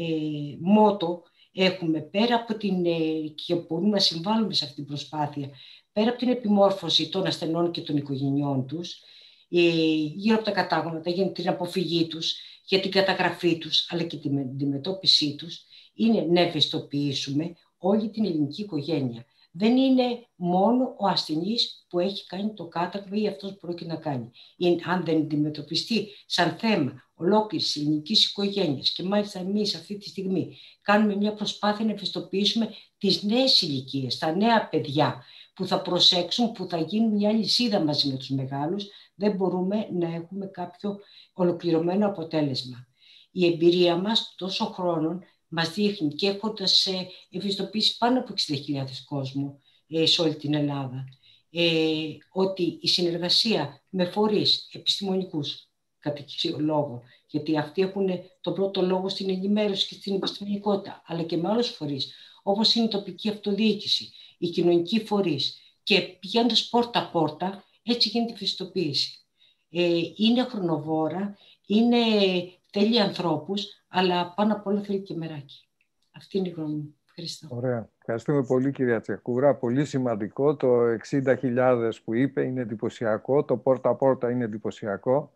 ε, μότο έχουμε πέρα από την, ε, και μπορούμε να συμβάλλουμε σε αυτή την προσπάθεια, πέρα από την επιμόρφωση των ασθενών και των οικογενειών τους, ε, γύρω από τα κατάγοντα, για την αποφυγή τους, για την καταγραφή τους, αλλά και την αντιμετώπιση τους, είναι να ευαισθητοποιήσουμε όλη την ελληνική οικογένεια. Δεν είναι μόνο ο ασθενής που έχει κάνει το κάταγμα ή αυτός που πρόκειται να κάνει. Είναι, αν δεν αντιμετωπιστεί σαν θέμα ολόκληρης της ελληνικής οικογένειας και μάλιστα εμείς αυτή τη στιγμή κάνουμε μια προσπάθεια να ευαισθητοποιήσουμε τις νέες ηλικίες, τα νέα παιδιά που θα προσέξουν, που θα γίνουν μια λυσίδα μαζί με τους μεγάλους, δεν μπορούμε να έχουμε κάποιο ολοκληρωμένο αποτέλεσμα. Η εμπειρία μας τόσο χρόνων μας δείχνει και έχοντας ευαισθητοποιήσει πάνω από εξήντα χιλιάδες κόσμο ε, σε όλη την Ελλάδα, ε, ότι η συνεργασία με φορείς επιστημονικούς, κατά κύριο λόγο, γιατί αυτοί έχουν τον πρώτο λόγο στην ενημέρωση και στην επιστημονικότητα, αλλά και με άλλους φορείς, όπως είναι η τοπική αυτοδιοίκηση, οι κοινωνικοί φορείς, και πηγαίνοντας πόρτα-πόρτα, έτσι γίνεται η ευαισθητοποίηση. Ε, είναι χρονοβόρα, είναι, θέλει ανθρώπους, αλλά πάνω απ' όλα θέλει και μεράκι. Αυτή είναι η γνώμη μου. Ευχαριστώ. Ωραία. Ευχαριστούμε πολύ, κυρία Τσεκούρα. Πολύ σημαντικό. Το εξήντα χιλιάδες που είπε είναι εντυπωσιακό. Το πόρτα-πόρτα είναι εντυπωσιακό.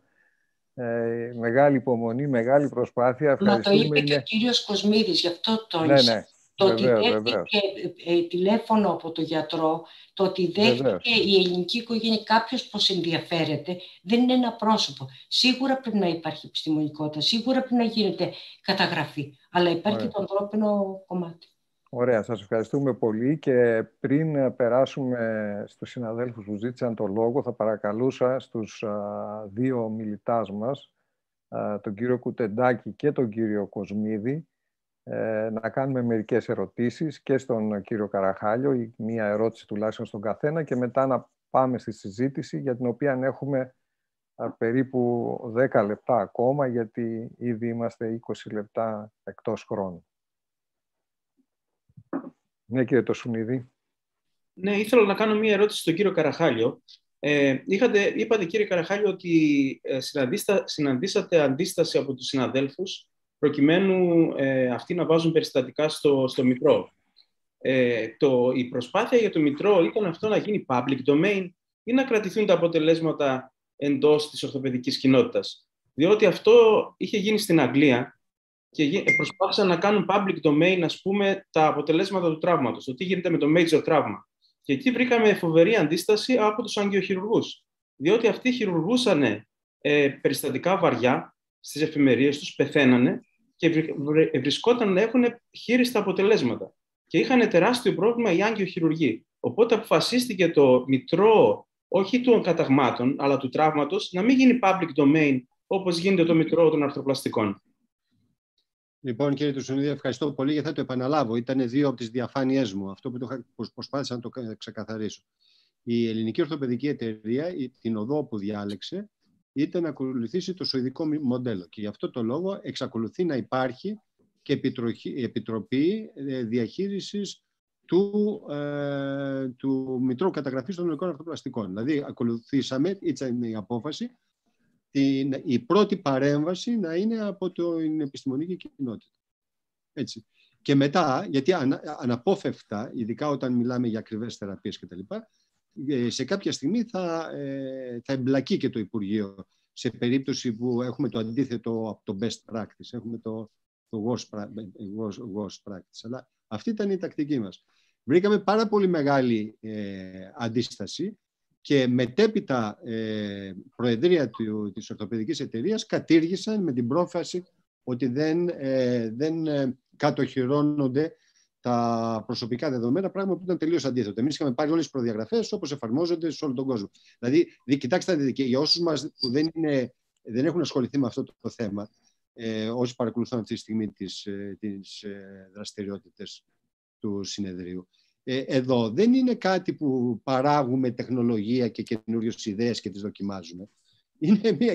Ε, μεγάλη υπομονή, μεγάλη προσπάθεια. Μα το είπε είναι... και ο κύριος Κοσμίδης, γι' αυτό το ναι, ναι. Το ότι δέχτηκε ε, τηλέφωνο από τον γιατρό, το ότι δέχτηκε βεβαίως. Η ελληνική οικογένεια, κάποιος πως ενδιαφέρεται, δεν είναι ένα πρόσωπο. Σίγουρα πρέπει να υπάρχει επιστημονικότητα, σίγουρα πρέπει να γίνεται καταγραφή, αλλά υπάρχει Ωραία. Και το ανθρώπινο κομμάτι. Ωραία, σας ευχαριστούμε πολύ και πριν περάσουμε στους συναδέλφους που ζήτησαν το λόγο, θα παρακαλούσα στους α, δύο μιλητάς μας, α, τον κύριο Κουτεντάκη και τον κύριο Κοσμίδη, να κάνουμε μερικές ερωτήσεις και στον κύριο Καραχάλιο, ή μία ερώτηση τουλάχιστον στον καθένα, και μετά να πάμε στη συζήτηση, για την οποία έχουμε περίπου δέκα λεπτά ακόμα, γιατί ήδη είμαστε είκοσι λεπτά εκτός χρόνου. Ναι, κύριε Τοσουνίδη. Ναι, ήθελα να κάνω μία ερώτηση στον κύριο Καραχάλιο. Ε, είχατε, είπατε, κύριε Καραχάλιο, ότι ε, συναντήσατε αντίσταση από τους συναδέλφους προκειμένου ε, αυτοί να βάζουν περιστατικά στο, στο Μητρό. Ε, το, η προσπάθεια για το Μητρό ήταν αυτό να γίνει public domain ή να κρατηθούν τα αποτελέσματα εντός της ορθοπαιδικής κοινότητας. Διότι αυτό είχε γίνει στην Αγγλία και προσπάθησαν να κάνουν public domain, ας πούμε, τα αποτελέσματα του τραύματος, το τι γίνεται με το major τραύμα. Και εκεί βρήκαμε φοβερή αντίσταση από τους αγγειοχειρουργούς. Διότι αυτοί χειρουργούσαν ε, περιστατικά βαριά στις εφημερίες τους, πεθαίνανε και βρισκόταν να έχουν χείριστα αποτελέσματα. Και είχαν τεράστιο πρόβλημα οι άγγειοχειρουργοί. Οπότε αποφασίστηκε το Μητρό, όχι των καταγμάτων, αλλά του τραύματος, να μην γίνει public domain όπως γίνεται το Μητρό των αρθροπλαστικών. Λοιπόν, κύριε Τουσουνίδη, ευχαριστώ πολύ, γιατί θα το επαναλάβω. Ήταν δύο από τις διαφάνειές μου, αυτό που το προσπάθησα να το ξεκαθαρίσω. Η Ελληνική Ορθοπαιδική Εταιρεία, την οδό που διάλεξε, ήταν να ακολουθήσει το σουηδικό μοντέλο. Και γι' αυτό το λόγο εξακολουθεί να υπάρχει και επιτροπή διαχείρισης του, ε, του Μητρώου Καταγραφής των Ελληνικών Αρθροπλαστικών. Δηλαδή, ακολουθήσαμε, ήταν η απόφαση, την, η πρώτη παρέμβαση να είναι από την επιστημονική κοινότητα. Έτσι. Και μετά, γιατί ανα, αναπόφευκτα, ειδικά όταν μιλάμε για ακριβές θεραπείες κτλ., σε κάποια στιγμή θα, ε, θα εμπλακεί και το Υπουργείο σε περίπτωση που έχουμε το αντίθετο από το best practice, έχουμε το, το worst, worst, worst practice. Αλλά αυτή ήταν η τακτική μας. Βρήκαμε πάρα πολύ μεγάλη ε, αντίσταση και μετέπειτα ε, προεδρία του, της Ορθοπαιδικής Εταιρείας κατήργησαν με την πρόφαση ότι δεν, ε, δεν ε, κατοχυρώνονται τα προσωπικά δεδομένα, πράγμα που ήταν τελείως αντίθετο. Εμείς είχαμε πάρει όλες τις προδιαγραφές όπως εφαρμόζονται σε όλο τον κόσμο. Δηλαδή, δι, κοιτάξτε, δι, για όσους μας που δεν, είναι, δεν έχουν ασχοληθεί με αυτό το θέμα, ε, όσοι παρακολουθούν αυτή τη στιγμή τις, τις ε, δραστηριότητες του συνεδρίου, ε, εδώ δεν είναι κάτι που παράγουμε τεχνολογία και καινούριες ιδέες και τις δοκιμάζουμε. Είναι μια,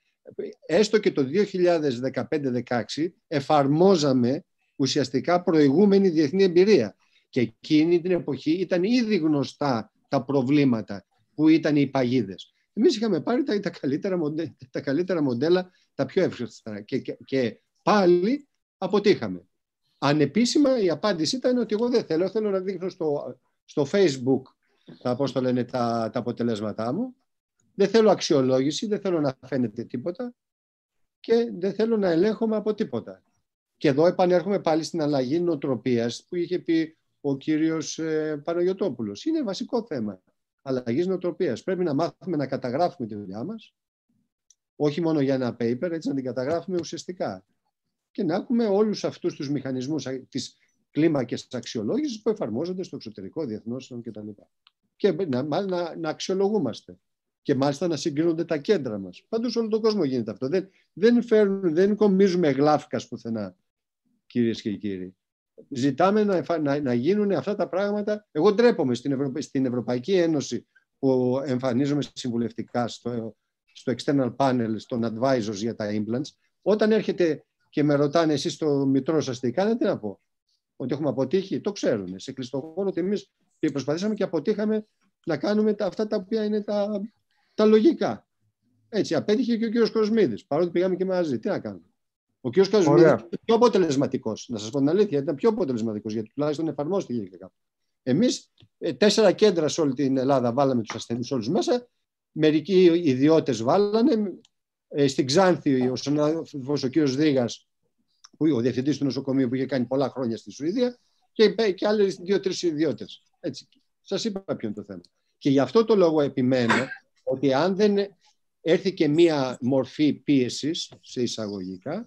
έστω και το δύο χιλιάδες δεκαπέντε δεκαέξι εφαρμόζαμε ουσιαστικά προηγούμενη διεθνή εμπειρία. Και εκείνη την εποχή ήταν ήδη γνωστά τα προβλήματα που ήταν οι παγίδες. Εμείς είχαμε πάρει τα, τα, καλύτερα, μοντέλα, τα καλύτερα μοντέλα, τα πιο εύκολα και, και, και πάλι αποτύχαμε. Ανεπίσημα η απάντηση ήταν ότι εγώ δεν θέλω, θέλω να δείχνω στο, στο Facebook τα, πώς το λένε, τα, τα αποτελέσματά μου. Δεν θέλω αξιολόγηση, δεν θέλω να φαίνεται τίποτα και δεν θέλω να ελέγχομαι από τίποτα. Και εδώ επανέρχομαι πάλι στην αλλαγή νοοτροπίας που είχε πει ο κύριος ε, Παναγιωτόπουλος. Είναι βασικό θέμα αλλαγής νοοτροπίας. Πρέπει να μάθουμε να καταγράφουμε τη δουλειά μας, όχι μόνο για ένα paper, έτσι να την καταγράφουμε ουσιαστικά. Και να έχουμε όλους αυτούς τους μηχανισμούς, τις κλίμακες αξιολόγησης που εφαρμόζονται στο εξωτερικό, διεθνώς κτλ. Και να, να, να αξιολογούμαστε. Και μάλιστα να συγκρίνονται τα κέντρα μας. Πάντως όλο τον κόσμο γίνεται αυτό. Δεν, δεν, φέρνουν, δεν κομίζουμε γλάφκας πουθενά, κυρίες και κύριοι. Ζητάμε να, να, να γίνουν αυτά τα πράγματα. Εγώ ντρέπομαι στην, Ευρω... στην Ευρωπαϊκή Ένωση που εμφανίζομαι συμβουλευτικά στο, στο external panel, στον advisors για τα implants. Όταν έρχεται και με ρωτάνε εσείς το μητρό σας τι κάνετε, να πω ότι έχουμε αποτύχει, το ξέρουν. Σε κλειστό χώρο ότι εμείς προσπαθήσαμε και αποτύχαμε να κάνουμε τα, αυτά τα οποία είναι τα, τα λογικά. Έτσι, απέτυχε και ο κύριος Κοσμίδης, παρότι πήγαμε και μαζί. Τι να κάνουμε. Ο κύριος Κοσμίδης ήταν πιο αποτελεσματικός. Να σας πω την αλήθεια, ήταν πιο αποτελεσματικός, γιατί τουλάχιστον εφαρμόστηκε και κάπου. Εμείς τέσσερα κέντρα σε όλη την Ελλάδα βάλαμε τους ασθενείς όλους μέσα. Μερικοί ιδιώτες βάλανε. Ε, στην Ξάνθη, ο συνάδελφος ο κύριος Δρίγας, που, ο διευθυντής του νοσοκομείου που είχε κάνει πολλά χρόνια στη Σουηδία, και, και άλλοι δύο-τρεις ιδιώτες. Έτσι. Σας είπα ποιο είναι το θέμα. Και γι' αυτό το λόγο επιμένω ότι αν δεν έρθει και μία μορφή πίεσης, σε εισαγωγικά,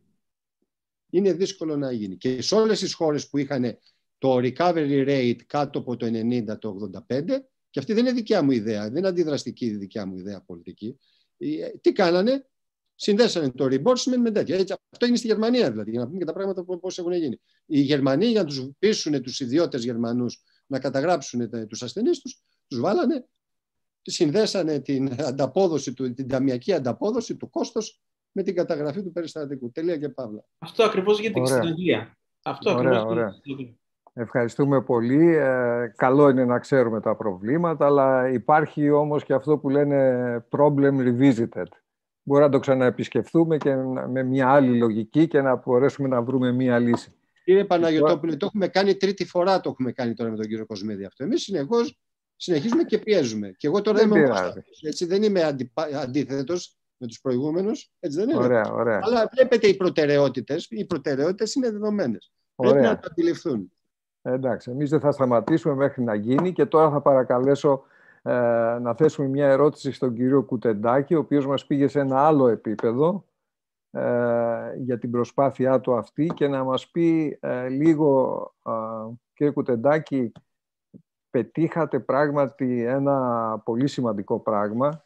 είναι δύσκολο να γίνει. Και σε όλες τις χώρες που είχαν το recovery rate κάτω από το ενενήντα, το ογδόντα πέντε, και αυτή δεν είναι δικιά μου ιδέα, δεν είναι αντιδραστική η δικιά μου ιδέα πολιτική, τι κάνανε, συνδέσανε το reimbursement με τέτοια. Έτσι, αυτό είναι στη Γερμανία δηλαδή, για να πούμε και τα πράγματα πώς έχουν γίνει. Οι Γερμανοί, για να τους πείσουν τους ιδιώτες Γερμανούς να καταγράψουν τους ασθενείς τους, τους βάλανε, συνδέσανε την ανταπόδοση, την ταμιακή ανταπόδοση, του κόστος με την καταγραφή του περιστατικού. Τελεία και παύλα. Αυτό ακριβώς γίνεται και στην Αγγλία. Αυτό ωραία, ακριβώς ωραία. γίνεται. Ευχαριστούμε πολύ. Ε, καλό είναι να ξέρουμε τα προβλήματα, αλλά υπάρχει όμως και αυτό που λένε problem revisited. Μπορεί να το ξαναεπισκεφθούμε και με μια άλλη λογική και να μπορέσουμε να βρούμε μια λύση. Κύριε Παναγιωτόπουλε, το έχουμε κάνει τρίτη φορά, το έχουμε κάνει τώρα με τον κύριο Κοσμίδη αυτό. Εμείς συνεχώς συνεχίζουμε και πιέζουμε. Και εγώ τώρα δεν είμαι όμως, έτσι, δεν είμαι αντιπα... αντίθετος με τους προηγούμενους, έτσι δεν είναι. Ωραία, ωραία. Αλλά βλέπετε οι προτεραιότητες, οι προτεραιότητες είναι δεδομένες. Ωραία. Πρέπει να το αντιληφθούν. Εντάξει, εμείς δεν θα σταματήσουμε μέχρι να γίνει και τώρα θα παρακαλέσω ε, να θέσουμε μια ερώτηση στον κύριο Κουτεντάκη, ο οποίος μας πήγε σε ένα άλλο επίπεδο ε, για την προσπάθειά του αυτή και να μας πει ε, λίγο, ε, κύριε Κουτεντάκη, πετύχατε πράγματι ένα πολύ σημαντικό πράγμα,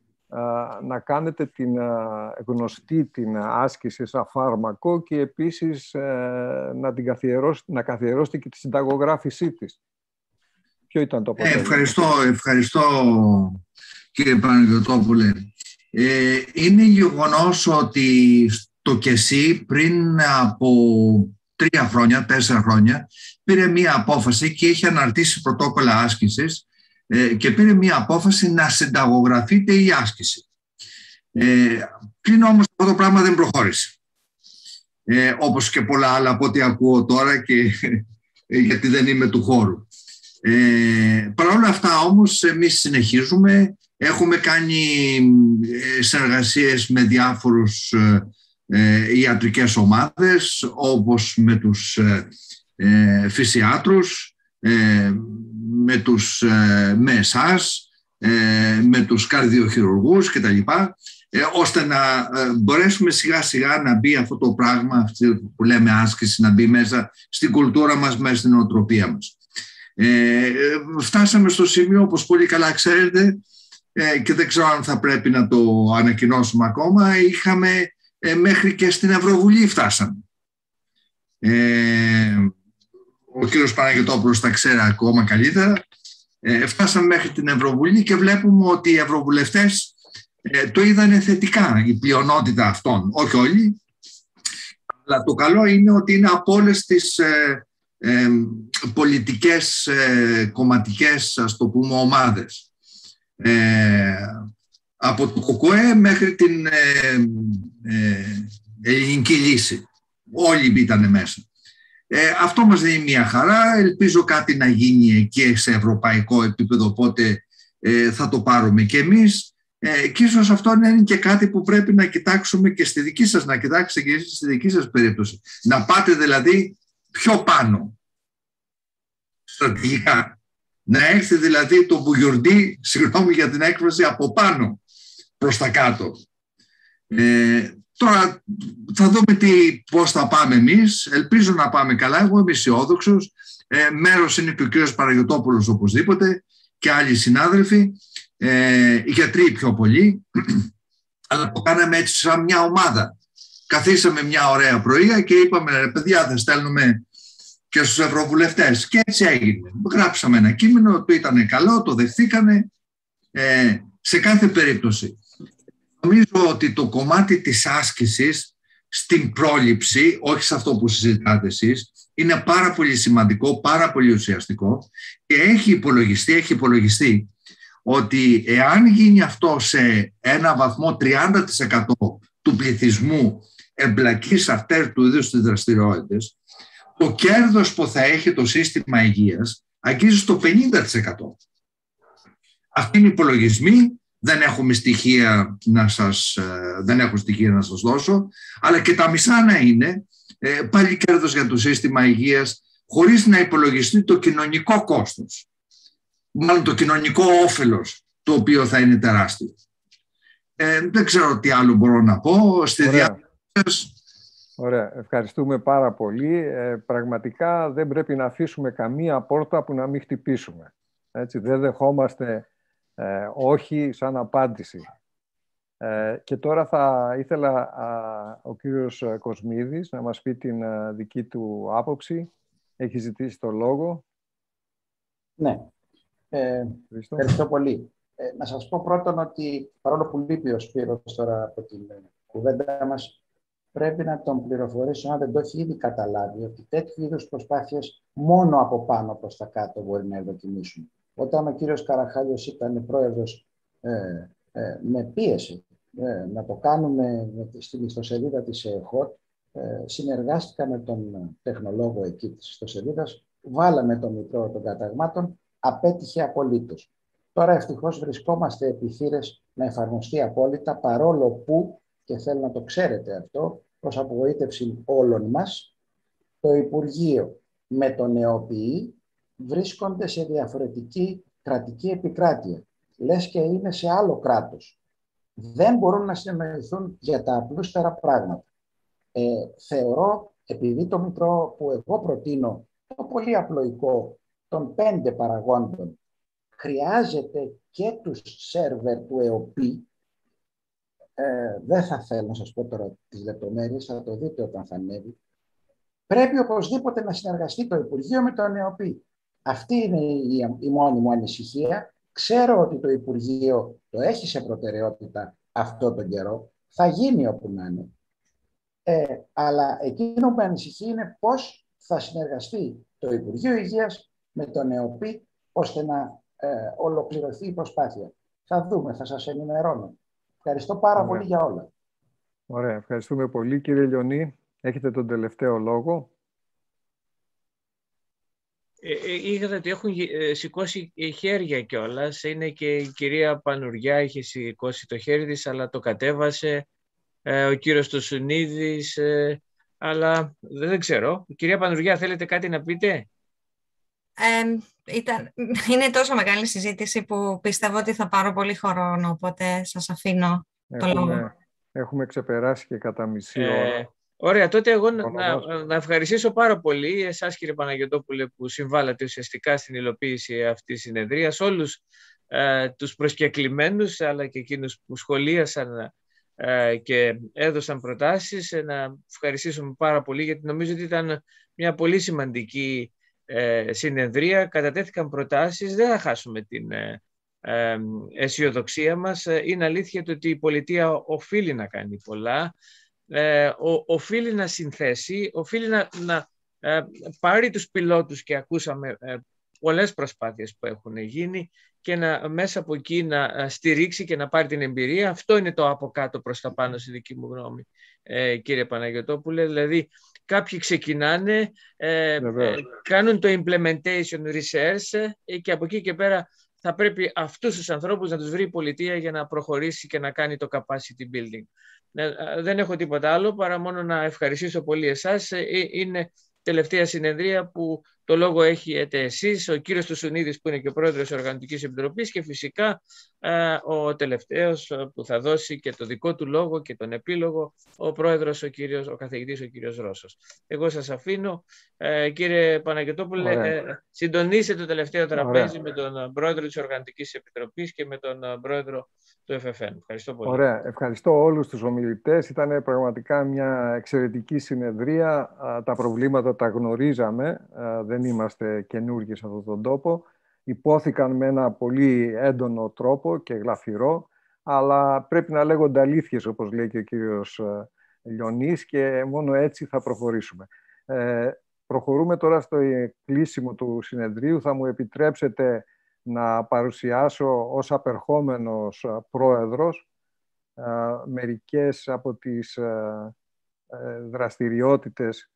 να κάνετε την γνωστή την άσκηση σαν φάρμακο και επίσης να, την καθιερώσετε, να καθιερώσετε και τη συνταγογράφησή της. Ποιο ήταν το αποτέλεσμα? Ευχαριστώ, ευχαριστώ κύριε Παναγιωτόπουλε. Ε, είναι γεγονός ότι το ΚΕΣΥ πριν από τρία χρόνια, τέσσερα χρόνια πήρε μία απόφαση και είχε αναρτήσει πρωτόκολλα άσκησης και πήρε μία απόφαση να συνταγογραφείται η άσκηση. Ε, πλην όμως αυτό το πράγμα δεν προχώρησε. Ε, όπως και πολλά άλλα από ό,τι ακούω τώρα και γιατί δεν είμαι του χώρου. Ε, Παρ' όλα αυτά όμως εμείς συνεχίζουμε. Έχουμε κάνει συνεργασίες με διάφορους ε, ιατρικές ομάδες όπως με τους ε, φυσιάτρους, ε, με τους ε, με εσάς, ε, με τους καρδιοχειρουργούς κτλ. ε, ώστε να ε, μπορέσουμε σιγά σιγά να μπει αυτό το πράγμα, αυτή που λέμε άσκηση, να μπει μέσα στην κουλτούρα μας, μέσα στην νοοτροπία μας. Ε, φτάσαμε στο σημείο, όπως πολύ καλά ξέρετε, ε, και δεν ξέρω αν θα πρέπει να το ανακοινώσουμε ακόμα, είχαμε ε, μέχρι και στην Ευρωβουλή φτάσαμε. Ε, ο κύριος Παναγιωτόπουλος τα ξέρει ακόμα καλύτερα. Ε, φτάσαμε μέχρι την Ευρωβουλή και βλέπουμε ότι οι ευρωβουλευτές ε, το είδανε θετικά, η πλειονότητα αυτών, όχι όλοι. Αλλά το καλό είναι ότι είναι από όλες τις ε, ε, πολιτικές, ε, κομματικές, ας το πούμε, ομάδες. Ε, από το ΚΚΕ μέχρι την ε, ε, Ελληνική Λύση. Όλοι ήταν μέσα. Ε, αυτό μας δίνει μια χαρά. Ελπίζω κάτι να γίνει εκεί σε ευρωπαϊκό επίπεδο, οπότε ε, θα το πάρουμε και εμείς. Ε, και ίσως αυτό είναι και κάτι που πρέπει να κοιτάξουμε και στη δική σας, να κοιτάξετε και εσείς στη δική σας περίπτωση. Να πάτε δηλαδή πιο πάνω, στρατηγικά. Να έρθει δηλαδή το μπουγιουρντί, συγγνώμη για την έκφραση, από πάνω προς τα κάτω. Ε, Τώρα θα δούμε τι, πώς θα πάμε εμείς. Ελπίζω να πάμε καλά. Εγώ είμαι αισιόδοξος. Ε, μέρος είναι και ο κύριος Παναγιωτόπουλος οπωσδήποτε και άλλοι συνάδελφοι, ε, οι γιατροί πιο πολλοί. Αλλά το κάναμε έτσι σαν μια ομάδα. Καθίσαμε μια ωραία πρωία και είπαμε, ρε παιδιά, δεν στέλνουμε και στους ευρωβουλευτές. Και έτσι έγινε. Γράψαμε ένα κείμενο, το ήταν καλό, το δεχθήκανε. Ε, σε κάθε περίπτωση. Νομίζω ότι το κομμάτι της άσκησης στην πρόληψη, όχι σε αυτό που συζητάτε εσείς, είναι πάρα πολύ σημαντικό, πάρα πολύ ουσιαστικό και έχει υπολογιστεί, έχει υπολογιστεί ότι εάν γίνει αυτό σε ένα βαθμό τριάντα τοις εκατό του πληθυσμού εμπλακεί σε αυτές του είδους τις δραστηριότητες, το κέρδος που θα έχει το σύστημα υγείας αγγίζει στο πενήντα τοις εκατό. Αυτοί είναι οι υπολογισμοί. Δεν έχουμε στοιχεία να σας, δεν έχω στοιχεία να σας δώσω, αλλά και τα μισά να είναι ε, πάλι κέρδος για το σύστημα υγείας, χωρίς να υπολογιστεί το κοινωνικό κόστος. Μάλλον το κοινωνικό όφελος, το οποίο θα είναι τεράστιο. Ε, δεν ξέρω τι άλλο μπορώ να πω. Στη διάρκεια... Ωραία, ευχαριστούμε πάρα πολύ. Ε, πραγματικά δεν πρέπει να αφήσουμε καμία πόρτα που να μην χτυπήσουμε. Έτσι, δεν δεχόμαστε Ε, όχι σαν απάντηση. Ε, και τώρα θα ήθελα α, ο κύριος Κοσμίδης να μας πει την α, δική του άποψη. Έχει ζητήσει το λόγο. Ναι. Ε, ευχαριστώ πολύ. Ε, να σας πω πρώτον ότι παρόλο που λείπει ο Σπύρος τώρα από την κουβέντα μας, πρέπει να τον πληροφορήσω, αν δεν το έχει ήδη καταλάβει, ότι τέτοιου είδους προσπάθειες μόνο από πάνω προς τα κάτω μπορεί να ευδοκιμήσουν. Όταν ο κύριος Καραχάλιος ήταν πρόεδρος, ε, ε, με πίεση ε, να το κάνουμε στην ιστοσελίδα της ΕΧΟΤ, ε, συνεργάστηκα με τον τεχνολόγο εκεί της ιστοσελίδας, βάλαμε το μητρό των καταγμάτων, απέτυχε απολύτως. Τώρα ευτυχώς βρισκόμαστε επιθύρες να εφαρμοστεί απόλυτα, παρόλο που, και θέλω να το ξέρετε αυτό, προς απογοήτευση όλων μας, το Υπουργείο με το ΝΕΟΠΗ βρίσκονται σε διαφορετική κρατική επικράτεια. Λες και είναι σε άλλο κράτος. Δεν μπορούν να συνεννοηθούν για τα απλούστερα πράγματα. Ε, θεωρώ, επειδή το μητρό που εγώ προτείνω, το πολύ απλοϊκό των πέντε παραγόντων, χρειάζεται και τους σερβερ του ΕΟΠΗ, ε, δεν θα θέλω να σας πω τώρα τις λεπτομέρειες, θα το δείτε όταν θα ανέβει, πρέπει οπωσδήποτε να συνεργαστεί το Υπουργείο με το ΕΟΠΗ. Αυτή είναι η, η μόνη μου ανησυχία. Ξέρω ότι το Υπουργείο το έχει σε προτεραιότητα αυτό τον καιρό. Θα γίνει όπου να είναι. Ε, αλλά εκείνο που με ανησυχεί είναι πώς θα συνεργαστεί το Υπουργείο Υγείας με τον ΕΟΠΗ ώστε να ε, ολοκληρωθεί η προσπάθεια. Θα δούμε, θα σας ενημερώνω. Ευχαριστώ πάρα Ωραία. πολύ για όλα. Ωραία, ευχαριστούμε πολύ. Κύριε Λιονί, έχετε τον τελευταίο λόγο. Είχατε ότι έχουν σηκώσει χέρια κιόλας. Είναι και η κυρία Πανουριά είχε σηκώσει το χέρι της, αλλά το κατέβασε. Ο κύριος Τουσουνίδης, αλλά δεν ξέρω. Κυρία Πανουριά, θέλετε κάτι να πείτε? Ε, ήταν, είναι τόσο μεγάλη συζήτηση που πιστεύω ότι θα πάρω πολύ χρόνο, οπότε σας αφήνω Έχουμε, έχουμε ξεπεράσει και κατά μισή ώρα. Ε, ωραία, τότε εγώ να, να, να ευχαριστήσω πάρα πολύ εσάς, κύριε Παναγιωτόπουλε, που συμβάλλατε ουσιαστικά στην υλοποίηση αυτής της συνεδρίας, όλους ε, τους προσκεκλημένους, αλλά και εκείνους που σχολίασαν ε, και έδωσαν προτάσεις. Ε, να ευχαριστήσουμε πάρα πολύ, γιατί νομίζω ότι ήταν μια πολύ σημαντική ε, συνεδρία. Κατατέθηκαν προτάσεις, δεν θα χάσουμε την ε, ε, αισιοδοξία μας. Είναι αλήθεια το ότι η πολιτεία οφείλει να κάνει πολλά. Ε, ο, οφείλει να συνθέσει, οφείλει να, να ε, πάρει τους πιλότους, και ακούσαμε ε, πολλές προσπάθειες που έχουν γίνει, και να, μέσα από εκεί να στηρίξει και να πάρει την εμπειρία. Αυτό είναι το από κάτω προς τα πάνω, στη δική μου γνώμη, ε, κύριε Παναγιωτόπουλε. Δηλαδή κάποιοι ξεκινάνε, ε, ε, κάνουν το implementation research ε, και από εκεί και πέρα θα πρέπει αυτούς τους ανθρώπους να τους βρει η πολιτεία για να προχωρήσει και να κάνει το capacity building. Δεν έχω τίποτα άλλο παρά μόνο να ευχαριστήσω πολύ εσάς. Είναι τελευταία συνεδρία που το λόγο έχετε εσείς, ο κύριος Τουσουνίδης, που είναι και ο πρόεδρος της Οργανωτικής Επιτροπής, και φυσικά ο τελευταίος που θα δώσει και το δικό του λόγο και τον επίλογο, ο πρόεδρος, ο, κύριος, ο καθηγητής, ο κύριος Ρώσος. Εγώ σας αφήνω. Ε, κύριε Παναγιωτόπουλε, ε, συντονίστε το τελευταίο τραπέζι. Ωραία. Με τον πρόεδρο της Οργανωτικής Επιτροπής και με τον πρόεδρο του εφ εφ εν. Ευχαριστώ πολύ. Ωραία. Ευχαριστώ όλους τους ομιλητές. Ήταν πραγματικά μια εξαιρετική συνεδρία. Τα προβλήματα τα γνωρίζαμε. Δεν είμαστε καινούργοι σε αυτόν τον τόπο. Υπόθηκαν με ένα πολύ έντονο τρόπο και γλαφυρό, αλλά πρέπει να λέγονται αλήθειες, όπως λέει και ο κύριος Λιονής, και μόνο έτσι θα προχωρήσουμε. Ε, προχωρούμε τώρα στο κλείσιμο του συνεδρίου. Θα μου επιτρέψετε να παρουσιάσω ως απερχόμενος πρόεδρος ε, μερικές από τις ε, ε, δραστηριότητες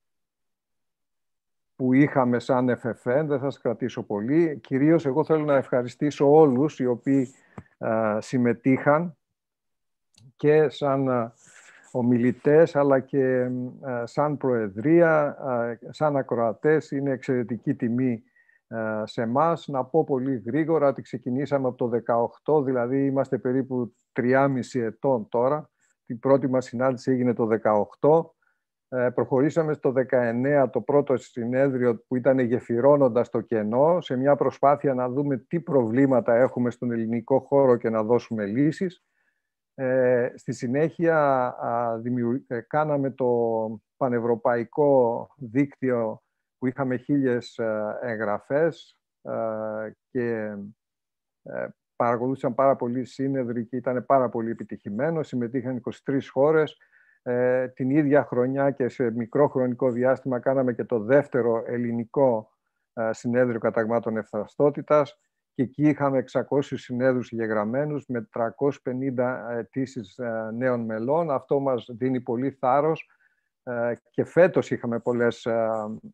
που είχαμε σαν εφ εφ εν. Δεν θα σας κρατήσω πολύ. Κυρίως εγώ θέλω να ευχαριστήσω όλους οι οποίοι ε, συμμετείχαν και σαν ε, ομιλητές, αλλά και ε, σαν προεδρία, ε, σαν ακροατές. Είναι εξαιρετική τιμή ε, σε εμάς. Να πω πολύ γρήγορα ότι ξεκινήσαμε από το δεκαοκτώ, δηλαδή είμαστε περίπου τριάμισι ετών τώρα. Την πρώτη μας συνάντηση έγινε το δεκαοκτώ. Ε, προχωρήσαμε στο δεκαεννέα, το πρώτο συνέδριο που ήταν γεφυρώνοντας το κενό, σε μια προσπάθεια να δούμε τι προβλήματα έχουμε στον ελληνικό χώρο και να δώσουμε λύσεις. Ε, στη συνέχεια α, δημιου... ε, κάναμε το πανευρωπαϊκό δίκτυο που είχαμε χίλιες ε, εγγραφές ε, και ε, παρακολούθησαν πάρα πολλοί σύνεδροι και ήταν πάρα πολύ επιτυχημένο. Συμμετείχαν είκοσι τρεις χώρες. Ε, την ίδια χρονιά και σε μικρό χρονικό διάστημα κάναμε και το δεύτερο ελληνικό ε, συνέδριο καταγμάτων ευθραστότητας, και εκεί είχαμε εξακόσιους συνέδρους εγγεγραμμένους με τριακόσιες πενήντα αιτήσεις ε, νέων μελών. Αυτό μας δίνει πολύ θάρρος ε, και φέτος είχαμε πολλές ε,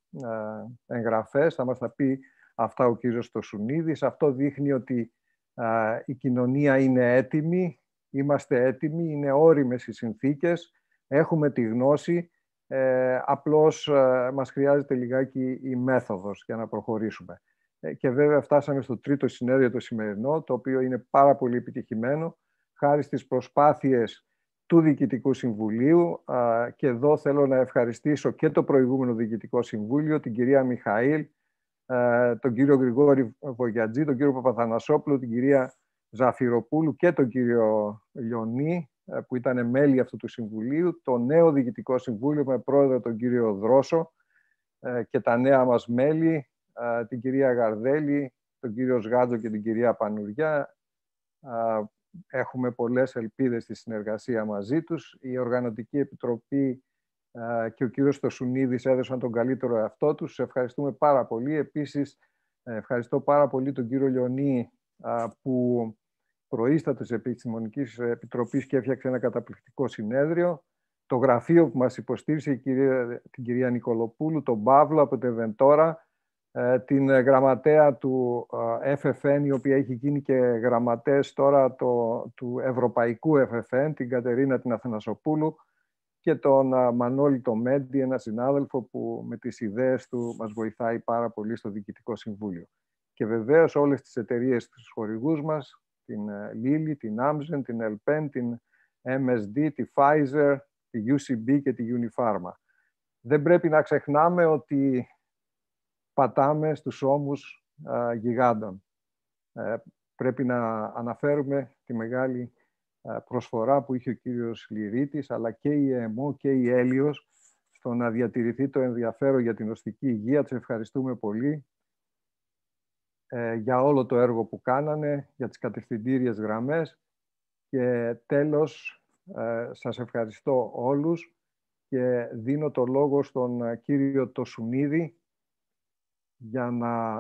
ε, εγγραφές. Θα μας τα πει αυτά ο κύριος Τουσουνίδης. Αυτό δείχνει ότι ε, η κοινωνία είναι έτοιμη, είμαστε έτοιμοι, είναι όριμες οι συνθήκες. Έχουμε τη γνώση, ε, απλώς ε, μας χρειάζεται λιγάκι η μέθοδος για να προχωρήσουμε. Ε, και βέβαια φτάσαμε στο τρίτο συνέδριο το σημερινό, το οποίο είναι πάρα πολύ επιτυχημένο, χάρη στις προσπάθειες του Διοικητικού Συμβουλίου. Ε, και εδώ θέλω να ευχαριστήσω και το προηγούμενο Διοικητικό Συμβούλιο, την κυρία Μιχαήλ, ε, τον κύριο Γρηγόρη Βογιατζή, τον κύριο Παπαθανασόπουλο, την κυρία Ζαφυροπούλου και τον κύριο Λιονή, που ήταν μέλη αυτού του Συμβουλίου, το νέο Διοικητικό Συμβούλιο με πρόεδρο τον κύριο Δρόσο και τα νέα μας μέλη, την κυρία Γαρδέλη, τον κύριο Σγάτζο και την κυρία Πανουριά. Έχουμε πολλές ελπίδες στη συνεργασία μαζί τους. Η Οργανωτική Επιτροπή και ο κύριος Τουσουνίδης έδωσαν τον καλύτερο εαυτό τους. Ευχαριστούμε πάρα πολύ. Επίσης, ευχαριστώ πάρα πολύ τον κύριο Λιονή, που προείστατος Επιστημονικής Επιτροπής και έφτιαξε ένα καταπληκτικό συνέδριο. Το γραφείο που μας υποστήριξε, η κυρία, την κυρία Νικολοπούλου, τον Παύλο από το Εβεντόρα, την γραμματέα του εφ εφ εν, η οποία έχει γίνει και γραμματές τώρα το, του Ευρωπαϊκού εφ εφ εν, την Κατερίνα την Αθανασοπούλου, και τον Μανώλη το Μέντι, ένα συνάδελφο που με τις ιδέες του μας βοηθάει πάρα πολύ στο Διοικητικό Συμβούλιο. Και βεβαίως όλες τις εταιρείες, τους χορηγούς μας, την Λίλη, την Άμζεν, την Ελπέν, την εμ ες ντι, τη Pfizer, τη γιου σι μπι και τη Unipharma. Δεν πρέπει να ξεχνάμε ότι πατάμε στους ώμους α, γιγάντων. Ε, πρέπει να αναφέρουμε τη μεγάλη α, προσφορά που είχε ο κύριος Λυρίτης, αλλά και η ΕΜΟ και η Έλιος, στο να διατηρηθεί το ενδιαφέρον για την οστική υγεία. Τους ευχαριστούμε πολύ ε, για όλο το έργο που κάνανε, για τις κατευθυντήριες γραμμές. Και τέλος, ε, σας ευχαριστώ όλους και δίνω το λόγο στον ε, κύριο Τοσουνίδη για να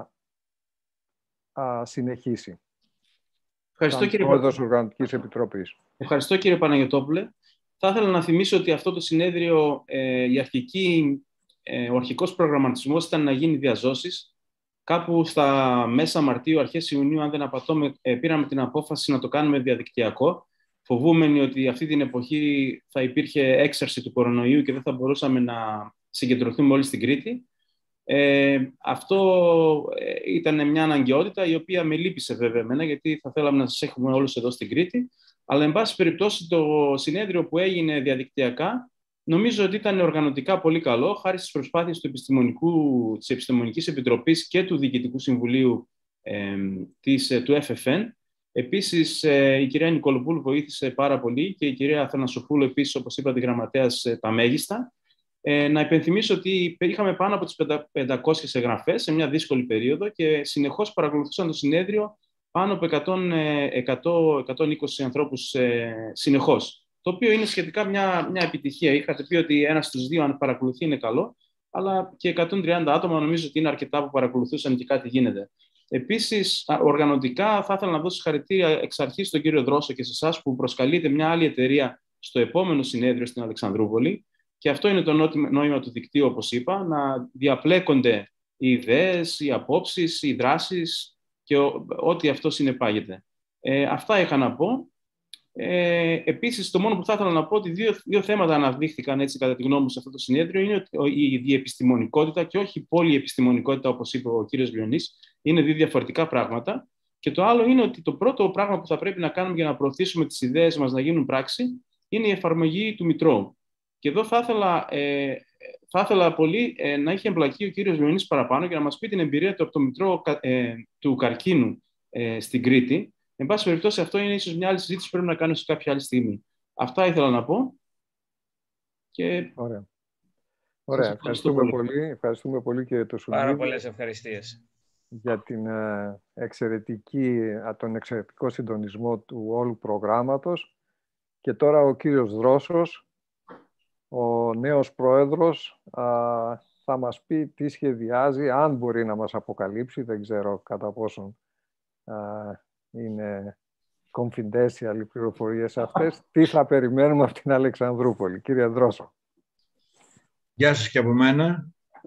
α, συνεχίσει. Ευχαριστώ, κύριε Πρόεδρος Οργανωτικής Επιτροπής. Ευχαριστώ, κύριε Παναγιωτόπουλε. Θα ήθελα να θυμίσω ότι αυτό το συνέδριο, ε, η αρχική, ε, ο αρχικός προγραμματισμός ήταν να γίνει διαζώσεις. Κάπου στα μέσα Μαρτίου, αρχές Ιουνίου, αν δεν απατώμε, ε, πήραμε την απόφαση να το κάνουμε διαδικτυακό, φοβούμενοι ότι αυτή την εποχή θα υπήρχε έξαρση του κορονοϊού και δεν θα μπορούσαμε να συγκεντρωθούμε όλοι στην Κρήτη. Ε, αυτό ήταν μια αναγκαιότητα, η οποία με λύπησε βέβαια εμένα, γιατί θα θέλαμε να σας έχουμε όλους εδώ στην Κρήτη. Αλλά, εν πάση περιπτώσει, το συνέδριο που έγινε διαδικτυακά, νομίζω ότι ήταν οργανωτικά πολύ καλό, χάρη στις προσπάθειες του Επιστημονικού, της Επιστημονικής Επιτροπής και του Διοικητικού Συμβουλίου ε, της, του εφ εφ εν. Επίσης, ε, η κυρία Νικολοπούλου βοήθησε πάρα πολύ και η κυρία Αθανασοπούλου, επίσης, όπως είπατε, γραμματέας, ε, τα μέγιστα. Ε, να υπενθυμίσω ότι είχαμε πάνω από τις πεντακόσιες εγγραφές σε μια δύσκολη περίοδο και συνεχώς παρακολουθούσαν το συνέδριο πάνω από εκατό με εκατόν είκοσι ανθρώπους ε, συνεχώς. Το οποίο είναι σχετικά μια, μια επιτυχία. Είχατε πει ότι ένας στους δύο, αν παρακολουθεί, είναι καλό, αλλά και εκατόν τριάντα άτομα νομίζω ότι είναι αρκετά που παρακολουθούσαν και κάτι γίνεται. Επίσης, οργανωτικά, θα ήθελα να δώσω συγχαρητήρια εξ αρχής στον κύριο Δρόσο και σε εσάς που προσκαλείτε μια άλλη εταιρεία στο επόμενο συνέδριο στην Αλεξανδρούπολη. Και αυτό είναι το νόημα του δικτύου, όπως είπα, να διαπλέκονται οι ιδέες, οι απόψεις, οι δράσεις και ό,τι αυτό συνεπάγεται. Ε, αυτά είχα να πω. Ε, επίσης, το μόνο που θα ήθελα να πω, ότι δύο, δύο θέματα αναδείχθηκαν, έτσι, κατά τη γνώμη μου, σε αυτό το συνέδριο, είναι η διεπιστημονικότητα και όχι η πολυεπιστημονικότητα, όπως είπε ο κύριος Λιονής. Είναι δύο διαφορετικά πράγματα. Και το άλλο είναι ότι το πρώτο πράγμα που θα πρέπει να κάνουμε για να προωθήσουμε τις ιδέες μας να γίνουν πράξη είναι η εφαρμογή του Μητρώου. Και εδώ θα ήθελα, ε, θα ήθελα πολύ ε, να είχε εμπλακεί ο κύριος Λιονής παραπάνω και να μας πει την εμπειρία του από το Μητρό ε, του καρκίνου ε, στην Κρήτη. Εν πάση περιπτώσει, αυτό είναι ίσως μια άλλη συζήτηση που πρέπει να κάνουμε σε κάποια άλλη στιγμή. Αυτά ήθελα να πω. Και... Ωραία. Ωραία. Ευχαριστούμε πολύ. πολύ. Ευχαριστούμε πολύ, κύριε Τοσουνίδη. Πάρα πολλές ευχαριστίες. Για την, ε, εξαιρετική, τον εξαιρετικό συντονισμό του όλου προγράμματος. Και τώρα ο κύριος Δρόσος, ο νέος πρόεδρος, α, θα μας πει τι σχεδιάζει, αν μπορεί να μας αποκαλύψει, δεν ξέρω κατά πόσον α, είναι confidential οι πληροφορίες αυτές, τι θα περιμένουμε από την Αλεξανδρούπολη. Κύριε Δρόσο. Γεια σας και από μένα.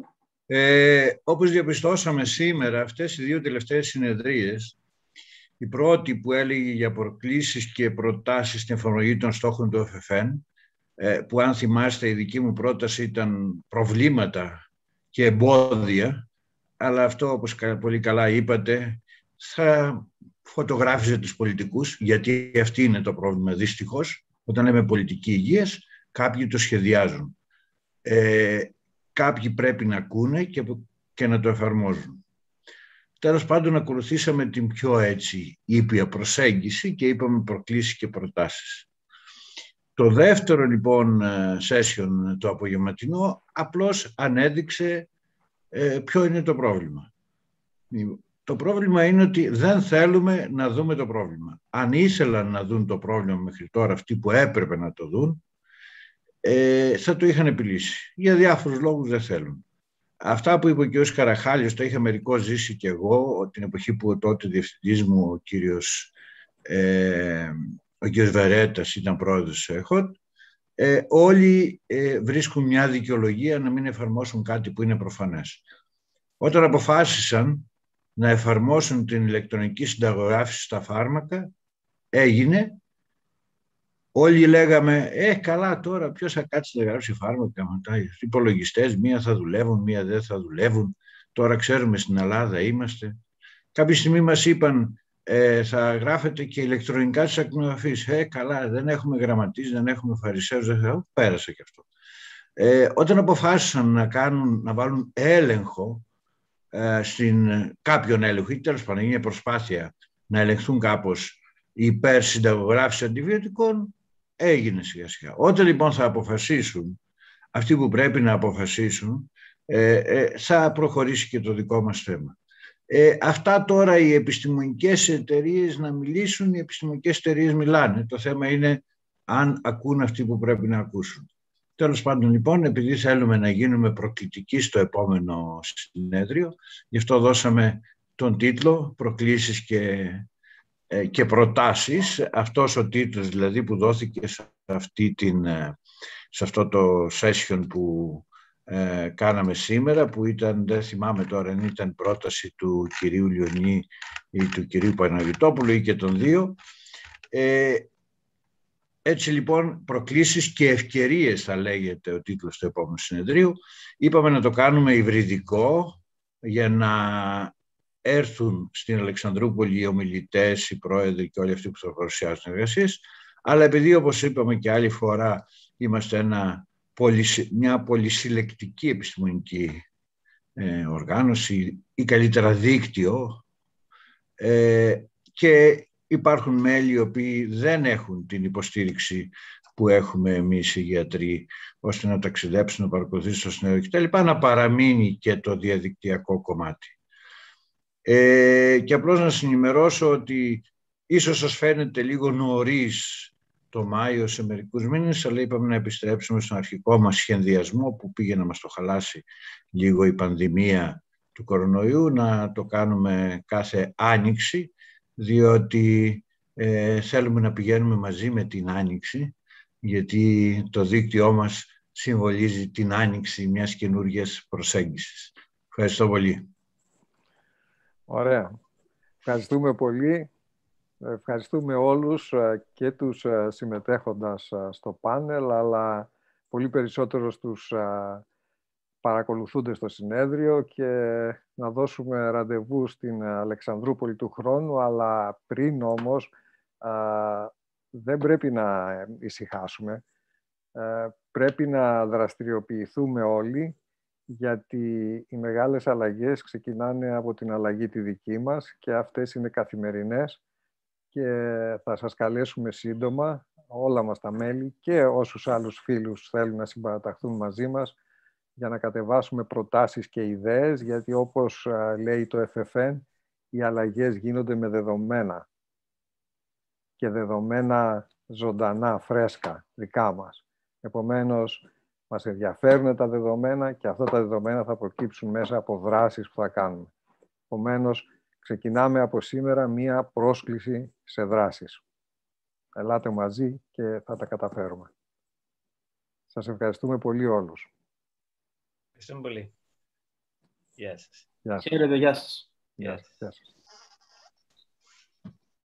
Ε, όπως διαπιστώσαμε σήμερα, αυτές οι δύο τελευταίες συνεδρίες, η πρώτη που έλεγε για προκλήσεις και προτάσεις στην εφαρμογή των στόχων του εφ εφ εν, που αν θυμάστε η δική μου πρόταση ήταν προβλήματα και εμπόδια, αλλά αυτό, όπως πολύ καλά είπατε, θα φωτογράφιζε τους πολιτικούς, γιατί αυτή είναι το πρόβλημα δυστυχώς. Όταν λέμε πολιτική υγείας, κάποιοι το σχεδιάζουν. Ε, κάποιοι πρέπει να ακούνε και, και να το εφαρμόζουν. Τέλος πάντων, ακολουθήσαμε την πιο έτσι ήπια προσέγγιση και είπαμε προκλήσεις και προτάσεις. Το δεύτερο λοιπόν session, το απογευματινό, απλώς ανέδειξε ε, ποιο είναι το πρόβλημα. Το πρόβλημα είναι ότι δεν θέλουμε να δούμε το πρόβλημα. Αν ήθελαν να δουν το πρόβλημα μέχρι τώρα αυτοί που έπρεπε να το δουν, ε, θα το είχαν επιλύσει. Για διάφορους λόγους δεν θέλουν. Αυτά που είπε ο κ. Καραχάλιος, το είχα μερικώς ζήσει και εγώ, την εποχή που ο τότε διευθυντής μου, ο κύριος, ε, ο κ. Βερέτας, ήταν πρόεδρος της ΕΧΟΤ, ε, όλοι ε, βρίσκουν μια δικαιολογία να μην εφαρμόσουν κάτι που είναι προφανές. Όταν αποφάσισαν να εφαρμόσουν την ηλεκτρονική συνταγογράφηση στα φάρμακα, έγινε. Όλοι λέγαμε, ε, καλά τώρα, ποιος θα κάτσει να γράψει φάρμακα μετά. Οι υπολογιστές, μία θα δουλεύουν, μία δεν θα δουλεύουν. Τώρα ξέρουμε στην Ελλάδα είμαστε. Κάποια στιγμή μας είπαν, ε, θα γράφετε και ηλεκτρονικά στις ακτινογραφίες. Ε, καλά, δεν έχουμε γραμματείς, δεν έχουμε φαρισαίους, δεν θα... πέρασε και αυτό. Ε, όταν αποφάσισαν να, κάνουν, να βάλουν έλεγχο, ε, στην, κάποιον έλεγχο, ή τέλος πάντων είναι προσπάθεια να ελεγχθούν κάπως η υπερσυνταγογράφηση αντιβιωτικών, έγινε σιγά σιγά. Όταν λοιπόν θα αποφασίσουν, αυτοί που πρέπει να αποφασίσουν, ε, ε, θα προχωρήσει και το δικό μας θέμα. Ε, αυτά τώρα οι επιστημονικές εταιρείες να μιλήσουν, οι επιστημονικές εταιρείες μιλάνε. Το θέμα είναι αν ακούν αυτοί που πρέπει να ακούσουν. Τέλος πάντων λοιπόν, επειδή θέλουμε να γίνουμε προκλητικοί στο επόμενο συνέδριο, γι' αυτό δώσαμε τον τίτλο «Προκλήσεις και, ε, και προτάσεις». Αυτός ο τίτλος δηλαδή που δόθηκε σε, αυτή την, σε αυτό το session που ε, κάναμε σήμερα, που ήταν, δεν θυμάμαι τώρα αν ήταν πρόταση του κυρίου Λιονί ή του κυρίου Παναγιτόπουλου ή και των δύο. Ε, Έτσι λοιπόν, προκλήσεις και ευκαιρίες θα λέγεται ο τίτλος του επόμενου συνεδρίου. Είπαμε να το κάνουμε υβριδικό για να έρθουν στην Αλεξανδρούπολη οι ομιλητές, οι πρόεδροι και όλοι αυτοί που θα παρουσιάσουν εργασίες. Αλλά επειδή, όπως είπαμε και άλλη φορά, είμαστε ένα, μια πολυσυλλεκτική επιστημονική ε, οργάνωση ή καλύτερα δίκτυο ε, και υπάρχουν μέλη οι οποίοι δεν έχουν την υποστήριξη που έχουμε εμείς οι γιατροί, ώστε να ταξιδέψουν, να παρακολουθήσουν στο συνέδριο κτλ. Να παραμείνει και το διαδικτυακό κομμάτι. Ε, και απλώς να σας ενημερώσω ότι ίσως σας φαίνεται λίγο νωρίς το Μάιο σε μερικούς μήνες, αλλά είπαμε να επιστρέψουμε στον αρχικό μας σχεδιασμό που πήγε να μας το χαλάσει λίγο η πανδημία του κορονοϊού, να το κάνουμε κάθε άνοιξη, διότι ε, θέλουμε να πηγαίνουμε μαζί με την άνοιξη, γιατί το δίκτυό μας συμβολίζει την άνοιξη μιας καινούργιας προσέγγισης. Ευχαριστώ πολύ. Ωραία. Ευχαριστούμε πολύ. Ευχαριστούμε όλους και τους συμμετέχοντας στο πάνελ, αλλά πολύ περισσότερο στους παρακολουθούνται στο συνέδριο, και να δώσουμε ραντεβού στην Αλεξανδρούπολη του χρόνου, αλλά πριν όμως α, δεν πρέπει να ησυχάσουμε. Ε, πρέπει να δραστηριοποιηθούμε όλοι, γιατί οι μεγάλες αλλαγές ξεκινάνε από την αλλαγή τη δική μας και αυτές είναι καθημερινές, και θα σας καλέσουμε σύντομα όλα μας τα μέλη και όσους άλλους φίλους θέλουν να συμπαραταχθούν μαζί μας, για να κατεβάσουμε προτάσεις και ιδέες, γιατί όπως λέει το εφ εφ εν, οι αλλαγές γίνονται με δεδομένα, και δεδομένα ζωντανά, φρέσκα, δικά μας. Επομένως, μας ενδιαφέρουν τα δεδομένα και αυτά τα δεδομένα θα προκύψουν μέσα από δράσεις που θα κάνουμε. Επομένως, ξεκινάμε από σήμερα μία πρόσκληση σε δράσεις. Ελάτε μαζί και θα τα καταφέρουμε. Σας ευχαριστούμε πολύ όλους. Ευχαριστούμε πολύ. Γεια σας. Γεια σας. Χαίρετε, γεια σας. Γεια σας. Γεια σας.